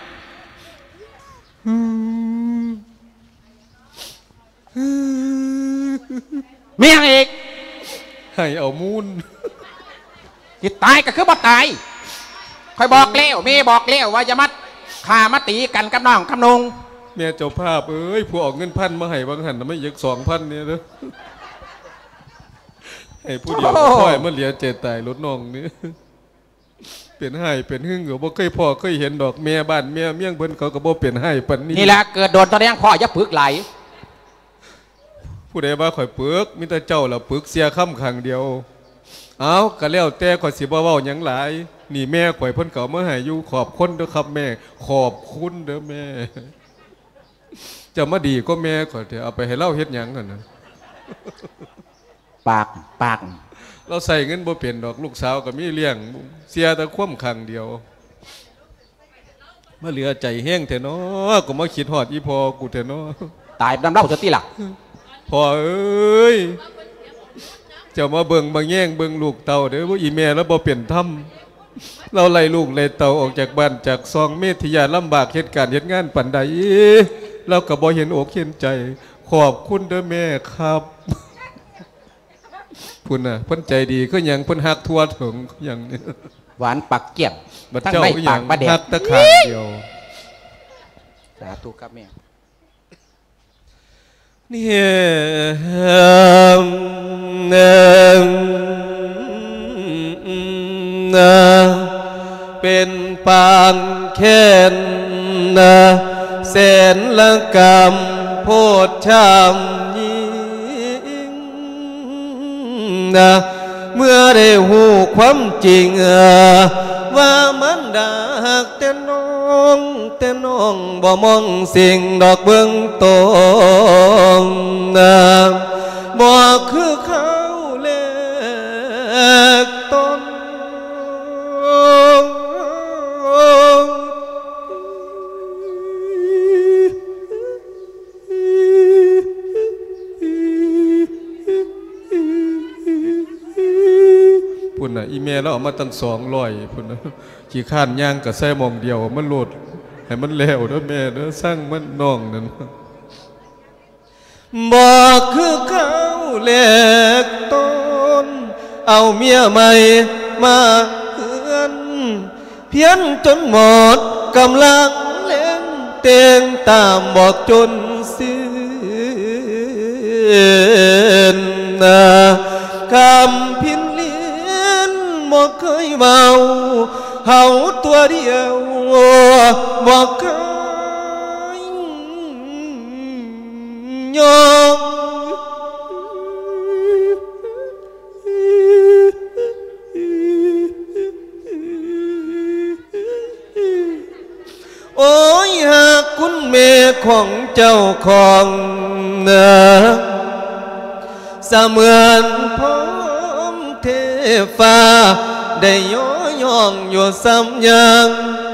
A: มีอย่างอีก
C: ให้เอามูล
A: จิตตายก็คือบ่ตายคอยบอกเลี้ยวมีบอกเลี้ยวว่าจะมัดขามาตีกันกับน้องกับนุง
C: แม่เจ้าภาพเอ้ยผู้ออกเงินพันมาให้บางหันไม่ยักสองพันเนี่ยเด้อไอ้ผู้เดียวค่อยมันเหลียเจตายรถน้องนี่เป็นให้เป็นหึ่งหรือบ่เคยพ่อเคยเห็นดอกแม่บ้านแม่เมี่ยงเพิ่นเขาก็บ่เป็นให้ปันนี้
A: นี่แหละเกิดโดนตอนนี้พ่อจะปึกไหล
C: ผู้ใดว่าข่อยปึกมิแต่เจ้าละปึกเสียค่ำขังเดียวเอาก็แล้วแต่ข่อยสิบ่เว้าหยังหลายนี่แม่ข่อยเพิ่นเก่ามาให้อยู่ขอบคุณเด้อครับแม่ขอบคุณเด้อแม่จะมาดีก็แม่ข่อยเถอะเอาไปให้เล่าเฮ็ดหยังกันนะ
A: ปากปาก
C: เราใส่เงินบ่เปลี่ยนดอกลูกสาวก็มีเลี้ยงเสียแต่คว่ำขังเดียวมาเหลือใจแห้งเถอะเนาะก็มาคิดหอดอีพอกูเถอะเนาะ
A: ตายดำเล่าสติหลัก
C: พอเอ้ยจะมาเบิ่งมาแย่งเบิ่งลูกเต่าเด้อว่าอีแม่แล้วบ่เปลี่ยนถ้ำเราไล่ลูกไล่เต่าออกจากบ้านจากซองเมธยาลำบากเหตุการณ์เหตุงานปันใดเราก็บ่เห็นอกเห็นใจขอบคุณเด้อแม่ครับพุ่นน่ะเพิ่นใจดีก็ยังเพิ่นฮักทั่วถึงอย่างนี้
A: หวานปักเกี่ยม
C: ทั้งใบปากประเด็นฮักตะขาเดียว
A: สาธุครับแม่
C: เนี่ยเป็นปางแค้นแสนละกรรมโพดชามยิ่งเมื่อได้หูความจริงว่ามันดักแต่น้องแต่น้องบ่มองสิ่งดอกเบื้องต้นบ่คือเขาเล็กต้นพุ่นน่ะอีเมลเราเอามาตั้งสองร้อยพุ่นน่ะขี้ข้านย่างกับแซ่มองเดียวมันโหลดให้มันแล้วเด้อแม่เด้อสร้างมันน้องนั่นบอกคือเขาเล็กต้นเอาเมียใหม่มาเฮือนเพี้ยนจนหมดกำลังเล่นเตียงตามบอกจนสิ้นคำพินเลี้ยนบ่เคยเมาเฮาตัวเดียวบ่เคยยอมโอ้ยหากคุณแม่ของเจ้าของเนื้อเสมือนพร้อมเทฟ้าได้ย่อย่องอยู่ซ้ำยัง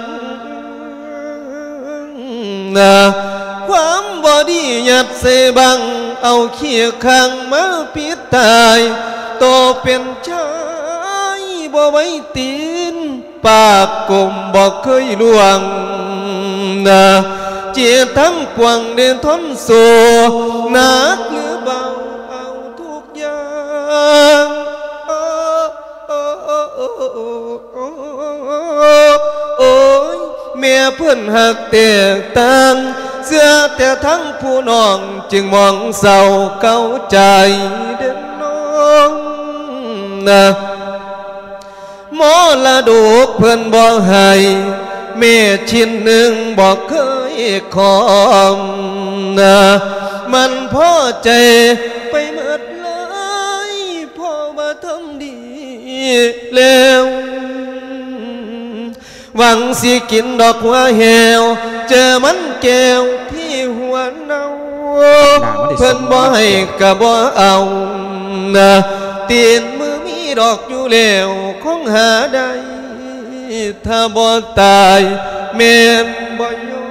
C: นะความบอดีหยัดเสบังเอาเขี้ยข้างมาปิดตายโตเป็นชายบ่ไว้ตีนปากกลมบอกเคยลวงนะเจียทั้งปวงเดินทนสู่หนักหรือเบาเอาทุกอย่างโอ้ยแม่เพื่อนหักแตกต่างเสื้อแต่ทั้งผู้น้องจึงมองเศร้าเก้าใจเด่นน้องนะหมอละดูเพื่อนบอกให้เมื่อชิ้นหนึ่งบอกเคยขอมนะมันพอใจไปหมดเลยพอมาทำดีแล้วหวังสิกินดอกหัวเหวเจอมันแก้วที่หัวเนาเพิ่นบ่ให้กะบ่เอานะตีนมือมีดอกอยู่แล้วคงหาได้ถ้าบ่ตายแม่นบ่ยอ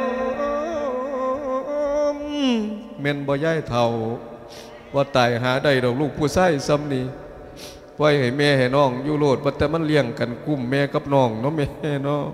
C: มแม่นบ่ย้ายเท่าว่าตายหาได้ดอกลูกผู้ชายซ้ำนี้ปล่อยให้แม่ให้น้องอยู่โลดว่าแต่มันเลี้ยงกันกุ้มแม่กับน้องเนาะแม่เนาะ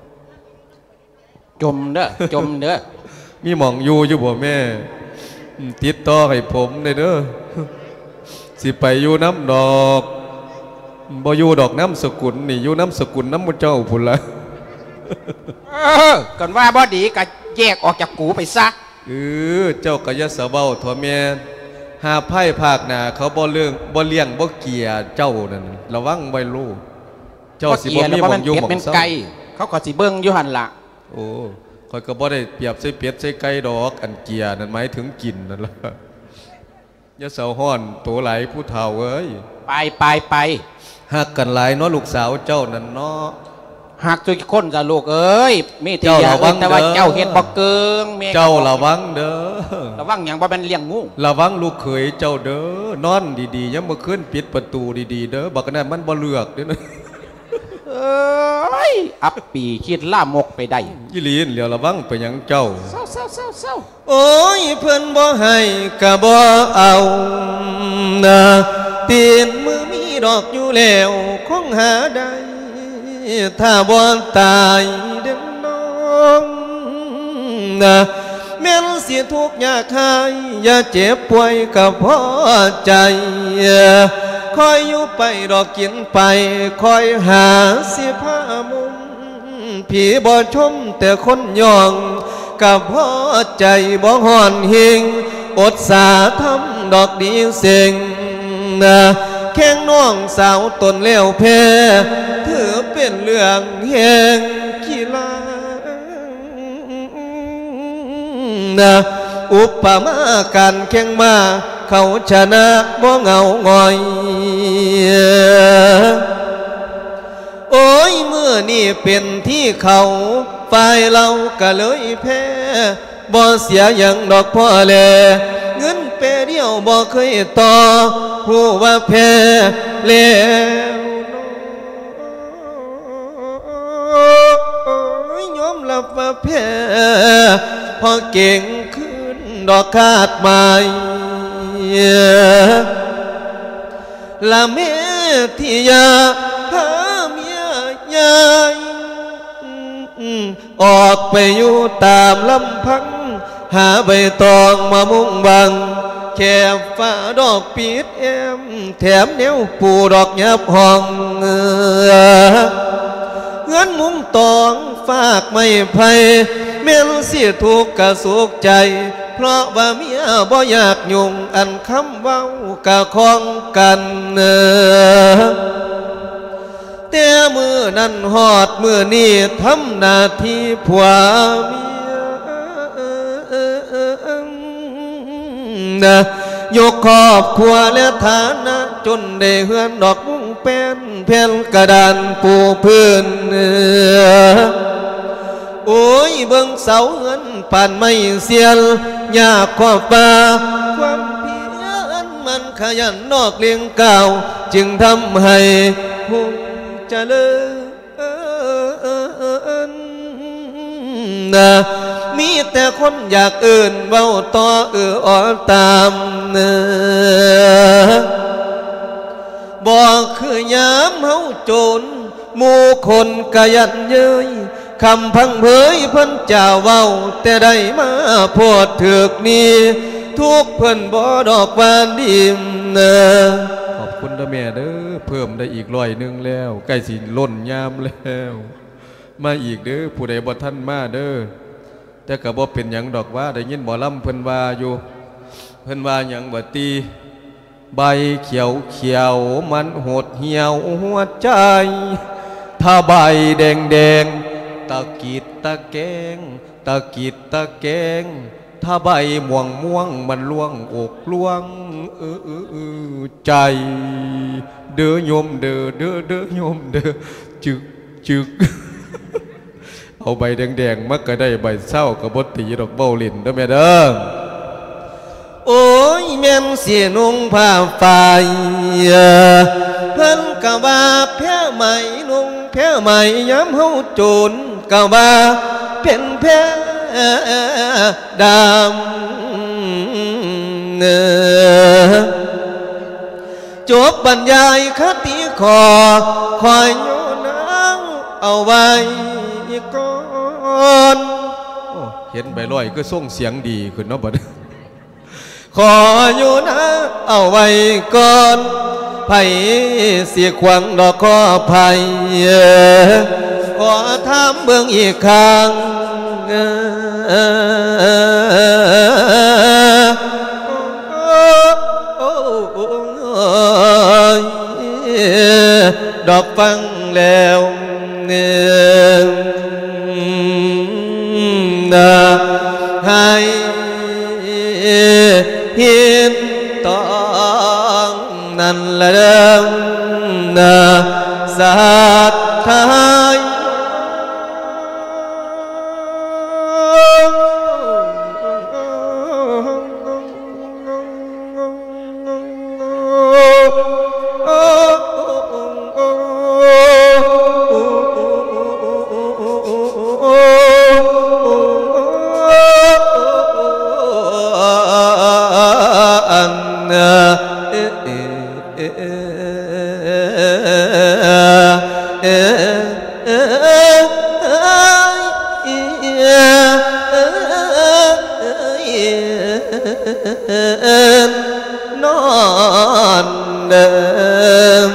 A: จมเด้อจมเด้อ
C: มีหม่องอยู่อยู่บ่แม่ติดต่อให้ผมได้เด้อสิไปอยู่น้ำดอกบ่อยู่ดอกน้ำสกุลนี่อยู่น้ำสกุลน้ำมุเจ้าพุ่นละ
A: เออกันว่าบ่ดีก็แยกออกจากกูไปซะ
C: เออเจ้าก็อย่าสะเบ้าถั่วแม่หาไพ่ภาคหน้าเขาบ่เรื่องบ่เลี้ยงบ่เกียเจ้านั่นระวังไว้ลูกเจ้าสิบ่มีหม่องอยู่หม่องเศร้า
A: เขาก็สิเบิ่งอยู่หั่นล่ะ
C: โอ้ข่อยก็บ่ได้เปรียบใส่เป็ดใส่ไก่ดอกอันเกียนั่นหมายถึงกินนั่นล่ะอย่าเสาฮ้อนโตหลายผู้เฒ่าเอ้ย
A: ไปไปไป
C: ฮักกันหลายเนาะลูกสาวเจ้านั่นเนาะ
A: หักทุกคนจะลูกเอ้ยมีที่อยากแต่ว่าเจ้าเฮ็ดบ่เกิง
C: เจ้าระวังเด้อ
A: ระวังหยังบ่เป็นเลี้ยงงู
C: ระวังลูกเขยเจ้าเด้อนอนดีๆยังบ่ขึ้นปิดประตูดีๆเด้อบักนั้นมันบ่เลือกเด้อนะ
A: เอ้ยอับปีคิดล่ามกไปได้
C: อีหลีนเหลียวระวังไปหยังเจ้า
A: เศร้าๆๆๆ
C: โอ้ยเพิ่นบ่ให้ก็บ่เอานะตีนมือมีดอกอยู่แล้วคงหาได้ถ้าบ่ตายเด้อน้องนะแม่นสิทุกข์ยากหายอย่าเจ็บป่วยก็พอใจคอยอยู่ไปดอกกินไปคอยหาสิผ้ามุมผีบ่ชมแต่คนย่องก็พอใจบ่ห่อนหิงอดสาทำดอกดีเสียงนะแข้งน้องสาวตนเลี้ยวแพ้ถือเป็นเรื่องแห่งกีฬานะอุปมาการแข่งมาเขาชนะบ่เหงาหงอยโอ้ยเมื่อนี่เป็นที่เขาฝ่ายเราก็เลยแพ้บ่เสียอย่างดอกพ่อแลเงินเปเดียวบ่เคยต่อผู้ว่าแพ้แล้วยอมรับว่าแพ้พอเก่งขึ้นดอกคาดหมายละแม่ที่อยากหาเมียใหญ่ออกไปอยู่ตามลำพังหาใบตองมามุ่งบังแค่ฝ้าดอกปิดแอมแถมแนวปูดอกยับห้องเงินมุงตองฝากไม่ไพ่เม่นเสียทุกข์กะสุขใจเพราะว่าเมียบ่อยากยุ่งอันคำเว้ากะคล้องกันแต่มือนั้นหอดมือนี้ทำหน้าที่ผัวเมียนะยกครอบครัวและฐานะจนได้เฮือนดอกมุ้งเป็นแผ่นกระดานปูพื้นโอ้ยเบิ่งเสาเงินป่านไม่เสียลยากขอบฟ้าความเพียรมันขยันนอกเลี้ยงเก่าจึงทำให้ภูมิเจริญนะมีแต่คนอยากเอื่นเว้าต่อเอออตามเนื้อบอกคือยามเฮาโจรหมู่คนกะยันเย้ยคำพังเผยเพิ่นจ่าเว้าแต่ได้มาพอดถึกนี้ทุกเพิ่นบ่ดอกบานดิมเนอขอบคุณเด้อแม่เด้อเพิ่มได้อีกร้อยหนึ่งแล้วใกล้สิล้นยามแล้วมาอีกเด้อผู้ใดบ่ทันมาเด้อแต่ก็บ่เป็นหยังดอกว่าได้ยินหมอลำเพิ่นว่าอยู่เพิ่นว่าหยังบ่ตีใบเขียวเขียวมันหดเหี่ยวหัวใจถ้าใบแดงแดงตะกิดตะแกงตะกิดตะแกงถ้าใบม่วงม่วงมันล่วงอกล่วงเออเออเออใจเด้อโยมเด้อเด้อเด้อโยมเด้อจึกจึกเอาใบแดงๆมักก็ได้ใบเศร้ากับบตีดอกเบ้าลินเด้อแม่เด้อโอ้ยแม่นเสียนุ่งผ้าฝ่ายเพิ่นกะว่าแพ้ไหมนุ่งแพ้ไหมย้ำเฮาโจรกะว่าเป็นแพ้ดำจบบรรยายคติขอคอยโยนังเอาไว้ก่อนเห็นใบลอยก็ส่งเสียงดีขึ้นเนาะบัดขออยู่นะเอาไว้ก่อนไผเสียขวางดอกขอภัยขอถามเบื้องอีกครั้งดอกฟังแล้วนะให้เห็นต้องนั่นแหละนะสัตย์ไทยนอนเดิม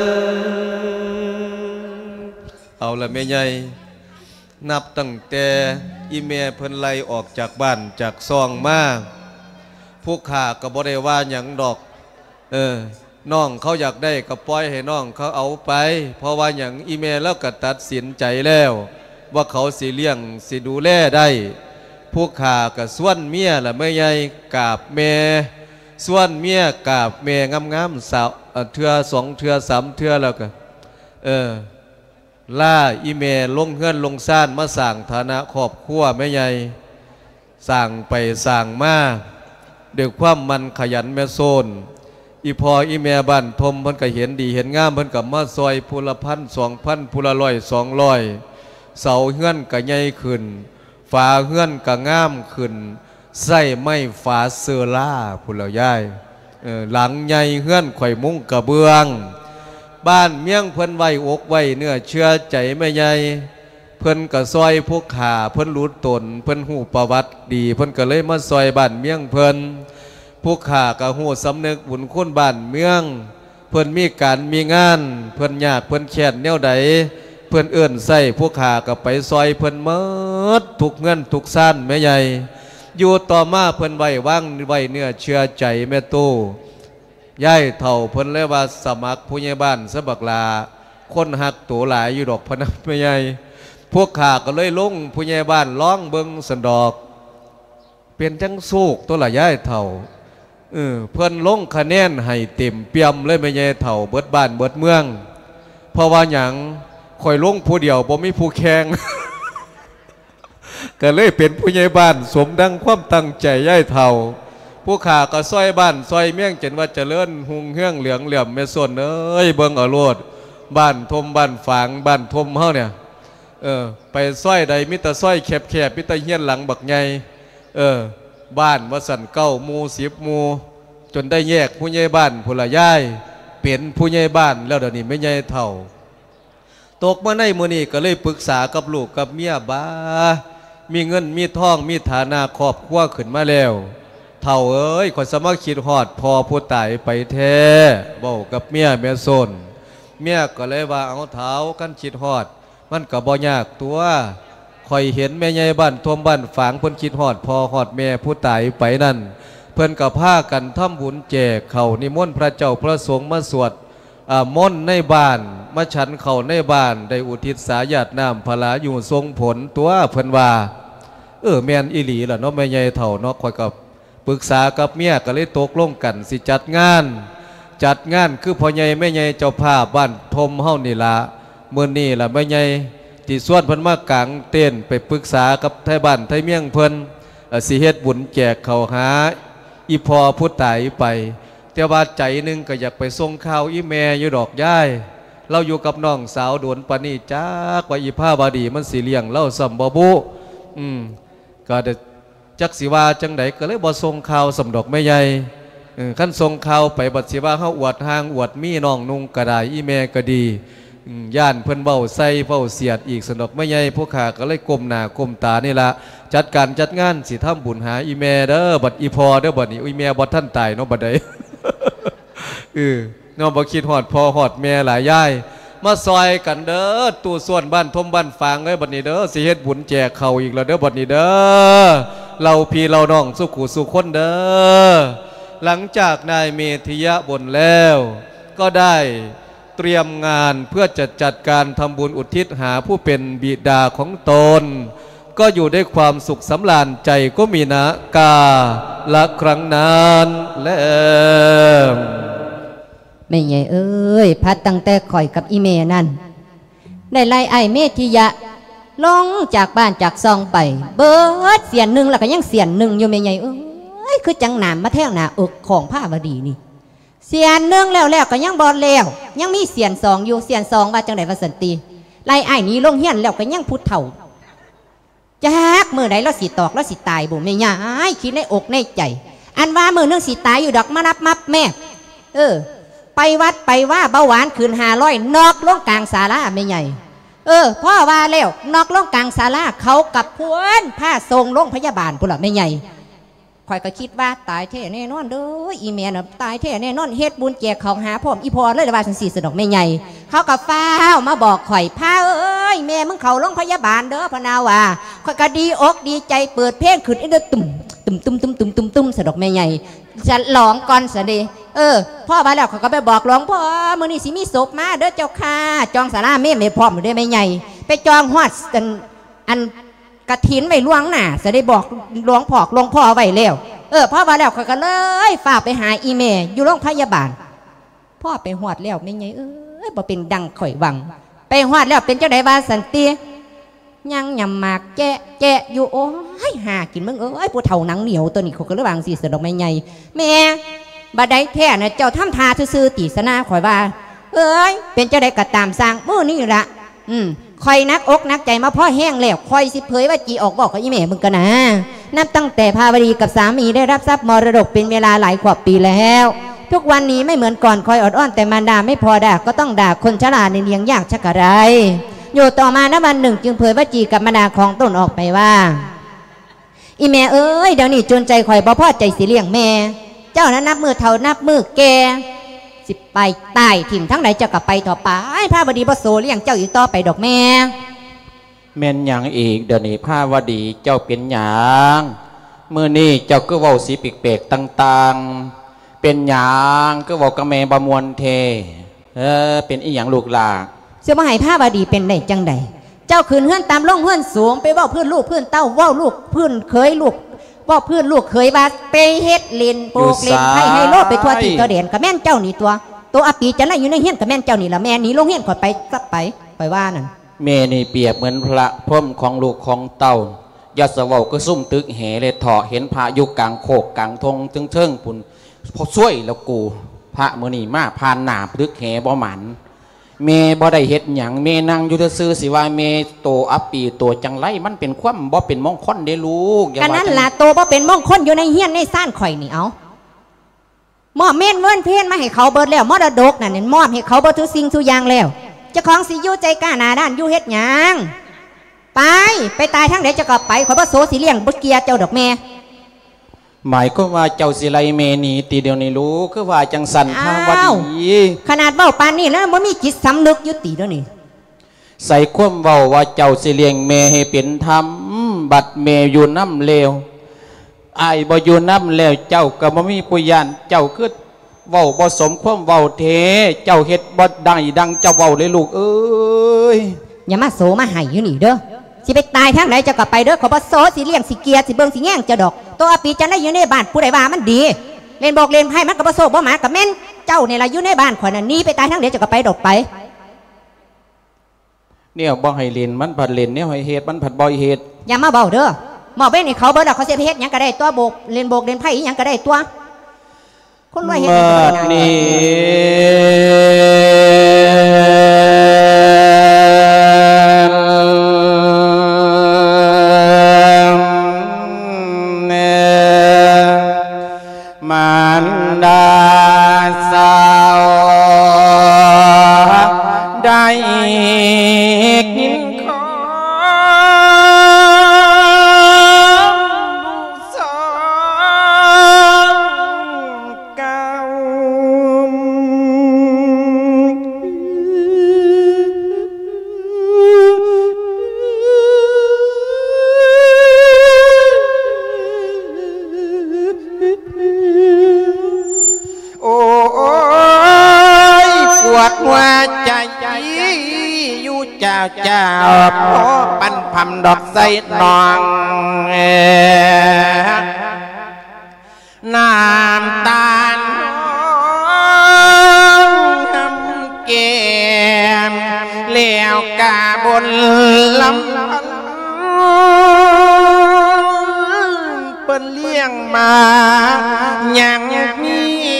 C: เอาละแม่ใหญ่นับตั้งแต่อีเมเพิ่นไล่ออกจากบ้านจากซองมาพวกข้าก็บ่ได้ว่าหยังดอกเออน้องเขาอยากได้ก็ปล่อยให้น้องเขาเอาไปเพราะว่าหยังอีเมแล้วก็ตัดสินใจแล้วว่าเขาสิเลี้ยงสิดูแลได้พวกข้าก็ส่วนเมียละแม่ใหญ่กราบแม่ส่วนเมียกราบแม่งามๆสาวเทื่อสองเทื่อสามเทื่อแล้วก็เออล่าอีเมลงเฮือนลงซ่านมาสั่งฐานะครอบครัวแม่ใหญ่สั่งไปสั่งมาด้วยความมันขยันแม่โซนอีพออีเมบ้านทมเพิ่นก็เห็นดีเห็นงามเพิ่นก็มาซอยพูละพันสองพันพูละร้อยสองร้อยเสาเฮือนก็ใหญ่ขึ้นฝาเฮือนก็งามขึ้นใส่ไม้ฝาเซอร่าพูละย่ายหลังใหญ่เฮือนข่อยมุ้งกระเบื้องบ้านเมี่ยงเพิ่นไว้อกไว้เนื้อเชื่อใจแม่ใหญ่เพิ่นก็ซอยพวกขาเพิ่นรู้ตนเพิ่นหูประวัติดีเพิ่นก็เลยมาซอยบ้านเมี่ยงเพิ่นพวกขาก็หูสำนึกบุญคุณบ้านเมืองเพิ่นมีการมีงานเพิ่นยากเพิ่นแค้นแนวใดเพิ่นเอื้อนใส่พวกขาก็ไปซอยเพิ่นเมิดทุกเงินทุกซ่านแม่ใหญ่อยู่ต่อมาเพิ่นไว้วางไว้เนื้อเชื่อใจแม่ตู้ย่ายเถ่าเพิ่นเลยว่าสมัครผู้ใหญ่บ้านสะบักลาคนหักตัวหลายอยู่ดอกพนักแม่ใหญ่พวกข้าก็เลยลงผู้ใหญ่บ้านร้องเบิ้งสันดอกเป็นจังสูกตัวละย่ายเถ่าเออเพิ่นลงคะแนนให้เต็มเปี่ยมเลยแม่ใหญ่เถ่าเบิดบ้านเบิดเมืองเพราะว่าหยังคอยลงผู้เดียวบ่มีผู้แข่ง ก็เลยเป็นผู้ใหญ่บ้านสมดังความตั้งใจย่ายเถ่าผู้ขาก็ซอยบ้านซอยเมี่ยงจนว่าเจริญหุงเฮืองเหลืองเหลี่ยมเมส่วนเอ้ยเบิ่งเอาโลดบ้านทมบ้านฝางบ้านทมเฮาเนี่ยเออไปซอยใดมิตรซอยแคบๆมิตรเฮียนหลังบักใหญ่เออบ้านวัดสันเก้าหมู่สิบหมู่จนได้แยกผู้ใหญ่บ้านผู้ละย่ายเป็นผู้ใหญ่บ้านแล้วเดี๋ยวนี้ไม่ใหญ่เท่าตกมาในมื้อนี้ก็เลยปรึกษากับลูกกับเมียบ้ามีเงินมีทองมีฐานะครอบครัวขึ้นมาแล้วเท่าเอ้ยคนสมัครคิดฮอดพอผู้ตายไปแท้บอกกับเมียแม่โซนเมียก็เลยว่าเอาเท้ากันคิดฮอดมันก็บ่ยากตัวคอยเห็นแม่ใหญ่บ้านท่วมบ้านฝางเพิ่นคิดฮอดพอฮอดแม่ผู้ตายไปนั่นเพิ่นก็พากันทำบุญแจกเขานิมนต์พระเจ้าพระสงฆ์มาสวดมนต์ในบ้านมาฉันเขาในบ้านได้อุทิศสายาติน้ำพลาอยู่ทรงผลตัวเพิ่นว่าเออแม่นอีหลีล่ะเนาะแม่ใหญ่เฒ่าเนาะคอยกับปรึกษากับเมียก็เลยตกลงกันสิจัดงานจัดงานคือพ่อใหญ่แม่ใหญ่เจ้าภาพบ้านทมเฮานี่ละมื้อนี้ล่ะแม่ใหญ่ที่ส่วนเพิ่นมากางเต้นไปปรึกษากับไทบ้านไทเมียงเพิ่นสิเฮ็ดบุญแจกข้าวหาอีพอผู้ตายไปแต่ว่าใจนึงก็อยากไปส่งข้าวอีแม่อยู่ดอกย่ายเราอยู่กับน้องสาวโดนปานนี้จักว่าอีผ้าบาดีมันสิเลี้ยงเล่าสัมบ่บุอืมก็จักสิว่าจังไดก็เลยบ่ส่งข่าวสำดอกแม่ใหญ่ขั้นทรงข่าวไปบัดสิว่าเขาอวดหางอวดมีน้องนุ่งกระไดอีแม่ก็ดีย่านเพิ่นเบ้าใส่เบ้าเสียดอีกสนอกไม่ใหญ่พวกข้าก็เลยก้มหน้าก้มตานี่ละจัดการจัดงานสิทำบุญหาอีแม่เด้อบัดอีพอเด้อบัดนี้อีแม่บัดท่านตายเนาะบัดใด เออเนาะบ่คิดฮอดพ่อฮอดแม่หลายย่ายมาซอยกันเด้อตู้ส่วนบ้านทมบ้านฟางเอ้ยบัดนี้เด้อสิเฮ็ดบุญแจกข้าวอีกแล้วเด้อบัดนี้เด้อเราพี่เราน้องสุขุสุขคนเด้อหลังจากนายเมธิยะบ่นแล้วก็ได้เตรียมงานเพื่อจะจัดการทำบุญอุทิศหาผู้เป็นบิดาของตนก็อยู่ด้วยความสุขสำราญใจก็มีนะกาละครั้งนั้นแล้ว
B: ไม่ใหญ่เอ้ยพัดตั้งแต่ข่อยกับอีเมนั่นได้ไล่ไอเมธิยะลงจากบ้านจากซองไปเบิดเสียนหนึ่งแล้วก็ยังเสียนหนึ่งอยู่ไม่ใหญ่เอ้ยคือจังหนามมาแท่งหนาอกของผ้าวดีนี่เสียนหนึ่งแล้วแล้วก็ยังบอลแล้วยังมีเสียนสองอยู่เสียนสองว่าจังไดว่าสันติไล่ไอ้นี้ลงเฮียนแล้วก็ยังพุทธเถ่าจากเมื่อไหร่เราสิตอกเราสิตายบ่ไม่ยายคิดในอกในใจอันว่ามือนึงสิตายอยู่ดอกมานับมับแม่เออไปวัดไปว่าเบาหวานคืนหาร้อยนอกล่องกลางศาลาไม่ใหญ่เออพ่อว่าแล้วนอกล่องกลางศาลาเขากับพวนผ้าทรงโรงพยาบาลพุ่นละไม่ใหญ่คอยก็คิดว่าตายแท้แน่นอนเด้ออีเมียน่ะตายแท้แน่นอนเฮ็ดบุญแจกของหาพ่อมอีพอเลยว่าสันสีสนอกไม่ใหญ่เขากับฟ้าวมาบอกข่อยพ้าเอ้ยแม่มึงเขาโรงพยาบาลเด้อพนาว่าข่อยก็ดีอกดีใจเปิดเพลงขึ้นไอ้เด้อตุ่มตุ่มตุ่มตุ่มตุ่มตุ่มตุ่มสนอกไม่ใหญ่จะหลองก่อนสดีเออพ่อมาแล้วเขาก็ไปบอกหลวงพ่อมื้อนี้สิมีศพมาเด้อเจ้าค่ะจองศาลาแม่ไม่พร้อมได้ไม่ใหญ่ไปจองฮอดอันอันกระถินไว้ล่วงหน้าจะได้บอกหลวงพ่อหลวงพ่อไว้แล้วเออพ่อมาแล้วเขาก็เลยฝากไปหาอีเมย์อยู่โรงพยาบาลพ่อไปหอดแล้วไม่ไงเอ้ยบ่เป็นดังข่อยวังไปหอดแล้วเป็นเจ้าใดบ้านสันติยังยำหมากแกะแกะอยู่โอ้ยหากินมึงเอ้ยผู้เฒ่าหนังเหนียวตัวนี้เขาก็เลยบางสีเสดอกไม่ไงแม่บัดใดแท้เนี่ยเจ้าทำทาซื่อๆตีสนาข่อยว่าเอ้ยเป็นเจ้าใดก็ตามสร้างมื้อนี้ละอืมคอยนักอกนักใจมาพ่อแห้งแล้วคอยสิเผยว่าจีออกบอกกับอีเมย์มึงกันนะนับตั้งแต่ภาวดีกับสามีได้รับทรัพย์มรดกเป็นเวลาหลายกว่าปีแล้วทุกวันนี้ไม่เหมือนก่อนคอยอดอ้อนแต่มารดาไม่พอด่าก็ต้องด่าคนฉลาดในเลี้ยงยากชักอะไรอยู่ต่อมาณวันหนึ่งจึงเผยว่าจีกับมารดาของตนออกไปว่าอีเมย์เอ้ยเดี๋ยวนี้จนใจคอยบ่พ่อใจสิเลี้ยงแม่เจ้านั้นนับมือเท่านับมือแกสิไปตายถิ่มทั้งไหนเจ้ากับไปต่อไปพระบดีบโสเลี้ยงเจ้าอยู่ต่อไปดอกแม่
A: แม่นหยังอีกเดี๋ยวนี้พระวดีเจ้าเป็นหยังเมื่อนี้เจ้าก็เว้าสีปีกเปกต่างๆเป็นหยังก็เว้ากระเมบมวลเทเออเป็นอีหยังลูกหลา
B: เสื้อมาให้พระบดีเป็นได้จังใดเจ้าขืนเฮือนตามล่องเฮือนสูงไปเว้าเพื่อนลูกเพื่อนเต้าเว้าลูกเพื่อนเคยลูกว่าเพื่อนลูกเคยว่าไปเฮ็ดเล่นโปกเล่นให้ให้โลดไปทั่วที่ตัวเด่นกับแม่นเจ้านี่ตัวตัวอปีจะไล่อยู่ในเฮียนกับแม่นเจ้านี่ละแม่นี่ลงเฮียนขอไปซับไปไปว่านั่น
A: แม่นี่เปรียบเหมือนพระพรหมของลูกของเต้ายาสวาก็ซุ่มตึกแห่เลยเถาะเห็นพระยุกลางโคกกลางทงเทิงเทิงปุ่นพอช่วยแล้วกูพระมือนี่มาพานหนาตึกแห่บ่หมันเมบ่ได้เฮ็ดหยังเมนั่งอยู่ซื่อสิว่าเมโตอัปปีโตจังไรมันเป็นความบ่เป็นมงคลเด้ลูก
B: กันนั้นล่ะโตบ่เป็นมงคลอยู่ในเฮียนในซ่านข่อยนี่เอามอบเม่นเวิ้นเพี้ยนมาให้เขาเบิดแล้วมรดกนั่นเนี่ยมอบให้เขาเบิดทุกสิ่งทุกอย่างแล้วเจ้าของสิอยู่ใจกล้าหนาด้านอยู่เฮ็ดหยังไปไปตายทั้งไหนจะกลับไปขอพระโสสิเลี้ยงบุตรเกียเจ้าดอกแม่
A: หมายก็ว่าเจ้าสิไลเมนีตีเดียวนี้รู้คือว่าจังสันพระวดี
B: ขนาดเบ้าปานนี่แล้วมันมีจิตสำนึกยุติแล้วนี่
A: ใส่ควมเว้าว่าเจ้าสิเลี้ยงเมให้เป็นธรรมบัดเมอยู่น้ำเลวไอ้บ่อยู่น้ำเลวเจ้าก็บ่มีปุยานเจ้าคือเว้าบ่สมควมเว้าเทเจ้าเฮ็ดบ่ดังดังเจ้าเว้าเลยลูกเอ้ย
B: อย่ามาโสมาให้อยู่นี่เด้อสิไปตายทางไหนจะกลับไปเด้อขอพระโสสิเลี้ยงสิเกียสิเบิ่งสิแง่งจะดอกตัวอปีจะได้อยู่ในบ้านผู้ใดว่ามันดีเล่นบอกเล่นไพ่มันกับพระโสบ่หมากับแม่นเจ้าเนี่ยละอยู่ในบ้านข่อยน่ะนี่ไปตายทางไหนจะกลับไปดอกไป
A: เนี่ยบ่ให้เล่นมันผัดเล่นเนี่ยให้เฮ็ดมันผัดบ่อยเฮ็ด
B: อย่ามาเบาเด้อหมอเบ้นนี่เขาเบิดเขาเสียเฮ็ดยังก็ได้ตัวโบกเล่นโบกเล่นไพ่ยังก็ได้ตัวคนรวยเฮ็ด
A: นี่มันดาสาวได้กินของลูกสองเก่าโอ้ยปวดหัวใจอยู่เจ้าเจ้าพอปันพำดอกใส่นองน้ำตาลน้ำแก้มเลี้ยวกาบนลำพันเปิ้นเลี้ยงมายังมี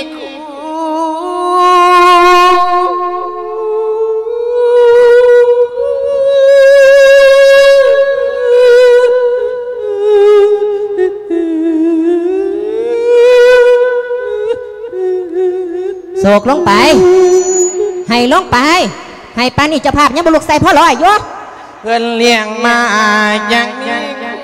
B: โศกลงไปให้ลงไปให้ปานนี่เจ้าภาพยังบุลุกใส่พ่อลอยอยู่
A: เพื่อนเลี้ยงมาอย่างนี้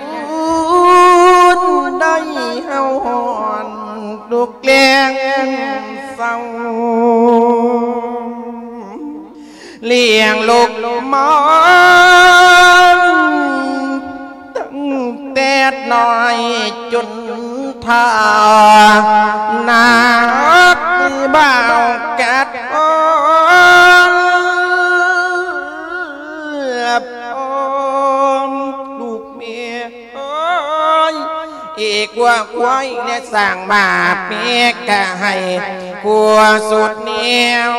A: คุณได้เฮาหอนลูกเลี้ยงเศร้าเลี้ยงลูกมอนตั้งแต่น้อยจนท่านาบ่าวกัดอ้อนลูกเมียอีกว่าควายเนี่ยสั่งมาเมียกะให้กัวสุดเหนียว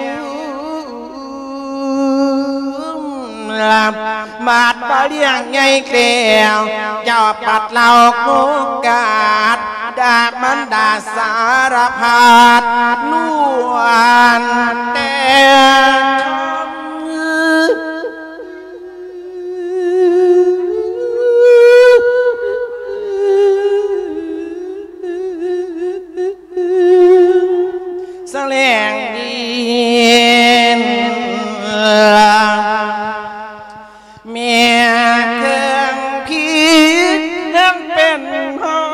A: ลับบาดบ่เลี้ยงไงเกลียวเจ้าปัดเหล่ากุกาดดามันดาสารพัดล้วนแต่แสลงดีเมียเครื่องพิษยังเป็นหอ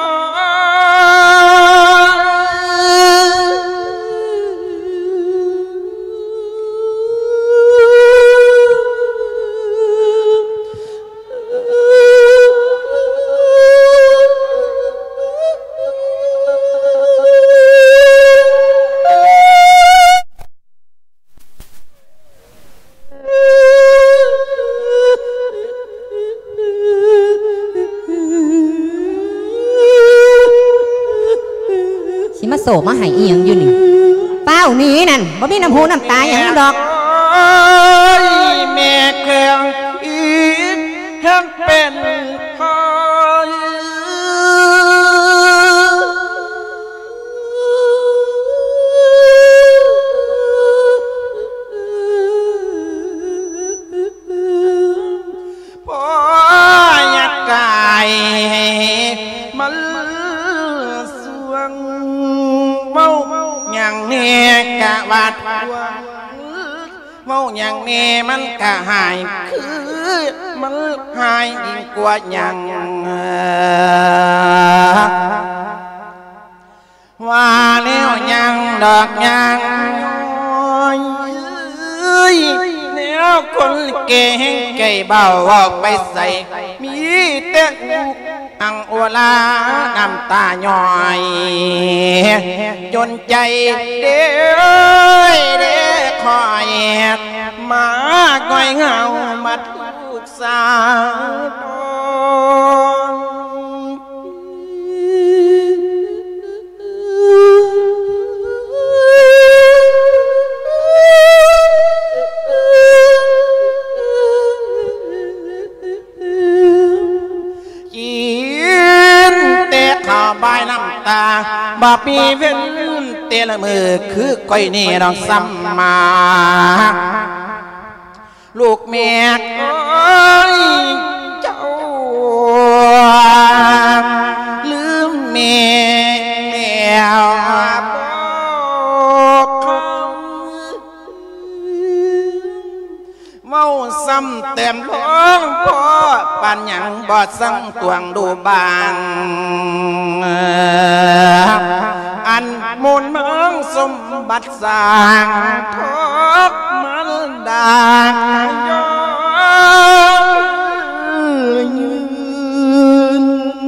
B: มาโศกมาหายเอียงอยู่นี่เป้านี้นั่นบ่มีน้ำหูน้ำตาอย่างนั้นดอก
A: แม่เครื่องอีกทั้งเป็นพอยพออยากกายมันสวงเมาอย่างนี้กะวาดเมาอย่างนี้มันกะหายคือมันหายยิ่งกว่าอย่างว่าแล้วยังดอกยังแล้วคนเก่งไก่เบาออกไปใส่มีแต่อังโอลาน้ำตาหน่อยจนใจเด้อเด้อคอยมาก้อยเงามัดลูกสาวบายน้ำตาบาปีเว้นเตละมือคือก้อยนี่น้องซ้ำมาลูกเมียเอ้ยเจ้าลืมเมียแล้ว
D: ซ้ำเต็มลงพ่อปานหยังบ่สั่งตวงดูบางอันมูลเมืองสมบัติสร้างทุกมันดายยืน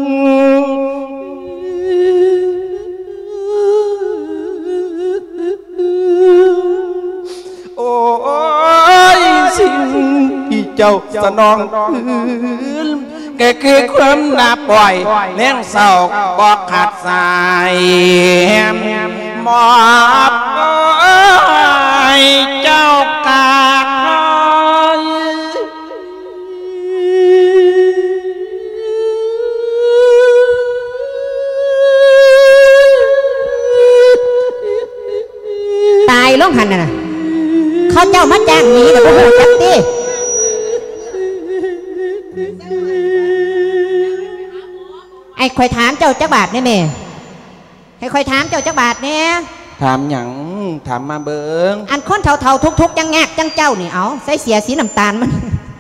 D: โอ้ยสิ่งที่เจ้าสนองคืนแก่คือความน่าปล่อยเลี้ยงเศร้าบอกขาดสายมอบเจ้ากาด
B: ตายล้มหันน่ะเขาเจ้ามาจ้างหนีแต่พวกเราจับตีไอ้คอยถามเจ้าจักบาทเนี่ยแม่ให้คอยถามเจ้าจักบาทเนี่ย
D: ถามหยังถามมาเบิง
B: อันคนเท่าๆทุกๆยังแงกจังเจ้านี่เอาใส่เสียสีน้ำตาลมัน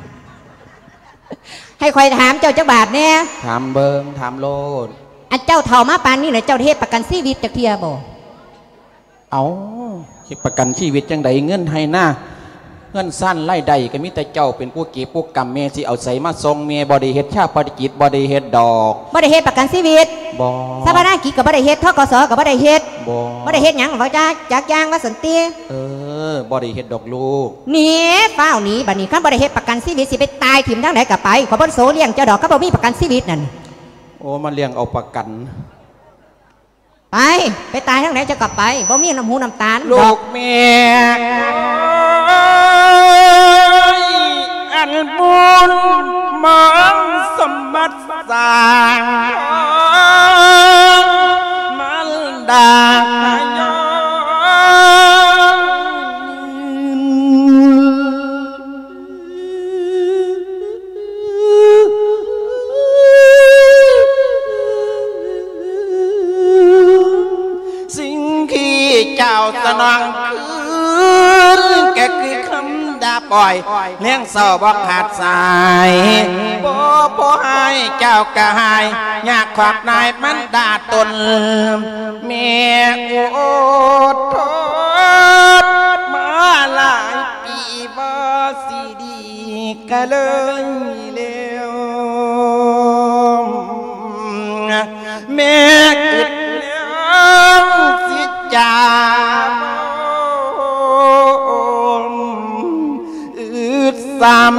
B: ให้คอยถามเจ้าจักบาทเนี่ย
D: ถามเบิงถามโลด
B: อันเจ้าเท่ามาปานนี่เลยเจ้าเทศประกันชีวิตจากเทียบ่
D: เอาคิดประกันชีวิตจังใดเงินให้หน้าเงินสั้นไล่ใดก็มีแต่เจ้าเป็นผู้เก็บผู้กรรมเมสิเอาใส่มาทรงเมบริเฮ็ดชาปฏิกิจบริเฮ็ดดอก
B: บริเฮ็ดประกันชีวิต
D: บ่
B: สภานากิจกับบริเฮ็ดทกสกับบริเฮ็ด
D: บ่
B: บริเฮ็ดหยังว่าจ้าจากยางว่าสันติ
D: เออบริเฮ็ดดอกลูก
B: นี่เฝ้านี้บัดนี้ขั้นบริเฮ็ดประกันชีวิตสิไปตายถิ่มทางไหนกับไปขอบริโสเลี้ยงเจ้าดอกก็บ่มีประกันชีวิตนั่น
D: โอ้มาเลี้ยงเอาประกัน
B: ไปไปตายทางไหนจะกลับไปบ่มีน้ำหูน้ำตาล
D: ลูกเมียอันบุญมังสมบัติสร้างมันดายสิ่งที่เจ้าสนองคืนแกคือคำด่าปล่อยเลี้ยงเศร้าบอกขาดสายบ่บ่ให้เจ้ากะหายอยากขวักนายมันด่าตนเมียโอดทดมาหลายปีบ่สิดีก็เลยเร็วแม่อึดแล้วสิจ่าสาม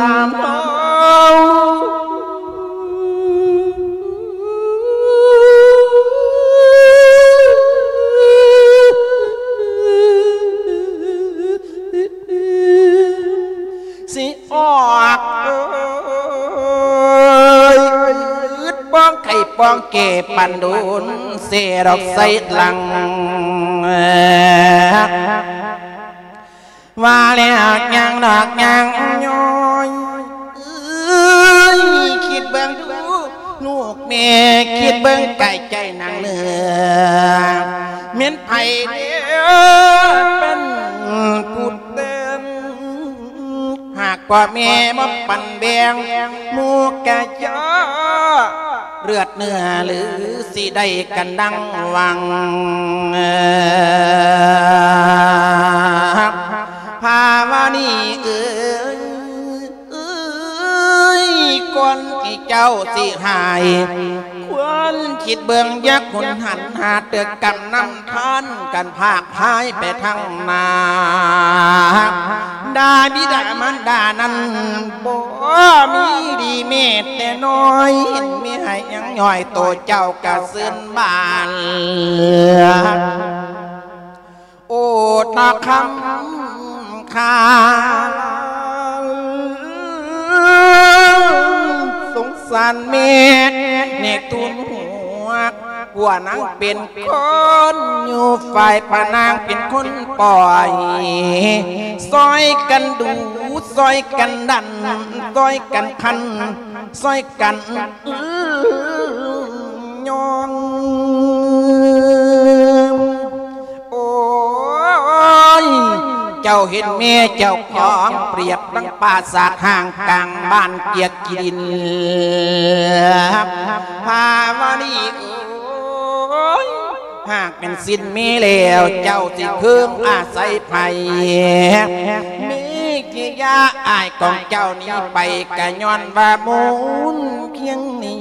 D: สิออกเอ้ยป้องไข่ป้องเก็บปันดุนเสียดอกใส่หลังว่าแล้วยังดอกยังย้อยเอ้ยคิดเบิ่งดูลูกแม่คิดเบิ่งไก่ใจนางเนื้อเม้นไผ่เดียวเป็นผู้เต้นหากกว่าแม่มาปั่นแบงมูกะเจาะเลือดเนื้อหรือสิได้กันดังวังภาวานีเอ้ยเอ้ยก่อนที่เจ้าสิหายควรคิดเบื้องยักษ์หุนหันหาเตือกกำนำทานกันภาคพายไปทางนาดาบิดามันดานั้นบ่มีดีเมตแต่น้อยเห็นมีให้ยังย่อยโตเจ้ากะซึนบานโอ้ตาคำขาสงสารเมตเนกตุนหัวกว่านางเป็นคนอยู่ฝ่ายพนางเป็นคนปล่อยซอยกันดูซอยกันดันซอยกันพันซอยกันยองโอ้ยเจ้าเห็นเมียเจ้าของเปรียบดังปราสาทห่างกลางบ้านเกียกกินภาวดีโอ้ยหากเป็นสิ้นมีแล้วเจ้าสิเพิ่มอาศัยไผ่มีกิยาอายของเจ้านี้ไปกะย้อนว่ามูลเพียง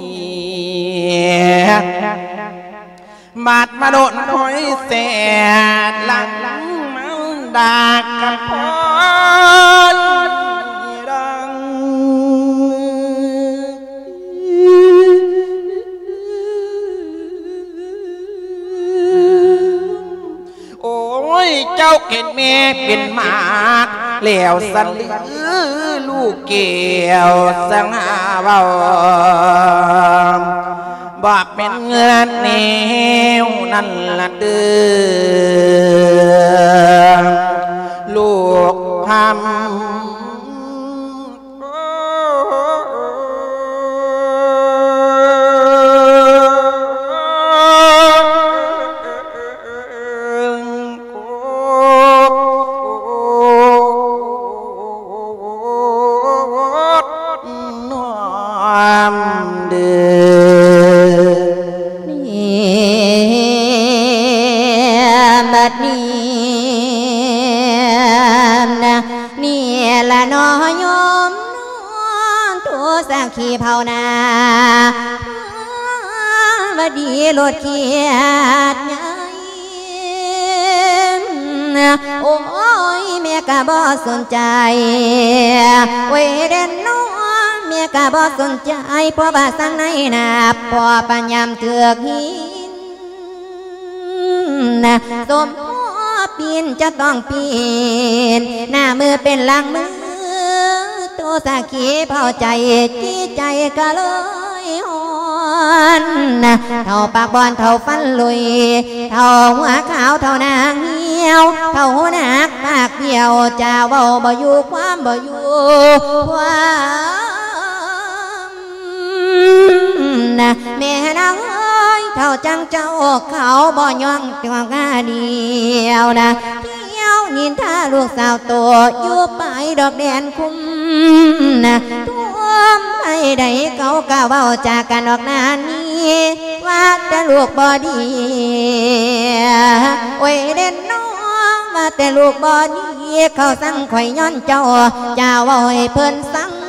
D: นี้บาดมาโดนหอยแสดหลังมันดากกับพรดังโอ้ยเจ้าเก่งแม่เป็นหมากแล้วสันลือลูกเกี่ยวสังหาเบาบอกเป็นเงินเหนียวนั่นละเด้อลูกทำขี่เผานาว่าดีโลดเขียดไงโอ้ยแม่กะบ่สนใจเวเดนน้องแม่กะบ่สนใจเพราะว่าสังในนาพอปัญญามเถือกหินสมพ่อปีนจะต้องปีนหน้ามือเป็นหลังมือตัวสักขีเผาใจจีใจก็เลยหอนเท่าปากบอนเท่าฟันลุยเท่าหัวขาวเท่านางเหี่ยวเท่าหัวหนักปากเดียวจะเบาบ่อยู่ความบ่อยู่ความแม่นางเอ้ยเท่าจังเจ้าเขาบ่ย่องตัวงาเดียวนะนินทาลูกสาวตัวอยู่ไปดอกแดนคุ้มนะท่วมไอ้ใดเขากะเว้าจากกันดอกนานนี้ว่าแต่ลูกบ่ดีโอ้ยเด่นน้องว่าแต่ลูกบ่ดีเขาสั่งข่อยย้อนเจ้าเจ้าเว้าให้เพิ่นสั่ง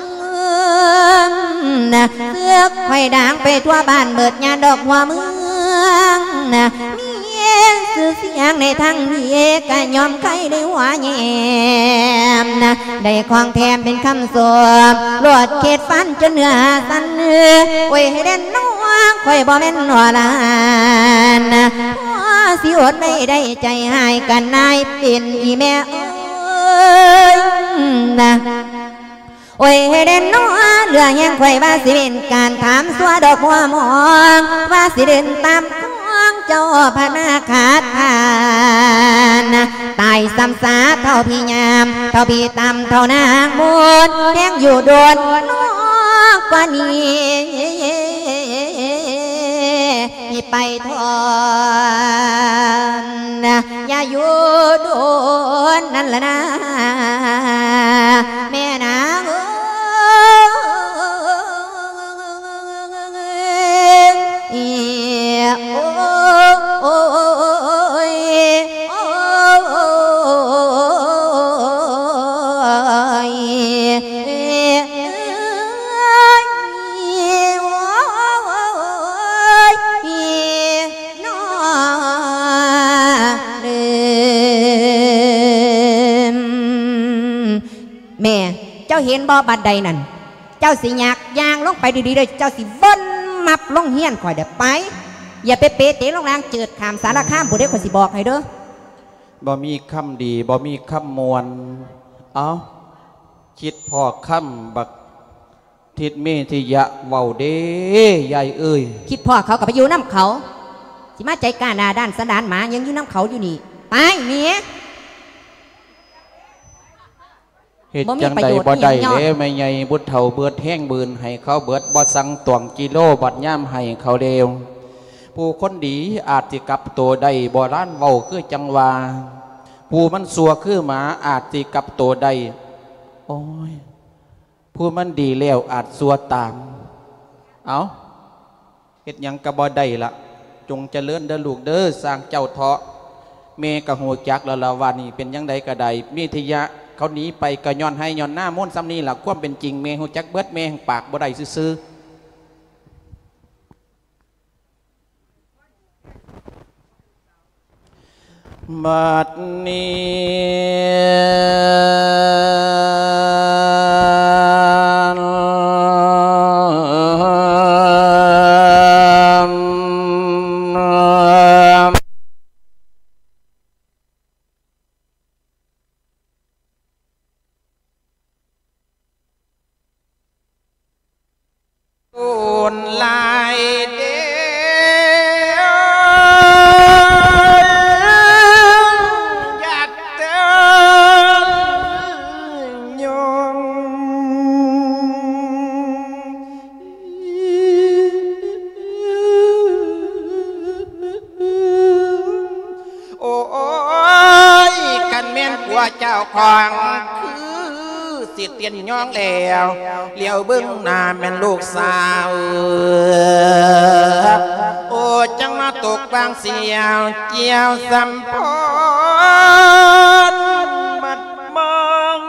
D: นะเสือกข่อยด่างไปทั่วบ้านเบิดญาดอกหัวเมืองนะสื่อเสียงในทางนี้ก็ยอมใครได้หัวแยมนะได้ของแถมเป็นคำสวมลวดเขตฟันจนเนื้อสันเนื้อไว้ให้เด่นน้องคอยบ่แม่นหัวลานนะหัวสิอดไม่ได้ใจหายกันนายเป็นอีแม่เอ้ยนะโอ้ยเด่นน้อเรือยังคอยว่าสิเป็นการถามสัวดอกหัวมองว่าสิเดินตามเจ้าพนาขาดทานตายซ้ำสาเท่าพี่ยามเท่าพี่ตำเท่านางมูลแห้งอยู่โดนนอกกว่านี้พี่ไปทอนอย่าอยู่โดนนั่นแหละนะแม่นางแม่เจ้าเห็นบ่บัดใดนั่นเจ้าสิยากยางลงไปดีๆเลยเจ้าสิบนมับลงเฮียนข่อยเดี๋ยวไปอย่าไปเปเตะลงรางเจิดขามสารข้ามบุได้ข่อยสิบอกให้เด้อบ่มีคำดีบ่มีคำมวลเอาคิดพอคำบักทิดเมธิยะเว้าเด้ยายเอ้ย
B: คิดพ่อเขากับไปอยู่น้ำเขาสิมาใจกล้าหน้าด้านสันดานหมายังอยู่น้ำเขาอยู่นี่ไปเมีย
D: เหตุจังใดบ่ได้เด้ไม่ใหญ่บุตรเฒ่าเบิดแห้งบืนให้เขาเบิดบ่สั่งตวงกิโลบัดย่ำให้เขาเดียวผู้คนดีอาจจะกลับตัวได้บ่ร้านเว้าคือจังว่าผู้มันสัวคือหมาอาจติกับตัวใดโอ้ยผู้มันดีแล้วอาจสัวตามเอาเฮ็ดหยังกะบ่ได้ละจงเจริญเด้อลูกเด้อสร้างเจ้าเถาะเมกะหูจักละละวานี่เป็นยังไดกะใดมีทิยะเขาหนีไปกะย้อนให้ย้อนหน้าม้วนซ้ำนี้ล่ะความเป็นจริงเมหูจักเบิดเมแห่งปากบ่ได้ซื่อบัดนี้ลายเดียวอยากเจอยงโอ้ยกันแม่นผัวเจ้าของสิเตียนย่องแล้วเลี้ยวเบิ้งหน้าแม่นลูกสาวโอ้จังมาตกบางเสียวเจียวสัมพรมัดมอง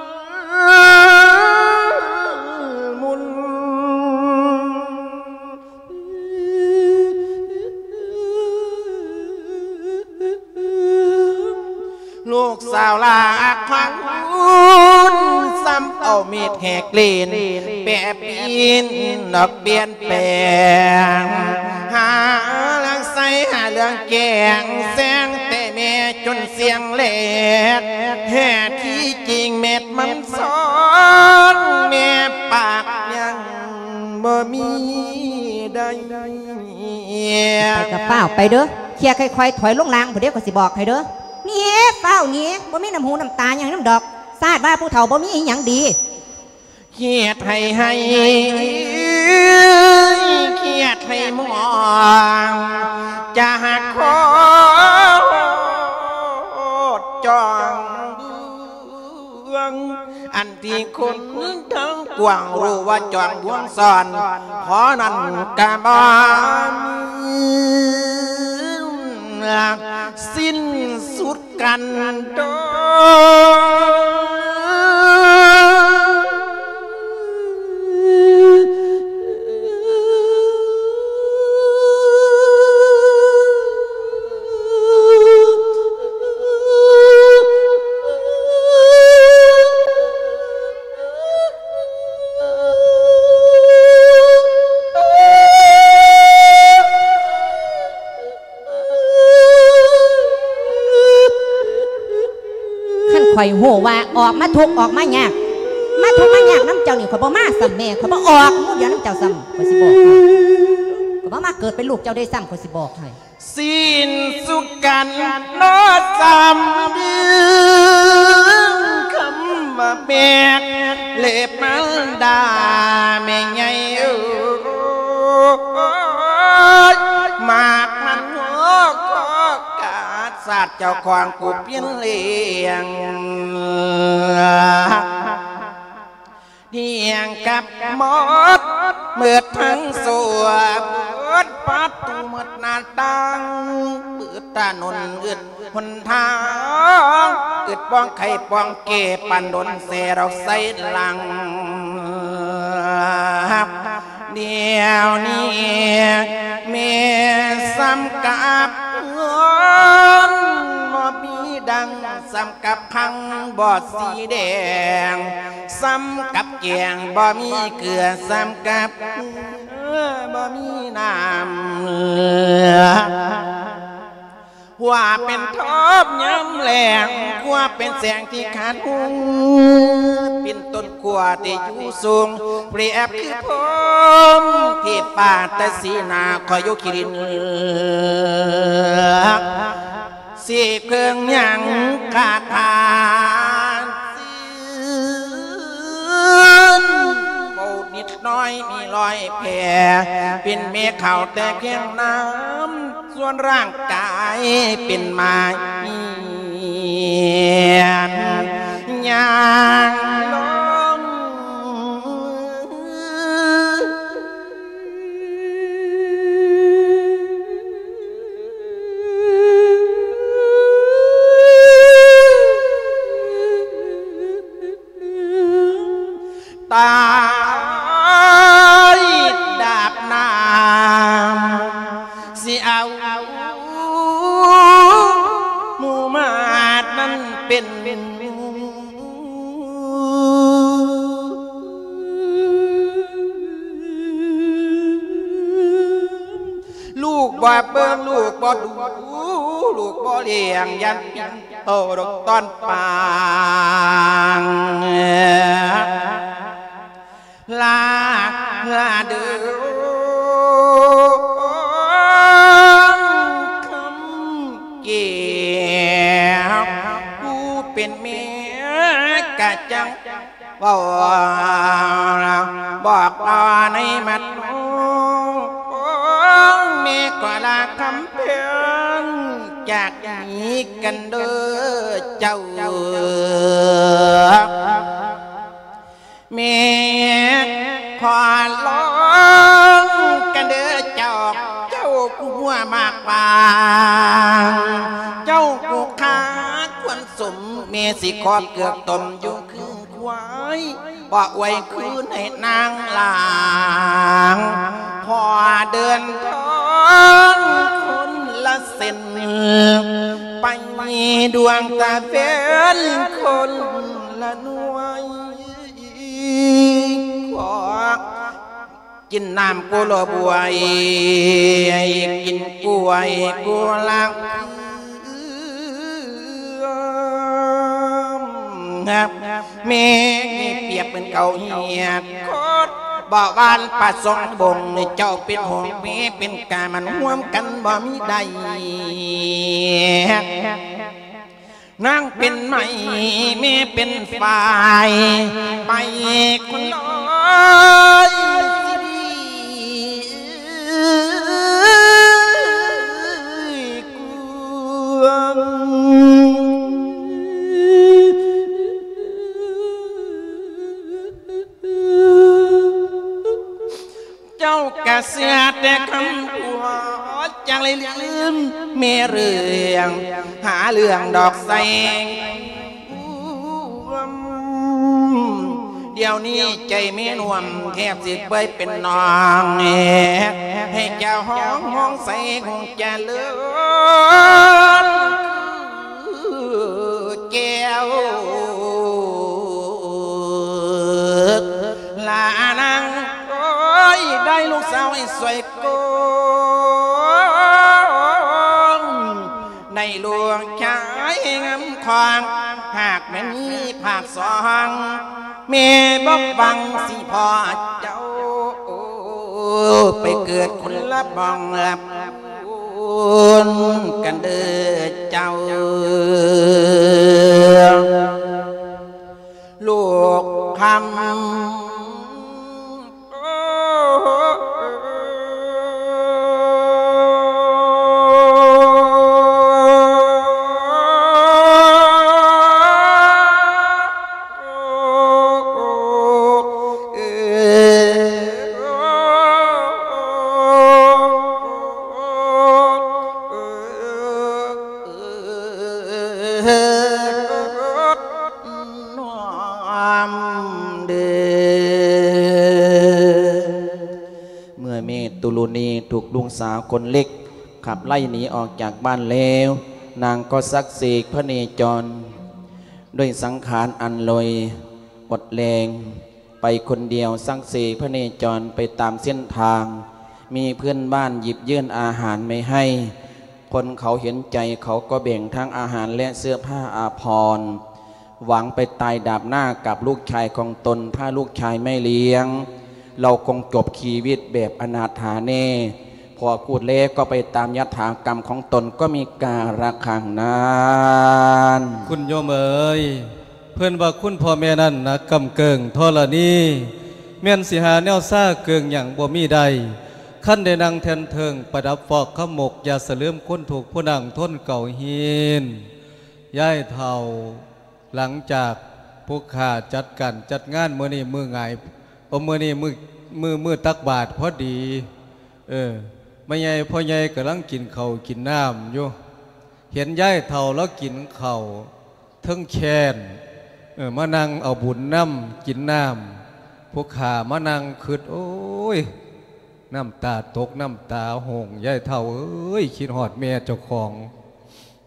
D: มุนลูกสาวลาพังซ้ำเอามีดแหกลีนแปะปีนดอกเปลี่ยนแปลงหาเรื่องใส่หาเรื่องแกงแซงแต่แม่จนเสียงแหลกแท้ที่จริงเม็ดมันซ้อนแม่ปากยังบ่มีได้
B: ไปกับเป้าไปเด้อเคลียร์ค่อยๆถอยลงล่างผู้เดียวก็สิบอกให้เด้อนี่เป้านี่บ่มีน้ำหูน้ำตาอย่างน้ำดอกซาดว่าผู้เฒ่าบ่มีอย่างดี
D: เครียดให้ให้เครียดให้มองจะหักคอจองดวงอันที่คนทั้งกวางรู้ว่าจองดวงซ่อนเพราะนั้นกะบ่สิ้นสุดกันโด
B: ข่อยโหว่าออกมาทุกออกมายากมาทุกมายากน้ำเจ้านี่ข่อยบ่มาซ้ำแม่ข่อยบ่ออกมูเดียวน้ำเจ้าซ้ำข่อยสิบอกข่อยบ่มาเกิดเป็นลูกเจ้าได้ซ้ำข่อยสิบอกให้
D: สิ้นสุดกันนอซ้ำเดือนคำว่าแบกเล็บมันดาแม่ใหญ่เอ้ยมากมันหัวคอกาดสาดเจ้าควางกูเพี้ยนเลี้ยงเดียงกับมดเมื่อทั้งสวบเปิดประตูเมื่อหน้าต่างเปิดตาหนุนอึดหนทางอึดป้องไข่ป้องเก็บปันดนเสเราใส่หลังเดียวนี้เมซ้ำกับเงินบ่มีดังซ้ำกับพังบอดสีแดงซ้ำกับแกงบ่มีเกลือซ้ำกับบ่มีน้ำว่าเป็นทบย้ำแหลงว่าเป็นแสงที่ขาดหูเป็นต้นขั้วที่อยู่สูงเปรียบคือผมที่ป่าแต่สีนาคอยอยู่คิรินสีเครื่องยังขาดขาดโบนิดน้อยมีรอยแผลเป็นเมฆเขาแต่เพียงน้ำส่วนร่างกายเป็นไม้นั้นเป็นลูกบ่เบิ่งลูกบ่ดูลูกบ่เลี้ยงยันโตดอกตอนปางลาลาเดือคำเกี่ยวผู้เป็นเมียกะจังบอกบอกต่อในมัดเมฆก็ลาคำเพียงจากนี้กันเด้อเจ้าเมฆขอร้องกันเด้อเจ้าเจ้ากูหัวมากปางเจ้ากูขาควรสมเมสิขอเกือกตมอยู่คือควายบอกไว้คืนให้นางลางพอเดินทางคนละเส้นไปดวงตาเฟ้นคนละหน่วยขอกินน้ำกุหลาบวยกินกล้วยกุหลาบเมฆเปรียบเป็นเก่าเหียดโคตรบ่าวานปัดสองบงเจ้าเป็นหงเมเป็นกามันห่วมกันบ่มีใดนั่งเป็นไหมเมเป็นฝ่ายไปคนลอยเจ้ากะเสียแต่คำหัวจังเลยลืมเมเรื่องหาเรื่องดอกแสงเดี๋ยวนี้ใจเมนวมแทบสิไปเป็นนองให้เจ้าห้องห้องใส่คงจะเลือนแก้วลานังได้ลูกสาวให้สวยโกงในหลวงชายงามควางหากแม่มีภาคสองเมบอกบังสิพ่อเจ้าไปเกิดคนละบองละกันเด้อเจ้าลูกคำถูกลุงสาวคนเล็กขับไล่หนีออกจากบ้านแล้วนางก็ซักเสกพระเนจรด้วยสังขารอันลอยอดแรงไปคนเดียวซักเสกพระเนจรไปตามเส้นทางมีเพื่อนบ้านหยิบยื่นอาหารไม่ให้คนเขาเห็นใจเขาก็แบ่งทั้งอาหารและเสื้อผ้าอาภรณ์หวังไปตายดาบหน้ากับลูกชายของตนถ้าลูกชายไม่เลี้ยงเราคงจบชีวิตแบบอนาถาแน่พอพูดเล็กก็ไปตามยถากรรมของตนก็มีการะคังนาน
C: คุณโยมเอ๋ยเพื่อนว่าคุณพ่อแม่นั่นนะกำเกิงทอละนี้เมียนสิหาแนวซ่าเกิงอย่างบ่มีใดขั้นได้นางแทนเทิงประดับฟอกขมกอย่าเสลืมคนถูกผู้นางทนเก่าหินย้ายเท่าหลังจากพวกข้าจัดการจัดงานเมื่อนี้มือไงโอ้มือนี้มือมือมือตักบาทพอดีเออไม่ใหญ่พ่อใหญ่กำลังกินข้าวกินน้ำอยู่เห็นย้ายเท่าแล้วกินข้าวทั้งแค้นเออมานั่งเอาบุญน้ำกินน้ำพวกข้ามานั่งคืดโอ้ยน้ำตาตกน้ำตาหงย้ายเท่าเอ้ยคิดหอดแม่เจ้าของ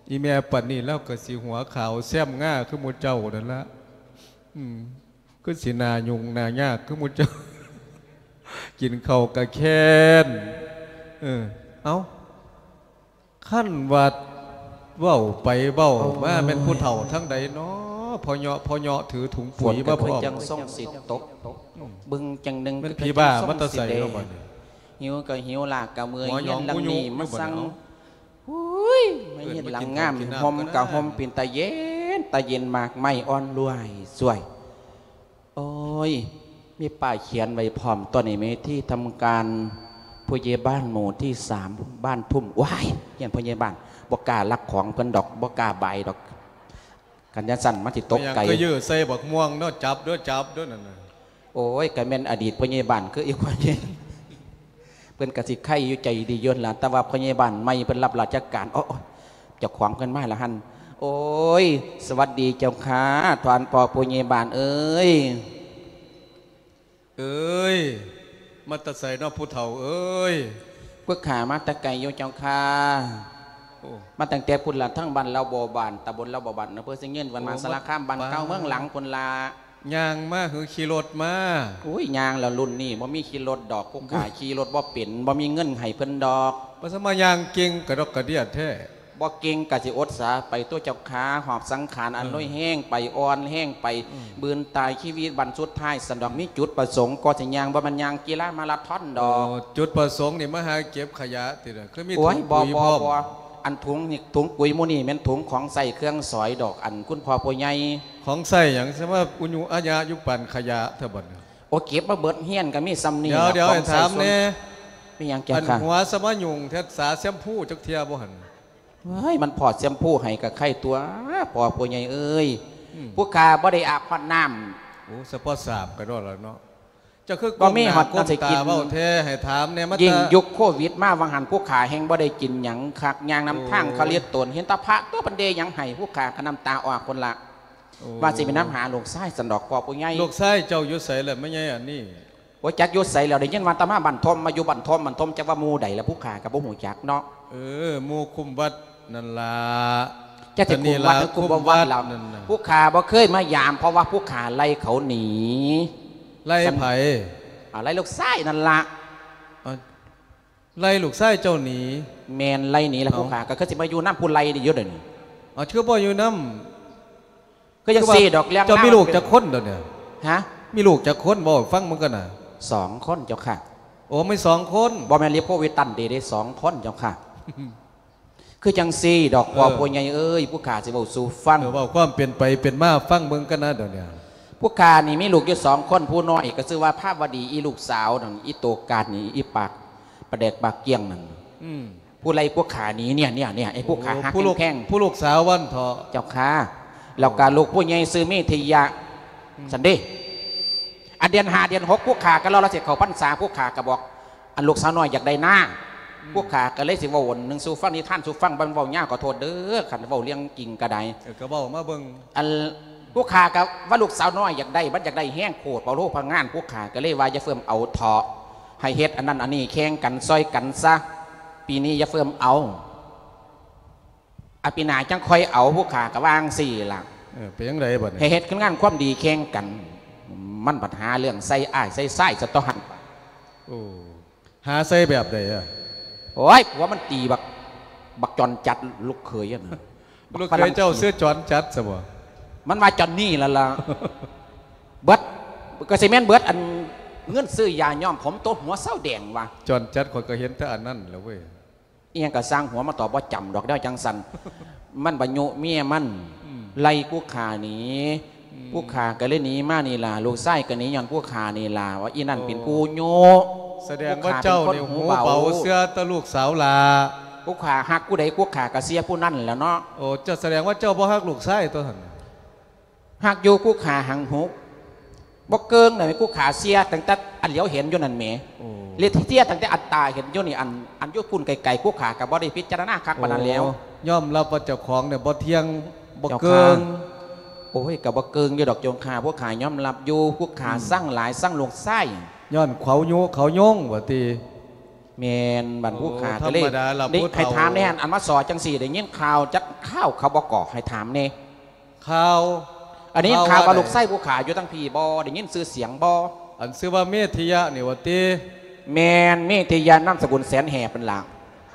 C: อีแม่ปันนี่แล้วก็สีหัวขาวแซมง่าคือหมูเจ้านั่นละอืมก็สีนายุงนายากคือหมูเจ้า กินข้าวกะแค้นเออเอาขั้นวัดเว้าไปเว้ามาเป็นผู้เฒ่าทั้งใดเนาะพอเหาะพอเหาะถือถุงปุ๋ยมาพร้อม
A: จังส่งสิตกบึงจังหนึ่ง
C: เป็นผีบ้ามันตะใส่เข้ามา
A: หิวก็หิวลากกะเมือ
C: หมอ
A: เย็
C: ยอง
A: นลัง
C: กู
A: นี่
C: อยู่
A: มา
C: ไม่บ่
A: สั่ง
C: เอา
A: หุ้ยไม่เย็นหลังงาม
C: กินน้ำ
A: หอม
C: ก็ได้
A: กะหอมเป็นตาเย็นตาเย็นมากไม่อ่อนรวยสวยโอ้ยมีป้ายเขียนไว้พร้อมตัวนี้ไหมที่ทำการผู้ใหญ่บ้านหมู่ที่สามบ้านทุ่มว้ายเห็นผู้ใหญ่บ้านบกล้ารักของเพิ่นดอกบกล้าใบดอกกันยันสั่นมาติตกไก่
C: ก็ยื้อใส่บักม่วงเนาะจับด้วยจับด้วยนั่นน่ะ
A: โอ้ยกะแม่นอดีตผู้ใหญ่บ้านคืออีกคนนึงเพิ่นกะสิไข่อยู่ใจดียนล่ะแต่ว่าผู้ใหญ่บ้านไม่เพิ่นรับราชการอ๋อเจ้าของเพิ่นมาละหั่นโอ้ยสวัสดีเจ้าค่ะทานปอผู้ใหญ่บ้านเอ้ย
C: เอ้ยมาตะใส่เนาะผู้เฒ่าเอ้ย
A: พวกขามาแตะไก่โยเจ้าค่ะ
C: โอ้
A: มาตั้งแต่พุ่นละทั้งบ้านเราบ่บ้านตำบลเราบ่บ้านอำเภอสิงห์เงินวันมา
C: โอ้
A: สารคามบ้าน
C: บ้าน
A: เก่าเมืองหลังพุ่นละ
C: ย่างมาหือขี่รถมา
A: อุ้ยยางแล้วรุ่นนี้บ่มีขี่รถดอกพวกขาขี่รถบ่เป็นบ่มีเงินให้เพิ่นดอก
C: ภาษามายางเก่งกระดกกระเดียดแท้
A: บ่เก่งกะสิอดสาไปตัวเจ้าขาหอบสังขารอันน้อยแห้งไปอ่อนแห้งไปบืนตายชีวิตบรรสุดท้ายสันดอกมีจุดประสงค์ก็สิยางบ่มันยางกีฬามาราธอนดอก
C: โอ้จุดประสงค์นี่มาหาเก็บขยะติดคือมี
A: โอ้
C: ถุ
A: ย
C: ง
A: บ่
C: ปุ๋ย
A: บ่
C: พร้อม
A: บ่อันถุงนี่ถุงปุ๋ยหมู่นี่แม่นถุงของใส่เครื่องสอยดอกอันคุณพ่อผู้ใหญ่
C: ของใส่อย่างใช่ว่าอุญุอาญายุปั่นขยะเท่าบัดนี้
A: โอเก็บมาเบิดเฮียนก็มีซ้ำนี่
C: เดี๋ยวเดี๋ยว
A: ขอ
C: ให้
A: งใส่
C: ถาม
A: ส่วน
C: แน่
A: มีหยังแก่
C: อัน
A: ค่ะ
C: หัวสมายุงเทศสาแชมพูจักเทียบ่หัน
A: เฮ้ยมันพอดแชมพูให้กับไข่ตัวพอผู้ใหญ่เอ้ย
C: อืม
A: ผู้ขาบ่ได้อาบพอดน้
C: โอ้สปอสาบก็รอดแล้วเนาะจะคือ
A: บ่มี
C: ก้
A: ฮอด
C: ก้ม
A: น่าสิกิ
C: ตาน เบ้าแท้ให้ถามเนี่ยมา
A: ำยิ่ง
C: ตา
A: ยุคโควิดมาวังหันผู้ขาแห้งบ่ได้กินหยังคักยางน้ำทาง
C: โอ้
A: เขาเลียดตนเห็นตาพระตัวปันเดหยังให้ผู้ขาก็น้ำตาออกคนละ
C: โอ้
A: ว่าสิไปน้ำหาลูกชายสันดอกพอผู้ใหญ่
C: ลูกชายเจ้าอยู่ไสแล้วไม่ใช่อันนี้
A: โอ้จักยุดใส่แล้วได้ยินว่าตามาบันทมมาอยู่บันทมบันทมจักว่าหมู่ใดแล้วผู้ขากับบ่ฮู้จักเนาะ
C: เออหมู่คุมวัดนั่นล่ะ
A: จะถึงคุมวัดหรือคุมบ่วัดเรา
C: นั่นน่ะ
A: ผู้ขาบ่เคยมายามเพราะว่าผู้ขาไล่เขาหนี
C: ไล่ไผ
A: อะไรลูกชายนั่นละ
C: เอาไล่ลูกชายเจ้าหนี
A: แมนไล่หนีแล้ว
C: เอา
A: ผู้ขาก็คือสิมาอยู่น้ำผู้ไล่นี่เยอะเดี๋ยวนี้
C: เอาเชื่อบ่อยู่นำ
A: ก็ยังสี่ดอกเลี้ยง
C: เจ้ามี
A: น้ำ
C: ลูกจักคนเด้อเนี่ย
A: ฮะ
C: มีลูกจักคนบ่ฟังมึงกันน่ะ
A: สองคนเจ้าค่ะ
C: โอ้ไม่สองคน
A: บอแมนเรียกพวกวิตันเดได้สองคนเจ้าค่ะ คือจังสี่ดอกพอผู้ใหญ่เอ้ยผู้ขาสิบอกสู่ฟัง
C: เดี๋ยวว่าความเป็นไปเป็นมาฟังมึงกันนะเดี๋ยวนี้
A: ผู้ขานี่มีลูกอยู่สองคนผู้น้อยก็ชื่อว่าภาพวดีอีลูกสาวนั่นอีโตกาดนี่อีปากประเดกปากเกี้ยงนั่น
C: อืม
A: ผู้ไล่ผู้ขานี้เนี่ยเนี่ยเนี่ยไอ้ผู้ขาหัก
C: ผู้ลูก
A: แข้ง
C: ผู้ลูกสาววันเถาะ
A: เจ้าค่ะแล้วการลูกผู้ใหญ่ซื้อมีทิยะสันเดอันเดือนหาเดือนหกผู้ขาก็เราเราเสร็จเขาพรรษาผู้ขาก็บอกอันลูกสาวน้อยอยากได้หน้าผู้ขาก็เลยสิว่าวนหนึ่งสู่ฟังนิทานสู่ฟังบันเบาหญ้าก็โทษเด้อขันเบาเลี้ยงกิ่งกระได
C: เออก็บอกมาเบิ่ง
A: อันผู้ขาก็ว่าลูกสาวน้อยอยากได้บัดอยากได้แห้งโคตรเปล่าโลกพังงานผู้ขาก็เลยว่าจะเฟิ่มเอาเถาะให้เฮ็ดอันนั้นอันนี้แข่งกันซอยกันซะปีนี้จะเฟิ่มเอาอปีหนาจังค่อยเอาผู้ขาก็วางสี่หลัง
C: เออเป็นยังไงบัด
A: ให้
C: นี้
A: เฮ็ดขึ้นงานความดีแข่งกัน มันปัญหาเรื่องใส่อ้ายใส่ไส้สะตอหัน
C: โอ้หาใส่แบบใดอ่ะ
A: โอ้ยผัวมันตีบักบักจอนจัดลูกเคยอะนะ
C: ลูกเคยเจ้าเสื้อจอนจัดซะบ่
A: มันมาจอนนี่แล้วล่ะ เบิดก็สิแม่นเบิดอันเงื่อนซื้อยาย่อมผมโตหัวเศร้าแดงว่ะ
C: จอนจัดคนก็เห็นแต่อันนั้นแหล้วเว้ย
A: เอียงก็สร้างหัวมาตอบว่าจำดอกได้จังสัน มันบรรยุเมียมันไล่ผู้ขาหนีผู้ขาก็เลยหนีมานี่ล่ะลูกไส้ก็หนีย้อนผู้ขานี่ล่ะว่าอีนั่นเป็นผู้โย
C: แสดงว่าเจ้าเนี่ยหูเบาเสื้อตะลูกสาวลา
A: ผู้ขาหักผู้ใดผู้ขากระเสียผู้นั่นแหล้วเนาะ
C: โอ้เจะแสดงว่าเจ้าบ่ฮักลูกชายตัวหั่น
A: หักอยู่ผู้ขาหังหุกบ่เกิงหน่อยผู้ขาเสียตั้งแต่อันเหลียวเห็นอยู่นั่นแหม
C: โอ้
A: เลียเสียตั้งแต่อันตาเห็นอยู่นี่อันอันอยุคุณไก่ๆผู้ขากับบ่ได้พิจารณาคักปานนั้นแล้ว
C: โอ้ยอมรับว่าเจ้าของเนี่ยบ่เที่ยงบ่
A: เจ้า
C: เกิง
A: ค่ะ โอ้ยกับบ่เกิงอยู่ดอกจงขาผู้ขายอมรับอยู่ผู้ขาสร้างหลายสร้างลงไส้
C: ย้อนเขาโยเขายงว่าติ
D: เมนบันผู้ขา
C: ธร
D: ก็
C: ร
D: เลย
C: มดาล่ะ
D: ได้
C: ผู้
D: ให้
C: เฒ่า
D: ถามแน่อันมาสอจังสี่ได้ยินข่าวจักข้าวเขาบอกก่อให้ถามเน่
C: ข่าว
D: อันนี้
C: ข่าว
D: ข่าวว่า
C: ว่า
D: ลูกไส้ผู้ขาอยู่ตั้งพี่บอได้ยินซื้อเสียงบอ
C: อันซื้อว่าเมธิยะนี่ว่าติ
D: แมนเมธยานามสกุลแสนแห่เป็นหลัก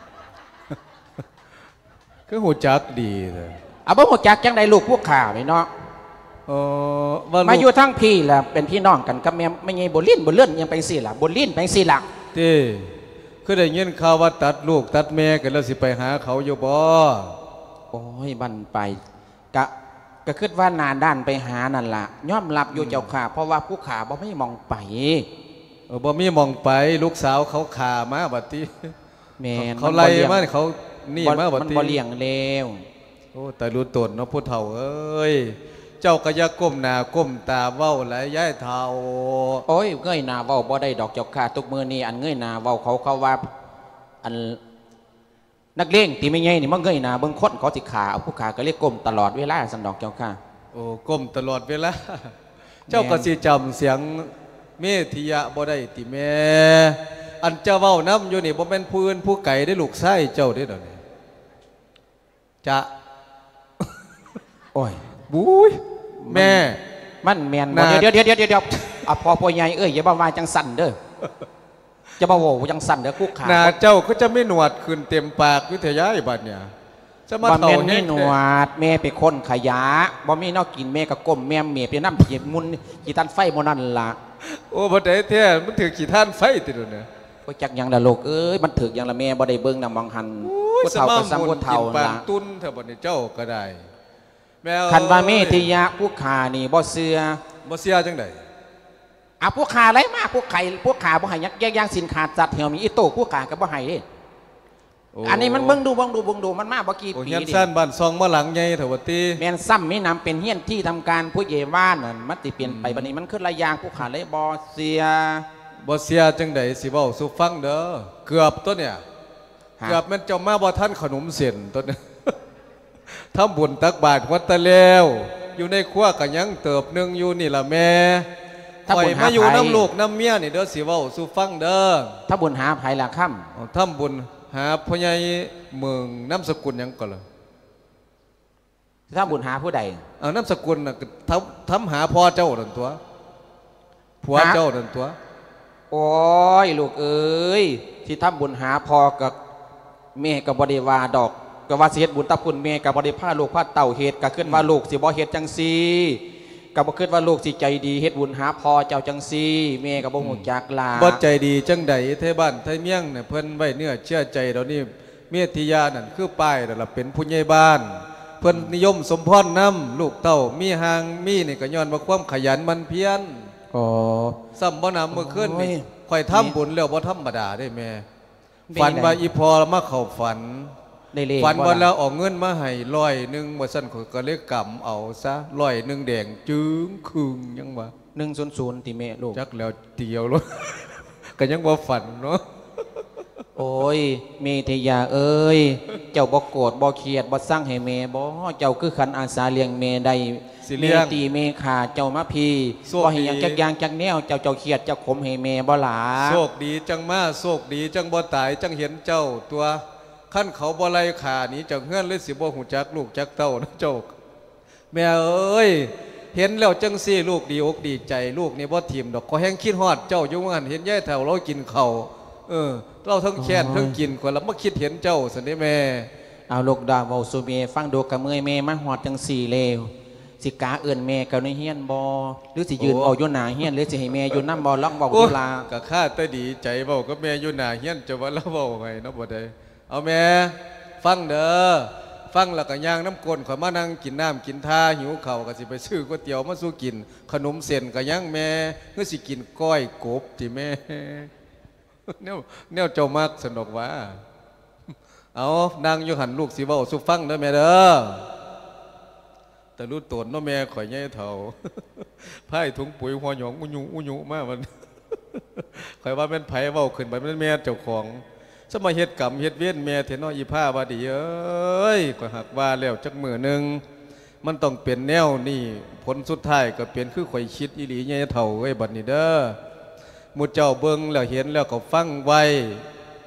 C: คือหูจักดีเลย
D: เอาบ่ฮู้จักจังใดลูกผู้ขาไหมเนาะ
C: เออว่า
D: มาอ
C: ลู
D: ยู่
C: ก
D: ทั้งพี่ล่ะเป็นพี่น้องกันกับแม่ไม่ไงบ่ลิ้นบ่เลื่อนยังไปสิล่ะบ่ลิ้นไปสิล่ะ
C: ติคือได้ยินข่าวว่าตัดลูกตัดแม่กันแล้วสิไปหาเขาอยู่บ่
D: โอ้ยบันไปกะก็คิดว่าหนาด้านไปหานั่นล่ะยอมรับอยู่เจ้าค่ะเพราะว่าผู้ขาบ่ไม่มองไป
C: เออบ่มีมองไปลูกสาวเขาขามาบัดติ
D: แม่น
C: เขาไล่
D: นบ่
C: มา
D: ลี้ยง
C: เขานี่มาบัด
D: มัน
C: ติ
D: บ่เลี้ยงเลว
C: โอ้แต่รู้ตนเนาะผู้เฒ่าเอ้ยเจ้าก็อย่าก้มหน้าก้มตาเว้าหลายย้ายเฒ่า
D: โอ้ยเงยหน้าเว้าบ่ได้ดอกเจ้าค่ะทุกมื้อนี้อันเงยหน้าเว้าเขาเขาว่าอันนักเลงตีไม่ใหญ่นี่มันเงยหน้าเบิ่งคนเขาสิขาเอาผู้ขาก็เรียกก้มตลอดเวลาสันดอกเจ้าค่ะ
C: โอ้ก้มตลอดเวลา เจ้าก็สิจำเสียงเมธิยะบ่ได้ติแม่อันเจ้าเว้านํอยู่นี่บ่แม่นผู้อื่นผู้ไก่ได้ลูกไส้เจ้าได้ดอกนี่จะ
D: โอ้ย
C: บุ้ยแม่
D: มันแมนบ่
C: น่า
D: เดี๋ยวเดี๋ยวเดี๋ยวเดี๋ยวเดี๋ยวอ่ะพอพ่อใหญ่เอ้ยอย่ามาว่าจังสั่นเด้อจะมาโว้จังสั่นเด้อคุกขา
C: หน้าเจ้าก็จะไม่หนวดขึ้นเต็มปากวิทยาบัดเนี่ยจะมา
D: บ่
C: เฒ่า
D: แม่นมี
C: แห้ง
D: หนวดแม่เป็นคนขยะบ่มีแนวกินแม่ก็ก้มแม่เมียเป็นน้ำจีมุนจีตันไฟโมนั่นล่ะ
C: โอ้บ่ได้แท้มันถือขี้ท่านไฟติดเนี่ย
D: ก็จักหยังละลูกเอ้ยมันถึกหยังละแม่บ่ได้เบิ่งนำมองหันผู้เฒ่าก็ซ้ำผู้เฒ่า
C: ปาน
D: ล่ะ
C: ตุ้นเถอะบัดนี้เจ้าก็ได้แม่
D: คันว่าเมธิยะผู้ขานี่บ่เชื่อ
C: บ่เสียจังได๋
D: อ่ะผู้ขาไรมาผู้ไข่ผู้ขาบ่ให้ยักแยกย่างสินขาดจัดเหี่ยวมีอีโต้ผู้ขาก็บ่ให้เด้
C: โอ้
D: อันนี้มันเบิ่งดูเบิ่งดูเบิ่งดูมันมาบ่กี่
C: โอ้
D: ปี
C: เฮียน
D: ดิ
C: สั้นบ้านซองมาหลังใหญ่เถอะว่าติ
D: แม่นซ้ำมีนำเป็นเฮียนที่ทำการผู้ใหญ่บ้านนั่นมันติเปลี่ยนไปบัดนี้มันขึ้นระยางผู้ขาเลยบ่เสีย
C: บ่เสียจังไดสิเว้าสู่ฟังเด้อเกือบตัวเนี่ย
D: ฮะ
C: เกือบมันเจ้ามาบ่ทันขนมเส้นตัวเนี่ย ทำบุญตักบาตรวัดตะแล้วอยู่ในครัวก็ยังเติบหนึงอยู่นี่ล่ะแม่
D: ถ้า
C: ข่อ
D: บุ
C: ย
D: ญหา
C: มาอยู่
D: ไผ
C: น้ำลูกน้ำเมียนี่เด้อสิเว้าสู่ฟังเด้อ
D: ถ้าบุญหาภัยละค่ำ
C: เอาทำบุญหาพ่อใหญ่เมืองนามสกุลหยังก่อนล่ะ
D: ถ้าบุญหาผู้ใด
C: เอานามสกุลน่ะก็ทำทำหาพ่อเจ้านั่นตัวผัว
D: หา
C: เจ้านั่นตัว
D: โอ้ยลูกเอ้ยที่ทำบุญหาพอกับแม่กับบริวาดอกก็ว่าสิเฮ็ดบุญตะคุณแม่กับบริพาลูกพาเต่าเฮ็ดก็ขึ้นว่าลูกสิบ่เฮ็ดจังซี่ก็บ่คิดว่าลูกสิใจดีเฮ็ดบุญหาพอเจ้าจังซี่แม่ก็บ่ฮู้จักลา
C: บ่ใจดีจังใดไทบ้านไทเมียงเนี่ยเพิ่นไว้เนื้อเชื่อใจเดี๋ยวนี้เมธิยานั่นคือป้ายนั่นล่ะเป็นผู้ใหญ่บ้าน เพิ่นนิยมสมพรนํลูกเต้ามีหางมีนี่ก็ย้อนว่าความขยันมันเพียร
D: อ๋อ
C: ซ้ำบ่นำเมื่อคืนนี่
D: โอ้ย
C: ข่อยทำบุญแล้วบ่ธรรมดาได้แม่
D: เป็น
C: ฝัน
D: ไง
C: ว่าอีพอมาเข้าฝัน
D: ได้เลข
C: ฝัน
D: บ่
C: ว่า
D: ล่ะ
C: แล้วเอาเงินมาให้ร้อยหนึงบ่ซั่นข่อยก็เลยกำเอาซะร้อยหนึงแดงจึงคึงยังว่า
D: หนึ่งศูนย์ศูนย์ติแม่ลูก
C: จักแล้วเตียวรถ ก็ยังว่าฝันเนาะ
D: โอ้ยเมธยาเอ้ยเจ้าบ่โกรธบ่เครียดบ่สร้างให้แม่บ่เจ้าคือขันอาสาเลี้ยงแม่ได้
C: สิ
D: แม่
C: เลี้ยง
D: ตีแม่ขาเจ้ามาพี่
C: โชค
D: บ่ให้หยัง
C: ดี
D: จักอย่างจักแนวเจ้าเจ้าเครียดเจ้าขมให้แม่บ่หลา
C: โชคดีจังมาโชคดีจังบ่ตายจังเห็นเจ้าตัวขั้นเขาบ่ไล่ขาหนี้จากเฮือนเลยสิบ่หูจักลูกจักเต้านะเจ้าแม่เอ้ยเห็นแล้วจังซี่ลูกดีอกดีใจลูกนี่บ่ทิ่มดอกขอแห้งคิดฮอดเจ้าอยู่ว่าหั่นเห็นยายแถวเรากินข้าวเออเราทั้งแค้นทั้งกินคนละมาคิดเห็นเจ้าซั่นเด้แม่
D: เอาลูกดาวเว้าสู่แม่ฟังดูกะเมื่อยแม่มาฮอดจังสี่แล้วสิกาเอื้นแม่ก็ในเฮียนบ่หรือสิยืน
C: โอ้
D: เอาอยู่หน้าเฮียนหรือสิให้แม่อยู่นำบ่ลองเว้า
C: โอ้
D: ดูลา
C: ก็ข้าแต่ดีใจเว้ากับแม่อยู่หน้าเฮียนจะว่าเราเว้าไงเนาะบ่ได้เอาแม่ฟังเด้อฟังแล้วก็ย่างน้ำกลนขอยมานั่งกินน้ำกินท่าหิวข้าวก็สิไปซื้อก๋วยเตี๋ยวมาสู้กิน ขนมเส้นก็ย่างแม่เพื่อสิกินก้อยกบที่แม่ แนวแนวเจ้ามักสนุกว่า เอานางอยู่หันลูกสิเว้าสุฟังเด้อแม่เด้อแต่รู้ตนเนาะแม่ข่อยใหญ่เฒ่า ไผ่ถุงปุ๋ยหัวหยองอุยุอุยุมากมัน ข่อยว่าแม่นไผเว้าขึ้นไปแม่นแม่เจ้าของสมาเฮ็ดกรรมเฮ็ดเวียนแม่เถนออีผ้าว่าดีเอ้ยข่อยหักว่าแล้วจักมื้อหนึงมันต้องเป็นแนวนี่ผลสุดท้ายก็เป็นคือข่อยคิดอีหลีใหญ่เฒ่าเอ้ยบัดนี้เด้อหมู่เจ้าเบิ่งแล้วเห็นแล้วก็ฟังไว้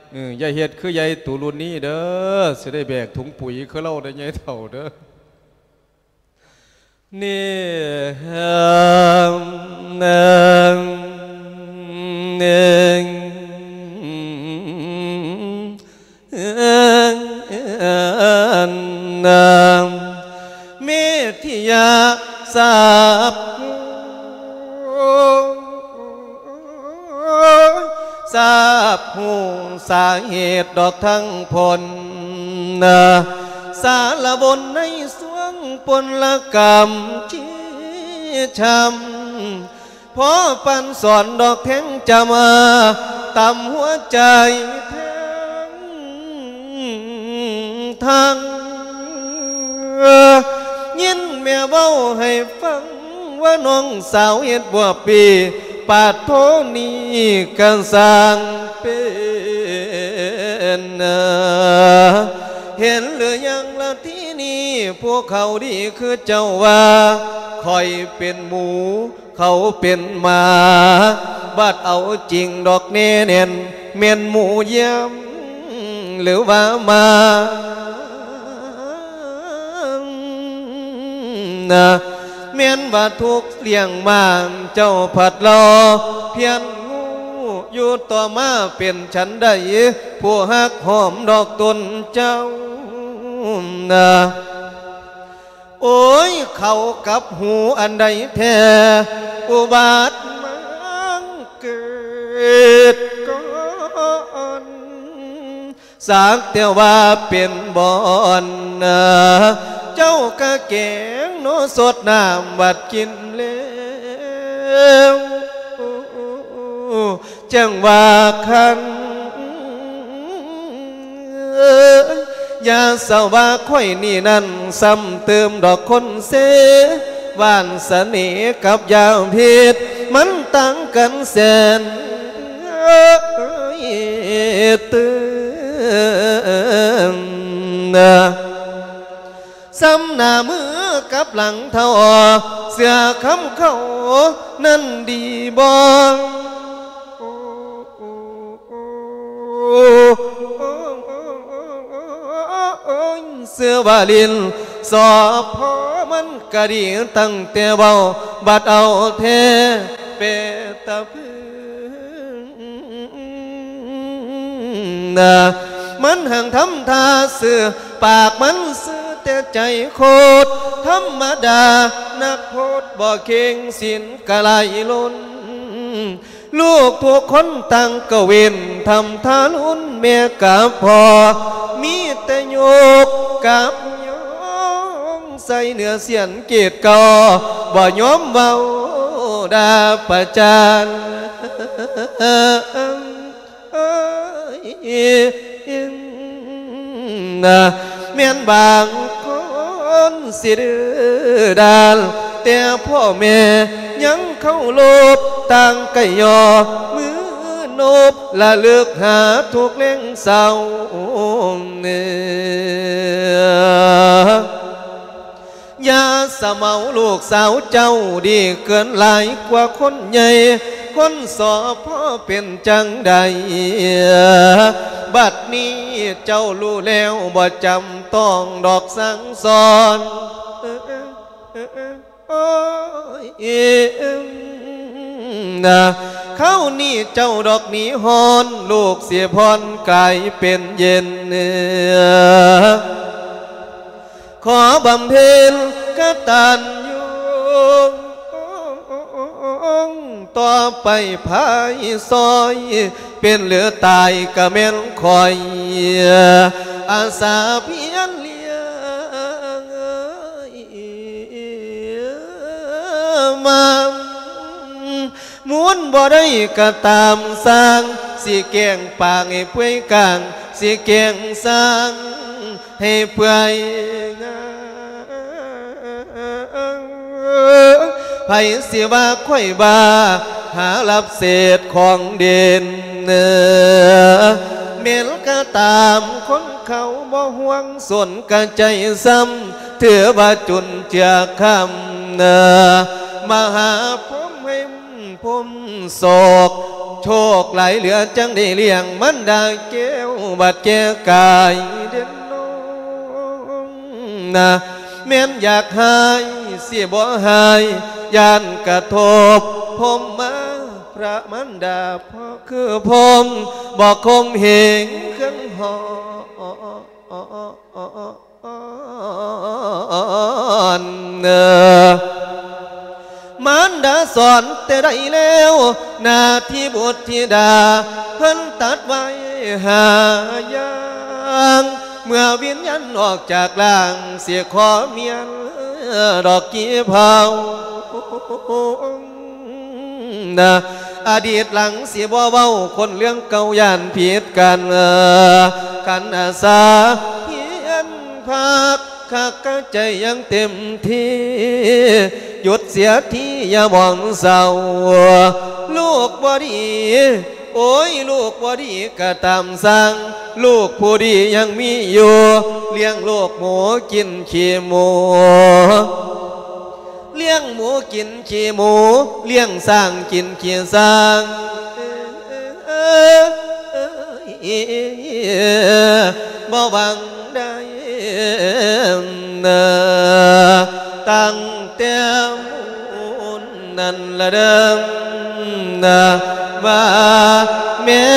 C: เอออย่าเฮ็ดคือยายตูรุ่นนี้เด้อสิได้แบกถุงปุ๋ยคือเราได้ยายเท่าเด้อนี่หนึ่งหนึ่งนามเมธิยาสาบทราบหูสาเหตุดอกทั้งผลสารบนในสวงปนละกรรมชี้ช้ำพอปันสอนดอกแทงจะมาตำหัวใจแทงทางยินแม่เบ้าให้ฟังว่าน้องสาวเฮ็ดบัวปีปาดโทนี้กันสร้างเป็นเห็นหรือยังละที่นี่พวกเขาดีคือเจ้าว่าคอยเป็นหมูเขาเป็นหมาบัดเอาจริงดอกเนเน่นเมียนหมูเยี่ยมหรือว่ามานะเมียนว่าทุกเลี้ยงมางเจ้าผัดรอเพียนงูอยู่ต่อมาเป็นฉันได้ผู้ฮักหอมดอกต้นเจ้านะโอ้ยเขากับหูอันใดแท้อุบาทมังเกิดก่อนสักแต่ว่าเป็นบอนเจ้ากะแกงโนสดน้ำบัดกินแล้วจังว่าคันอย่าเศร้าว่าค่อยนี่นั่นซ้ำเติมดอกคนเสวานเสน่ห์กับยาวพิษมันต่างกันแสนตื่นซ้ำหน้ามือกับหลังเท่าเสื้อคำเขานั่นดีบ่เสื้อวาลินสอบพอมันกะดีตั้งแต่เบาบัดเอาเทเปตะพื้นมันห่างทำท่าเสือปากมันเสือแต่ใจโคตรธรรมดานักโพดบ่เก่งสินกะไหลล้นลูกทุกคนตั้งกะเวนทำทาลุนเมียกับพ่อมีแต่โยกกับยองใส่เนื้อเสียนเกตกอบ่ยอมเบาดาประจานนะเมียนบางคนสิดื้อดาลแต่พ่อแม่ยังเข้าโลบต่างไก่ยอมือนบละเลือกหาทุกเล่งเศร้าเนื้อยาสะเมาลูกสาวเจ้าดีเกินหลายกว่าคนใหญ่คนสอพ่อเป็นจังใดบัดนี้เจ้ารู้แล้วบ่จำต้องดอกสังสอนโอ้ยนะเข้านี่เจ้าดอกนี้ฮอนลูกเสียพรกลายเป็นเย็นเนื้อขอบำเพ็ญกตัญญูต่อไปภายซอยเป็นเหลือตายกะเม่นคอยอาสาเพียรเลี้ยงมาม้วนบ่ได้ก็ตามสร้างสิแกงปางให้เพื่อยกลางสิแกงสร้างให้เพื่อยงามไผสิว่าค่อยบาหารับเศษของเด่นเนื้อเมลก็ตามคนเขาบ่ห่วงส่วนกะใจซ้ำถือว่าจุนเจือคำเนื้อมาหาผมให้ผมโศกโชคไหลเหลือจังได้เลี้ยงมันดาแก้วบัดแก่กายเด่นน้องนะแม่นอยากหายเสียบ่หายยานกระทบผมมาพระมันดาเพราะคือผมบอกคมเหงขึ้นหอนเนอมันดาสอนแต่ได้แล้วหน้าที่บุตรธิดาเพิ่นตัดไว้หายางเมื่อวิญญาณออกจากร่างเสียขอเมียนดอกกี้เผานะอดีตหลังเสียบ่เว้าคนเรื่องเก่าย่านผิดกันกันอาสาเพียนพักข้ากใจยังเต็มที่หยุดเสียที่อย่ามองเศร้าลูกบ่ดีโอ้ยลูกบ่ดีก็ตามสั่งลูกผู้ดียังมีอยู่เลี้ยงลูกหมูกินขี้หมูเลี้ยงหมูกินขี้หมูเลี้ยงสร้างกินขี้สร้างบ่บังได้ตั้งแต่มุนนั่นละเดิมว่าแม่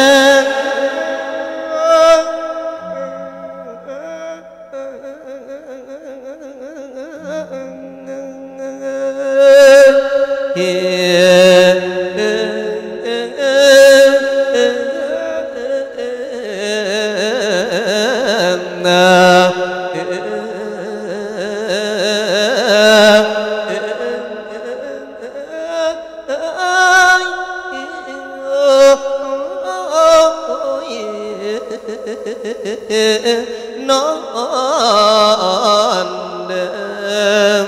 C: นอนเดิม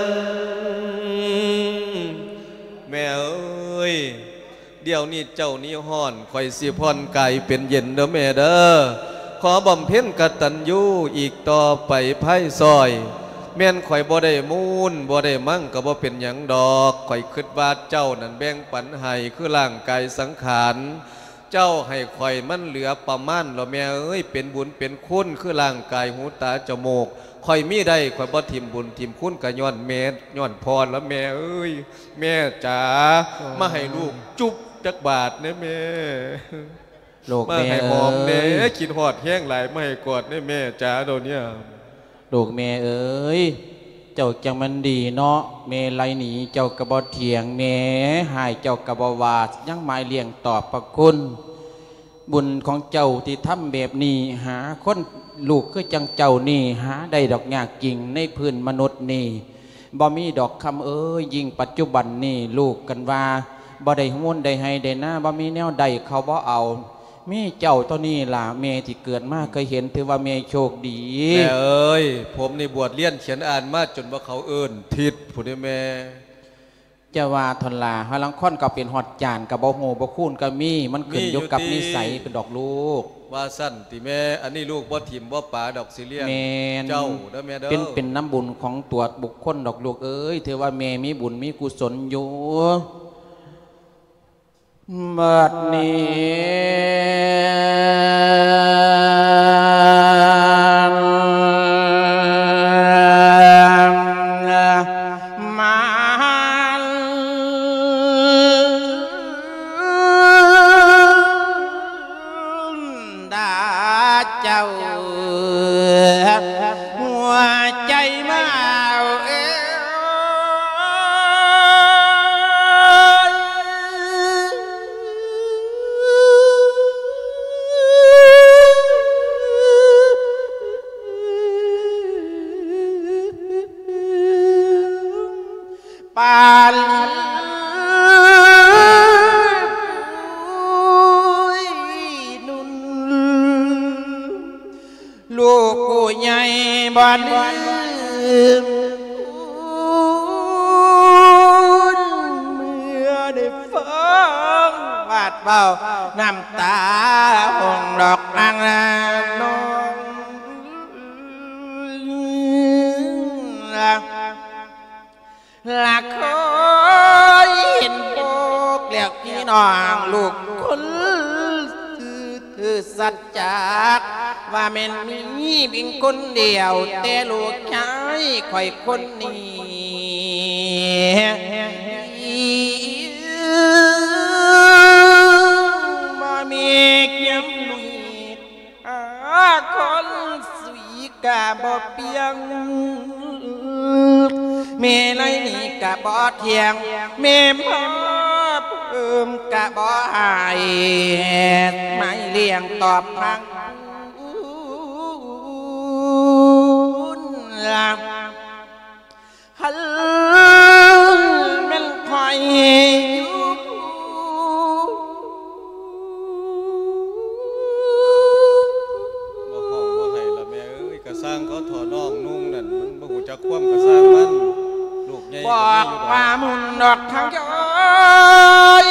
C: แม่เอ้ยเดี๋ยวนี้เจ้านี่ห้อนคอยสิพรไก่เป็นเย็นเด้อแม่เด้อขอบำเพ็ญกตัญญูอีกต่อไปไพ่ซอยแม่นข่อยบ่ได้มูลบ่ได้มั่งก็บ่เป็นหยังดอกข่อยคิดว่าเจ้านั่นแบ่งปันให้คือร่างกายสังขารเจ้าให้ข่อยมันเหลือประมาณแล้วแม่เอ้ยเป็นบุญเป็นคุณคือร่างกายหูตาจมูกข่อยมีได้ข่อยบ่ทิมบุญทิมคุณกะย้อนแม่ย้อนพรแล้วแม่เอ้ยแม่จ๋ามาให้ลูกจุ๊บจักบาทเด้แม่
A: ลูก
C: มาให้หอมเด้กินหอดแห้งหลายมาให้กอดเด้แม่จ๋าเดี๋ยวนี้
A: ลูกแม่เอ้ยเจ้าจังมันดีเนาะเมไลหนีเจ้ากระบอเถียงเมหายเจ้ากระบอวาดยังหมายเลี้ยงตอบประคุณบุญของเจ้าที่ทำแบบนี้หาคนลูกก็จังเจ้านี่หาได้ดอกยากจริงในพื้นมนุษย์นี่บ่มีดอกคำเอ้ยยิ่งปัจจุบันนี่ลูกกันว่าบ่ได้หุ้นได้ให้ได้หน้าบ่มีแนวใดเขาบ่เอามีเจ้าตัวนี้ล่ะเมที่เกิดมาเคยเห็นถือว่าเมโชคดี
C: แม่เอ้ยผมในบวชเลี้ยนเขียนอ่านมาจนว่าเขาเอิ้นทิศผู้ได้แม่
A: จะว่าทนลาฮาลังค่อนก็เป็นหอดจานกับบ่โหบ่คูนก็มีมันขึ้นอยู่กับนิสัยเป็นดอกลูก
C: ว่าสั้นติแม่อันนี้ลูกบ่ถิ่มบ่ป่าดอกสิเลี้ยงเจ้าเด้อแม่เด้อ
A: เป็นเป็นน้ำบุญของตัวบุคคลดอกลูกเอ้ยถือว่าแม่มีบุญมีกุศลอยู่บัดน้ำตาหงดอกอังนองลักคอยเห็นพวกเลี้ยงพี่น้องลูกคน
D: สัจจะว่าแม่นมีเพียงคนเดียวแต่ลูกชายข่อยคนนี้มามีเกี่ยมลุยอาคนสวีกะบ่เปียงเมลัยนี่กะบ่เทียงเมมพ่อเพิ่มกะบ่หายไม่เลี้ยงตอบพังลับฮัลแม่นคอยอยู่
C: บ่ห้องบ่ให้ละแม่เอ้ยกระสร้างเขาถอน้องนุ่งนั่นมันบ่ฮู้จักความกระสร้างมันลูกใหญ่
D: บอกว่ามุนดอกทางย้อย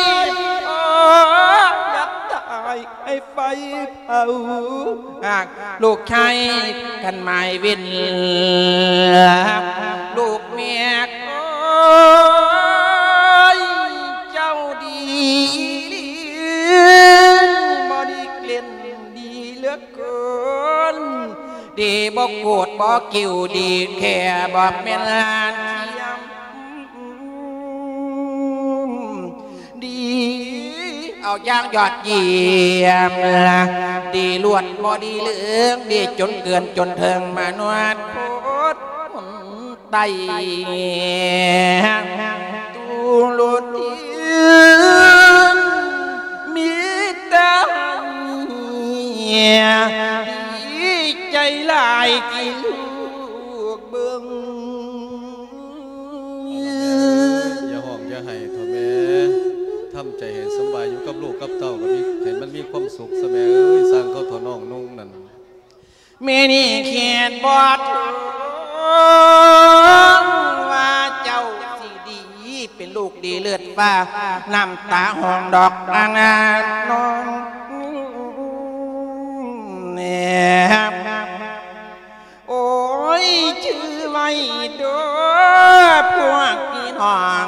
D: ยัดตายไอ้ไฟเผาลูกชายกันหมายวินลูกเมียเจ้าดีบอดีเกลียนดีเหลือเกินดีบ่โกรธบ่กิ้วดีแค่บ่แม่นลานเทียมดีเอาอย่างยอดเยี่ยมดีล้วนบ่ดีเหลืองดีจนเกินจนเทิงมานวดโคตรไตตูลุดมีแต่ดีใจลายที่ลูกเบิ่ง
C: อย่าห้องอย่าให้เถอะแม่ทำใจให้สบายอยู่กับลูกกับเต้าก็มีให้มันมีความสุขซะแม่เอ้ยสร้างเขาถอน้องนุ่งนั่น
D: แม่นี่เขียนบอดว่าเจ้าสิดีเป็นลูกดีเลือดฟ้าน้ำตาห้องดอกอางานน้องเนี่ยโอ้ยชื่อไว้เด้อพวกพี่น้อง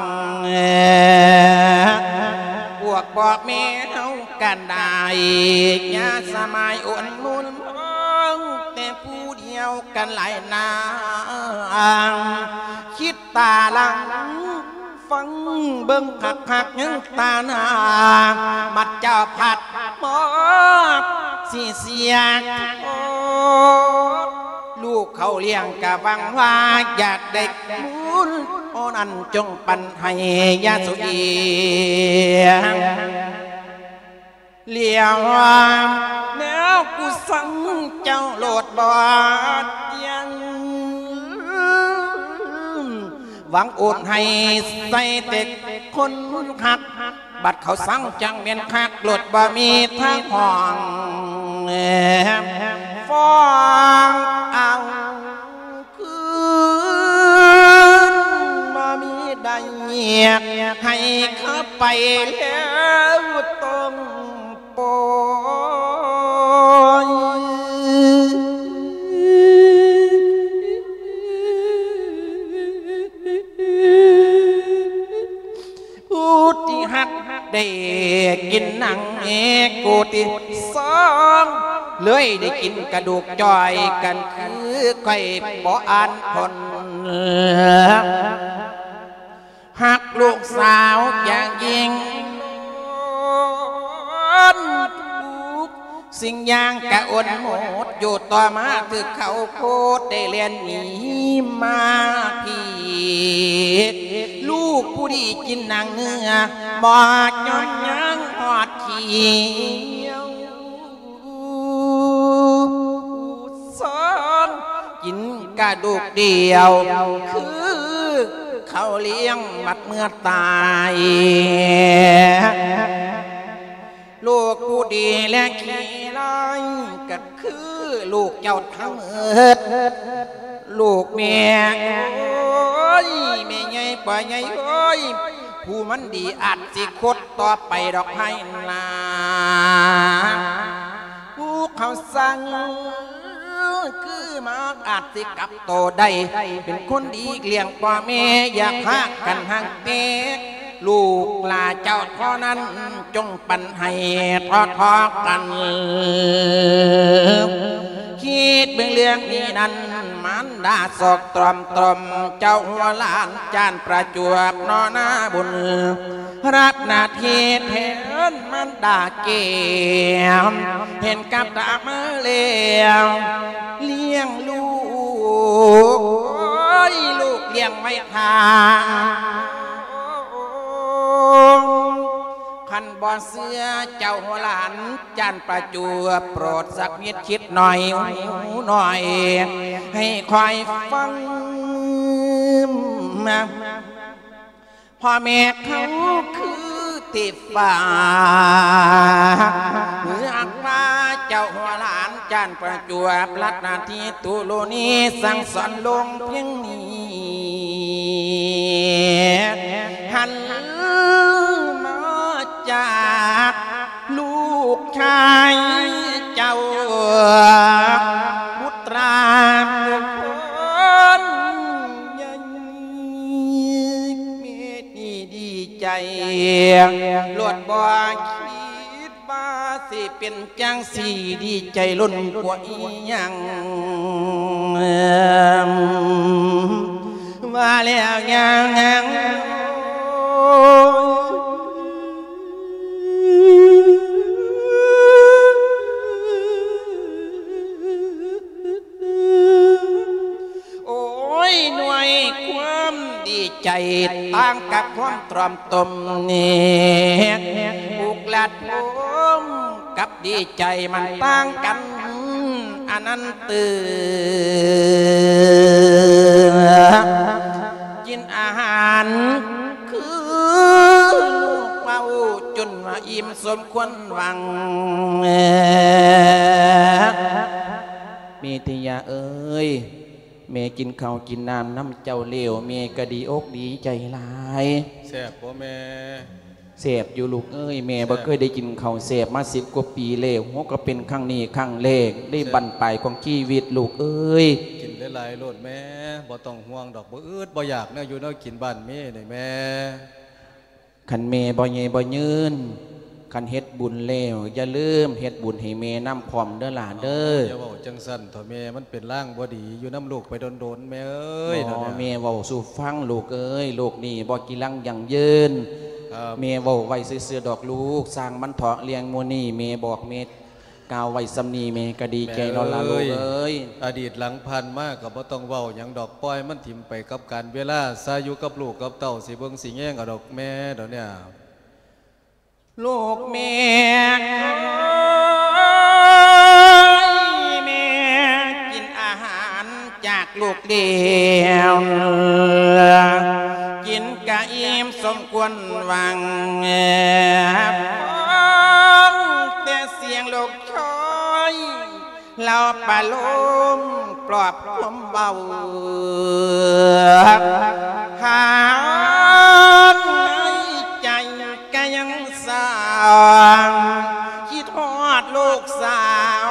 D: พวกบอกแม่เฮากันได้ยาสมัยอ่อนมุนแต่ผู้เดียวกันหลายนางคิดตาลังฟังเบิ่งหักหักยังตาหนามัดเจ้าผัดมอบสีเสียงลูกเขาเลี้ยงกะวังว่าอยากเด็กมุนโอนันจงปันให้ยาสุอีเลี้ยวแนวกูสั่งเจ้าโหลดบอดยังหวังอดให้ใส่เด็กคนหักบัดเขาสั่งจังเมียนคักโหลดบ่มีทางห้องฟ้องเอาคืนบ่มีได้ให้เขาไปแล้วต้องปอยผู้ที่หักได้กินหนังเอกกูที่สองเลยได้กินกระดูกจอยกันคือไข่บ่อ่านผลหักลูกสาวอย่างยิ่งสิ่งอย่างกะอ่อนหมดอยู่ต่อมาถือเขาโคตรได้เรียนหนีมาพี่ลูกผู้ดีกินนางเนื้อบอดย้อนยังหอดเขียวสอนกินกระดูกเดียวคือเขาเลี้ยงมัดเมื่อตายลูกผู้ดีและขี้ร้ายก็คือลูกเจ้าทั้งหมดลูกเมียโอ้ยแม่ใหญ่ป่าใหญ่โอ้ยผู้มันดีอาจสิคดต่อไปดอกให้ลาผู้เขาสั่งคือมาอาจสิกับโตได้เป็นคนดีเลี้ยงป่าแม่อยากหักกันห่างเตะลูกลาเจ้าเท่านั้นจงปันให้ทอทอกันคิดเบื้องเรื่องนี้นั้นมันดาศอกตรอมตรอมเจ้าหัวล้านจานประจวบนอหน้าบุญรับหน้าที่แทนมันดาเกี่ยวเห็นกับตามาเลี้ยงเลี้ยงลูกลูกเลี้ยงไม่ทางขันบ่เสื้อเจ้าหัวหลานจานประจวบโปรดสักนิดคิดหน่อยหน่อยให้คอยฟังพ่อแม่เขาคือติดฟ้าเมื่ออักมาเจ้าหัวหลานจานประจวบรัตนาทีตุโลนีสั่งสอนลงเพียงนี้หันมาจากลูกชายเจ้าพุตราคนยังมีดีดีใจลวดบ่คิดว่าสิเป็นจังสีดีใจล้นกว่าอีหยังว่าแล้วยังยังใจต่างกับความตรอมตมนี่บุกลัดผมกับดีใจมันต่างกันอันนั้นตื่นกินอาหารคือลูกเป้าจนว่าอิ่มสมควรหวังมีติยาเอ้ยเมกินข้าวกินน้ำน้ำเจ้าเลี้ยวเมกะดีอกดีใจหลาย
C: แซ่บบ่แม่
D: เสพอยู่ลูกเอ้ยเมบ่เคยได้กินข้าวเสพมาสิบกว่าปีแล้วหัวก็เป็นครั้งนี้ครั้งแรกได้บรรปลายของชีวิตลูกเอ้ย
C: กินหลายๆโลดแม่บ่ต้องห่วงดอกบ่อืดบ่อยากเนาะอยู่เนาะกินบ้านแม่นี่แม่
D: ขันเมบ่เยบ่ยืนขันเฮ็ดบุญแล้วอย่าลืมเฮ็ดบุญให้เมน้ำพร้อมเด้อหลานเด้อ
C: อย่าเว้าจังสั่นเถอะแม่มันเป็นร่างบ่ดีอยู่น้ำลูกไปโดนๆแม่เอ้ย
D: บ่เมเว้าสู่ฟังลูกเอ้ยลูกนี่บ่กิลังยังยืนเมเว้าไว้ซื่อๆดอกลูกสร้างมันเถาะเลี้ยงโมนี่เมบอกเมกาวไว้สำนีเมก็ดีใจนอนละลูกเอ้ย
C: อดีตหลังพันมากก็บ่ต้องเว้าหยังดอกปล่อยมันถิ่มไปกับการเวลาซาอยู่กับลูกกับเต้าสิเบิ่งสิแย่งกับดอกแม่เดี๋ยวเนี่ย
D: ลูกแม่แม่กินอาหารจากลูกเดียวกินกะอิ่มสมควรหวังฟังแต่เสียงลูกช้อยเราปะลมปลอบความเบาหาใจก็ยังสาวคิดทอดลูกสาว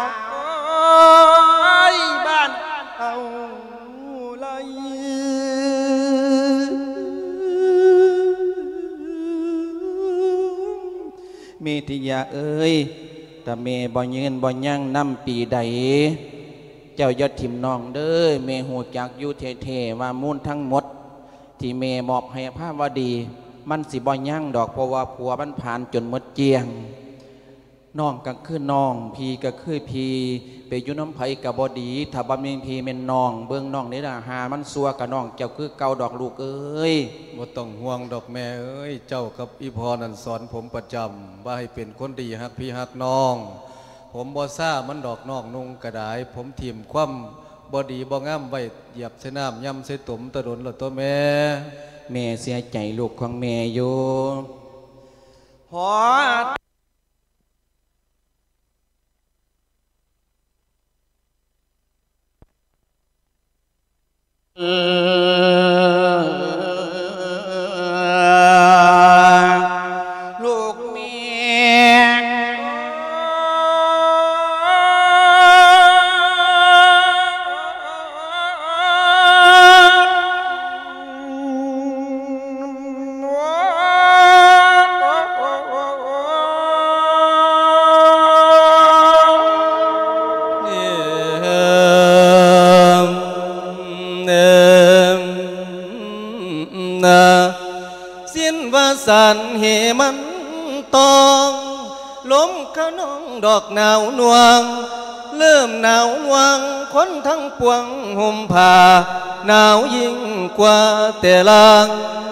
D: บ้านเอาไรเมติยาเอ้ยแต่เมบ่ยืนบ่ยั่งน้ำปีใดเจ้ายอดถิ่มน้องเด้อเมหูจักอยู่เท่ๆว่ามูลทั้งหมดที่เมมอบให้ภาพวดีมันสิบ่ยั่งดอกเพราะว่าผัวมันผ่านจนหมดเจียงน้องก็คือน้องพี่ก็คือพี่ไปอยู่น้ำไผ่กับบอดีถ้าบ่มีพี่เป็นน้องเบื้องน้องนี่ละหามันซัวกับน้องเจ้าคือเก่าดอกลูกเอ้ย
C: บ่ต้องห่วงดอกแม่เอ้ยเจ้ากับอีพอนั่นสอนผมประจำว่าให้เป็นคนดีฮักพี่ฮักน้องผมบ่ซ่ามันดอกนอกนุ่งกระดายผมถิ่มคว่ำบ่ดีบ่งามไว้เหยียบใส่น้ำย่ำใส่ตุ่มตะดนละตัวแม่
D: แม่เสียใจลูกของแม่อยู่พอลูกเมีย
C: สิ้นวาสันเหมันตองลมขนองดอกหนาวนวงเริ่มหนาวนวงคนทั้งปวงห่มผ้าหนาวยิ่งกว่าแต่ลาง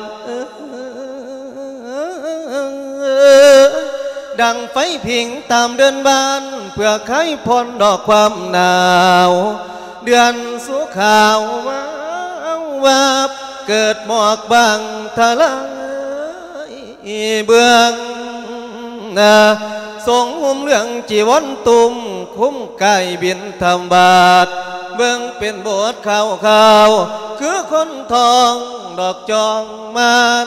C: ดังไฟผิงตามเดินบ้านเพื่อไขพ้นดอกความหนาวเดือนสุขาวว้าววาบเกิดหมอกบางทะลายเบื้องนาทรงหุ้มเรื่องจีวรตุ่มคุ้มไก่บินทำบาทเบื้องเป็นโบสถ์ขาวขาวคือคนทองดอกจองมัน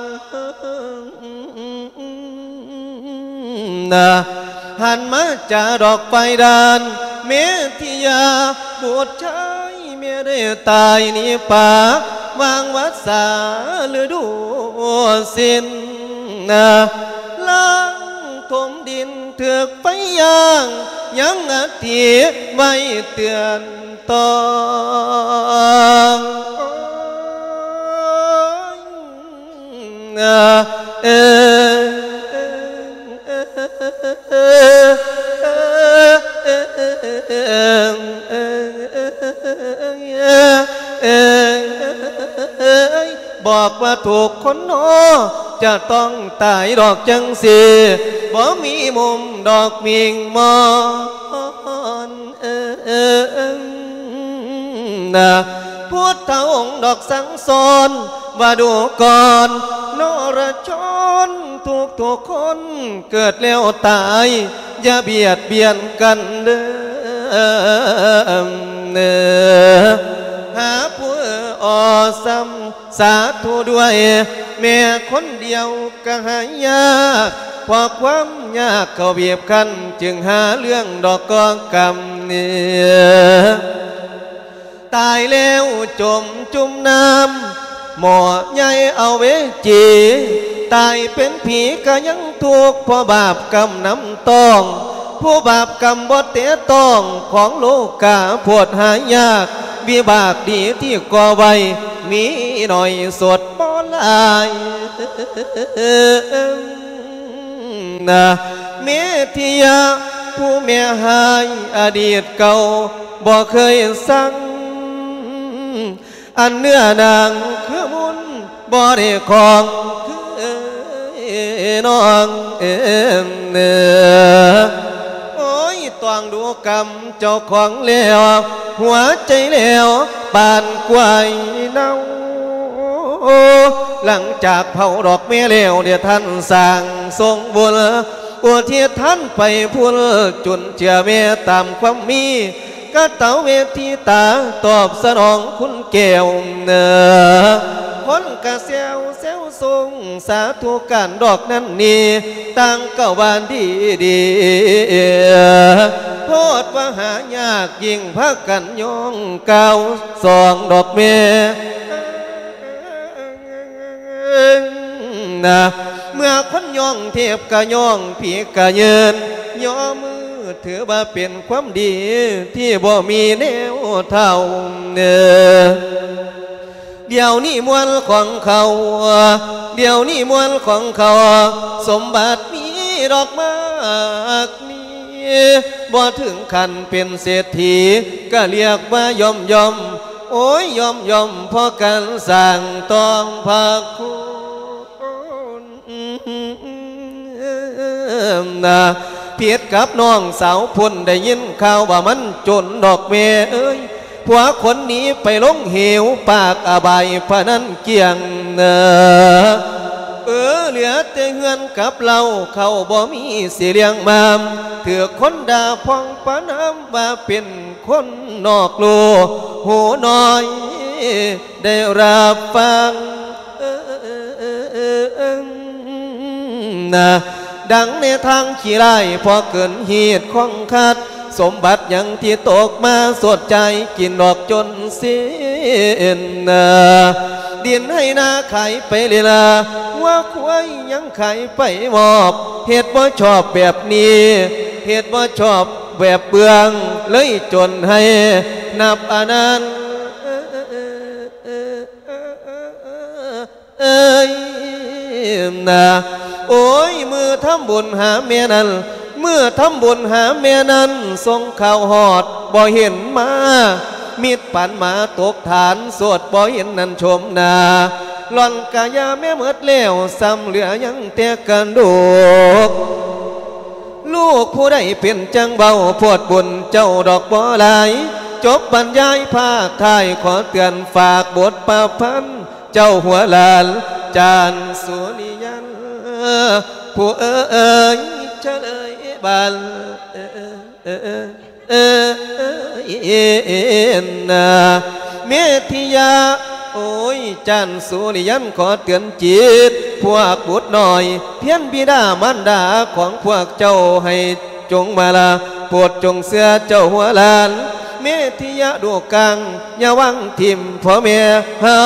C: นะหันมาจ่าดอกไฟดานเมธิยาบวชชายเมียได้ตายนี่ป่าวางวัดสาฤดูสิ้นนะล้างถมดินเถือกไฟย่างยังอาทิตย์ไม่เตือนตองเออบอกว่าถูกคนโนจะต้องตายดอกจังสีบ่มีมุมดอกมิงมอนนะพุทธองค์ดอกสังสอนว่าดูก่อนนรชนทุกทุกคนเกิดแล้วตายอย่าเบียดเบียนกันเด้อหาผู้อซ้ำสาธุด้วยแม่คนเดียวก็หายากพอความยากเขาเบียบคันจึงหาเรื่องดอกกองกรรมเนี่ยตายแล้วจมจุ่มน้ำหมอใหญ่เอาเวจีตายเป็นผีก็ยังถูกเพราะบาปกรรมน้ำต้องผู้บาปกรรมบ่เตะต้องของโลกาปวดหายากวิบากดีที่ก่อไว้มีหน่อยสดปอลายนะเมธิยาผู้แม่หายอดีตเก่าบ่เคยสั่งอันเนื้อนางคือมุนบ่ได้ของคือน้องเอ็มเนื้อโอ้ยต้องดูกรรมเจ้าของแล้วหัวใจแล้วปานกวายเน่าหลังจากเผาดอกเมแล้วเดี๋ยวท่านสั่งทรงบุญอุทิศท่านไปพูนจุนเจือเมตามความมีก็เต่าเวทีตาตอบสนองคุณแก้วเนอคนกะเซวเซวทรงสาธุการดอกนั้นนี่ตั้งเก้าบานดีดีโทษว่าหายากยิ่งพักกันยองเก้าสองดอกเมนะเมื่อคนย่องเทียบกะย่องผีกะเยินย่อมือถือว่าเป็นความดีที่บ่มีแนวเท่าเนื้อเดี๋ยวนี้มวลของเขาเดี๋ยวนี้มวลของเขาสมบัติมีดอกมากมีบ่ถึงขันเป็นเศรษฐีก็เรียกว่ายอมยอมโอ้ยยอมยอมพอกันสั่งต้องพักคุณนะเพียรกับน้องสาวพุ่นได้ยินข่าวว่ามันจนดอกเมเอ้ยผัวคนนี้ไปลงเหวปากอบายพนันเกี่ยงเนอเออเหลือแต่เงินกับเราเขาบ่มีสิเลี้ยงมามเถื่อคนด่าพองปะน้ำว่าเป็นคนนอกโลหูน้อยได้รับฟังนะดังในทางขี้ไล่พอเกินเหตุของคัดสมบัติยังที่ตกมาสดใจกินดอกจนสิ้นดินให้นาไข่ไปเลยละว่าควายยังไข่ไปมอบเหตุว่าชอบแบบนี้เหตุว่าชอบแบบเบืองเลยจนให้นับอนันต์เอ้ยนะโอ้ยมือทำบุญหาเมียนั้นเมื่อทำบุญหาเมียนั้นทรงข่าวหอดบ่เห็นมามิดปันมาตกฐานสวดบ่เห็นนั่นชมนาหล่อนกายาแม่เมิดแล้วซ้ำเหลือยังแต่กันดูกลูกผู้ใดเป็นจังเบาพวดบุญเจ้าดอกบ่หลายจบบรรยายภาคไทยขอเตือนฝากบทประพันธ์เจ้าหัวลานจานสุริยันผู้เอ๋ยเฉลยบันเอนาเมธิยาโอ้ยจันสุริยันขอเตือนจิตพวกบุตรหน่อยเพี้ยนบิดามารดาของพวกเจ้าให้จงมาลาโปรดจงเสื้อเจ้าหัวลานเมธิยาดูกังอย่าวังทิมพ่อแม่เฮา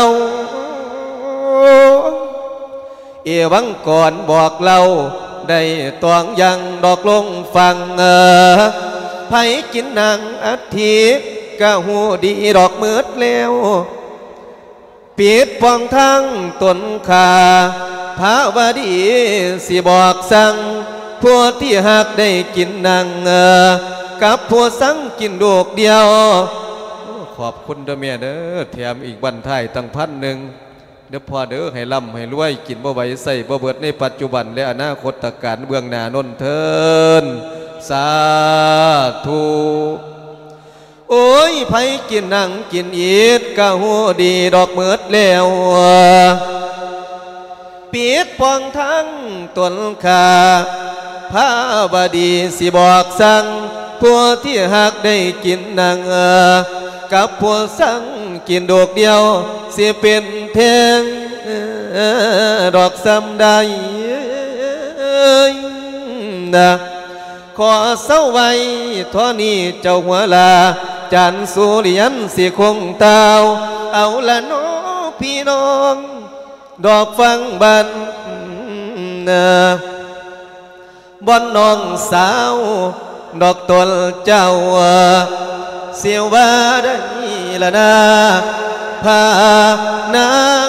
C: เอวังก่อนบอกเราได้ตวงยังดอกลงฟังเออไผกินนางอัฐิกะหูดีดอกมืดแล้วปิดปองทั้งตนขาพระวดีสิบอกสั่งพวกที่หักได้กินนางเออกับพวกสั่งกินดอกเดียวขอบคุณเด้อแม่เด้อแถมอีกบันท้ายตั้งพันหนึ่งเดี๋ยวพอเด้อให้ร่ำให้รวยกินบ่ไหวใส่บ่เบิดในปัจจุบันและอนาคตการเบื้องหน้านนเทินสาธุโอ้ยไผกินนั่งกินอีดกะหูดีดอกเมิดแล้วปิดปองทั้งตนขาพระบดีสิบอกสั่งพวกที่หักได้กินนั่งกับพวกสั่งกินดอกเดียวสิเป็นเทงดอกซ้ำใดนะขอเศร้าไว้ท่อนี้เจ้าหัวลาจันสุริยันสิคงเตาเอาละน้อพี่น้องดอกฟังบันนะบอนน้องสาวดอกตนเจ้าเสียวว่าได้ละนาพานาง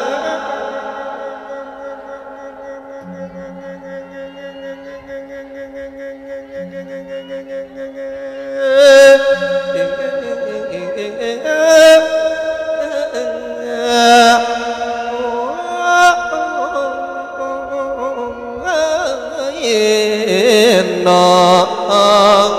C: นอง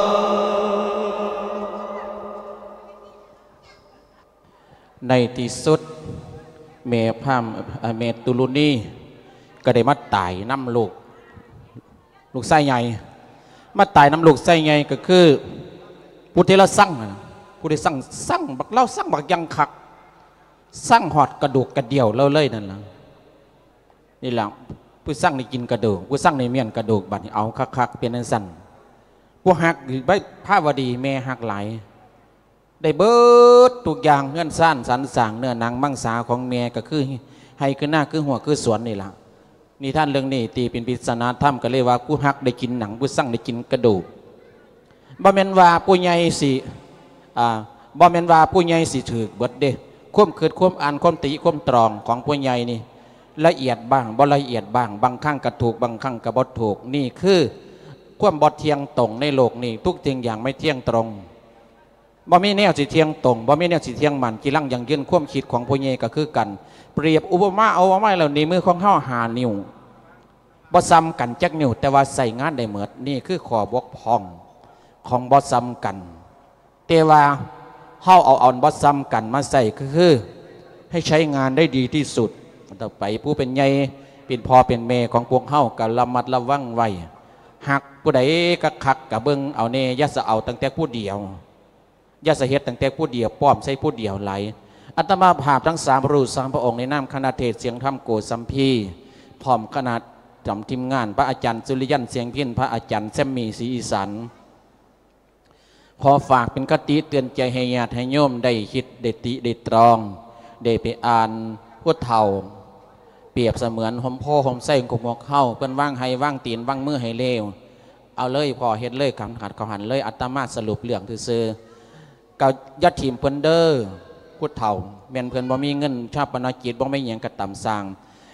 A: ในที่สุดเมพามเมตุลุนีก็ได้มาตายน้ำลูกลูกไส้ใหญ่มาตายน้ำลูกไส้ใหญ่ก็คือผู้ที่เราสั่งผู้ที่สั่งสั่งบักเล่าสั่งบักยังขักสั่งหอดกระดูกกระเดี่ยวเล่าเลยนั่นแหละนี่แหละผู้สั่งในกินกระดูกผู้สั่งในเมียนกระดูกบัดเอาคักๆเป็นนั่นสั่นผู้หักใบผ้าวดีแม่หักไหลได้เบิดทุกอย่างเงื่อนสั้นสันสางเนื้อหนังมังสาของเมียก็คือให้คือหน้าคือหัวคือสวนนี่แหละนี่ท่านเรื่องนี้ตีเป็นปริศนาธรรมก็เลยว่าผู้หักได้กินหนังผู้สั่งได้กินกระดูกบ่แม่นว่าผู้ใหญ่สิอ่าบ่แม่นว่าผู้ใหญ่สิถือเบิดเด้ควบคืดควบอ่านควบตีควบตรองของผู้ใหญ่นี่ละเอียดบ้างบ่ละเอียดบ้างบางครั้งก็ถูกบางครั้งก็บ่ถูกนี่คือความบ่เที่ยงตรงในโลกนี้ทุกสิ่งอย่างไม่เที่ยงตรงบ่มีแนวสิเที่ยงตรงบ่มีแนวสิเที่ยงมันกีรังยังยืนความคิดของผู้ใหญ่ก็คือกันเปรียบอุปมาเอาไว้แล้วในมือของเฮาหานิ้วบ่ซ้ำกันจักนิ้วแต่ว่าใส่งานได้เหมือดนี่คือข้อบกพร่องของบ่ซ้ำกันแต่ว่าเฮาเอาอ่อนบ่ซ้ำกันมาใส่ก็คือให้ใช้งานได้ดีที่สุดต่อไปผู้เป็นใหญ่เป็นพ่อเป็นแม่ของพวกเฮาก็ระมัดระวังไว้หักผู้ใดก็คักกับเบิ่งเอาเน่อย่าสะเอาตั้งแต่ผู้เดียวอย่าสะเฮ็ดตั้งแต่ผู้เดียวป้อมใส่ผู้เดียวไหลอัตมาภาพทั้งสามรูปสามพระองค์ในนามคณะเทศเสียงธรรมโกสัมพีพร้อมคณะจำทีมงานพระอาจารย์สุริยันเสียงพินพระอาจารย์แซมมี่ศรีอีสานขอฝากเป็นคติเตือนใจให้ญาติให้โยมได้คิดได้ติได้ตรองได้ไปอ่านพุทธเฒ่าเปรียบเสมือนหอมพ่อหอมไส้ของหมกเข้าเพิ่นว่างให้ว่างตีนว่างมือให้เลวเอาเลยพอเฮ็ดเลยคำขัดเขาหันเลยอัตมาสรุปเรื่องซื่อๆกับยัดทีมเพิ่นเด้อพุทธเฒ่าแม่นเพิ่นบ่มีเงินชาปนกิจบ่ไม่หยังกระตำสร้าง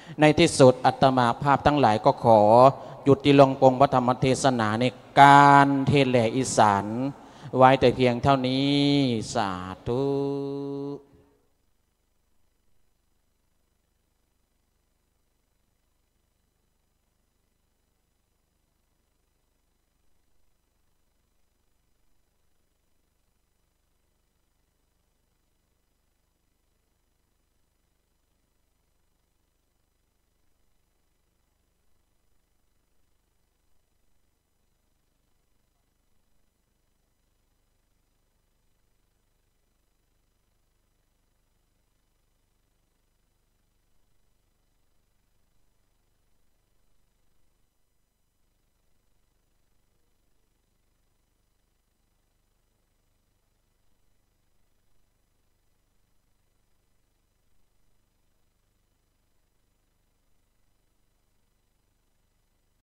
A: ในที่สุดอัตมาภาพทั้งหลายก็ขอหยุดที่ลงปงพระธรรมเทศนาในการเทศน์แหล่อีสานไว้แต่เพียงเท่านี้สาธุ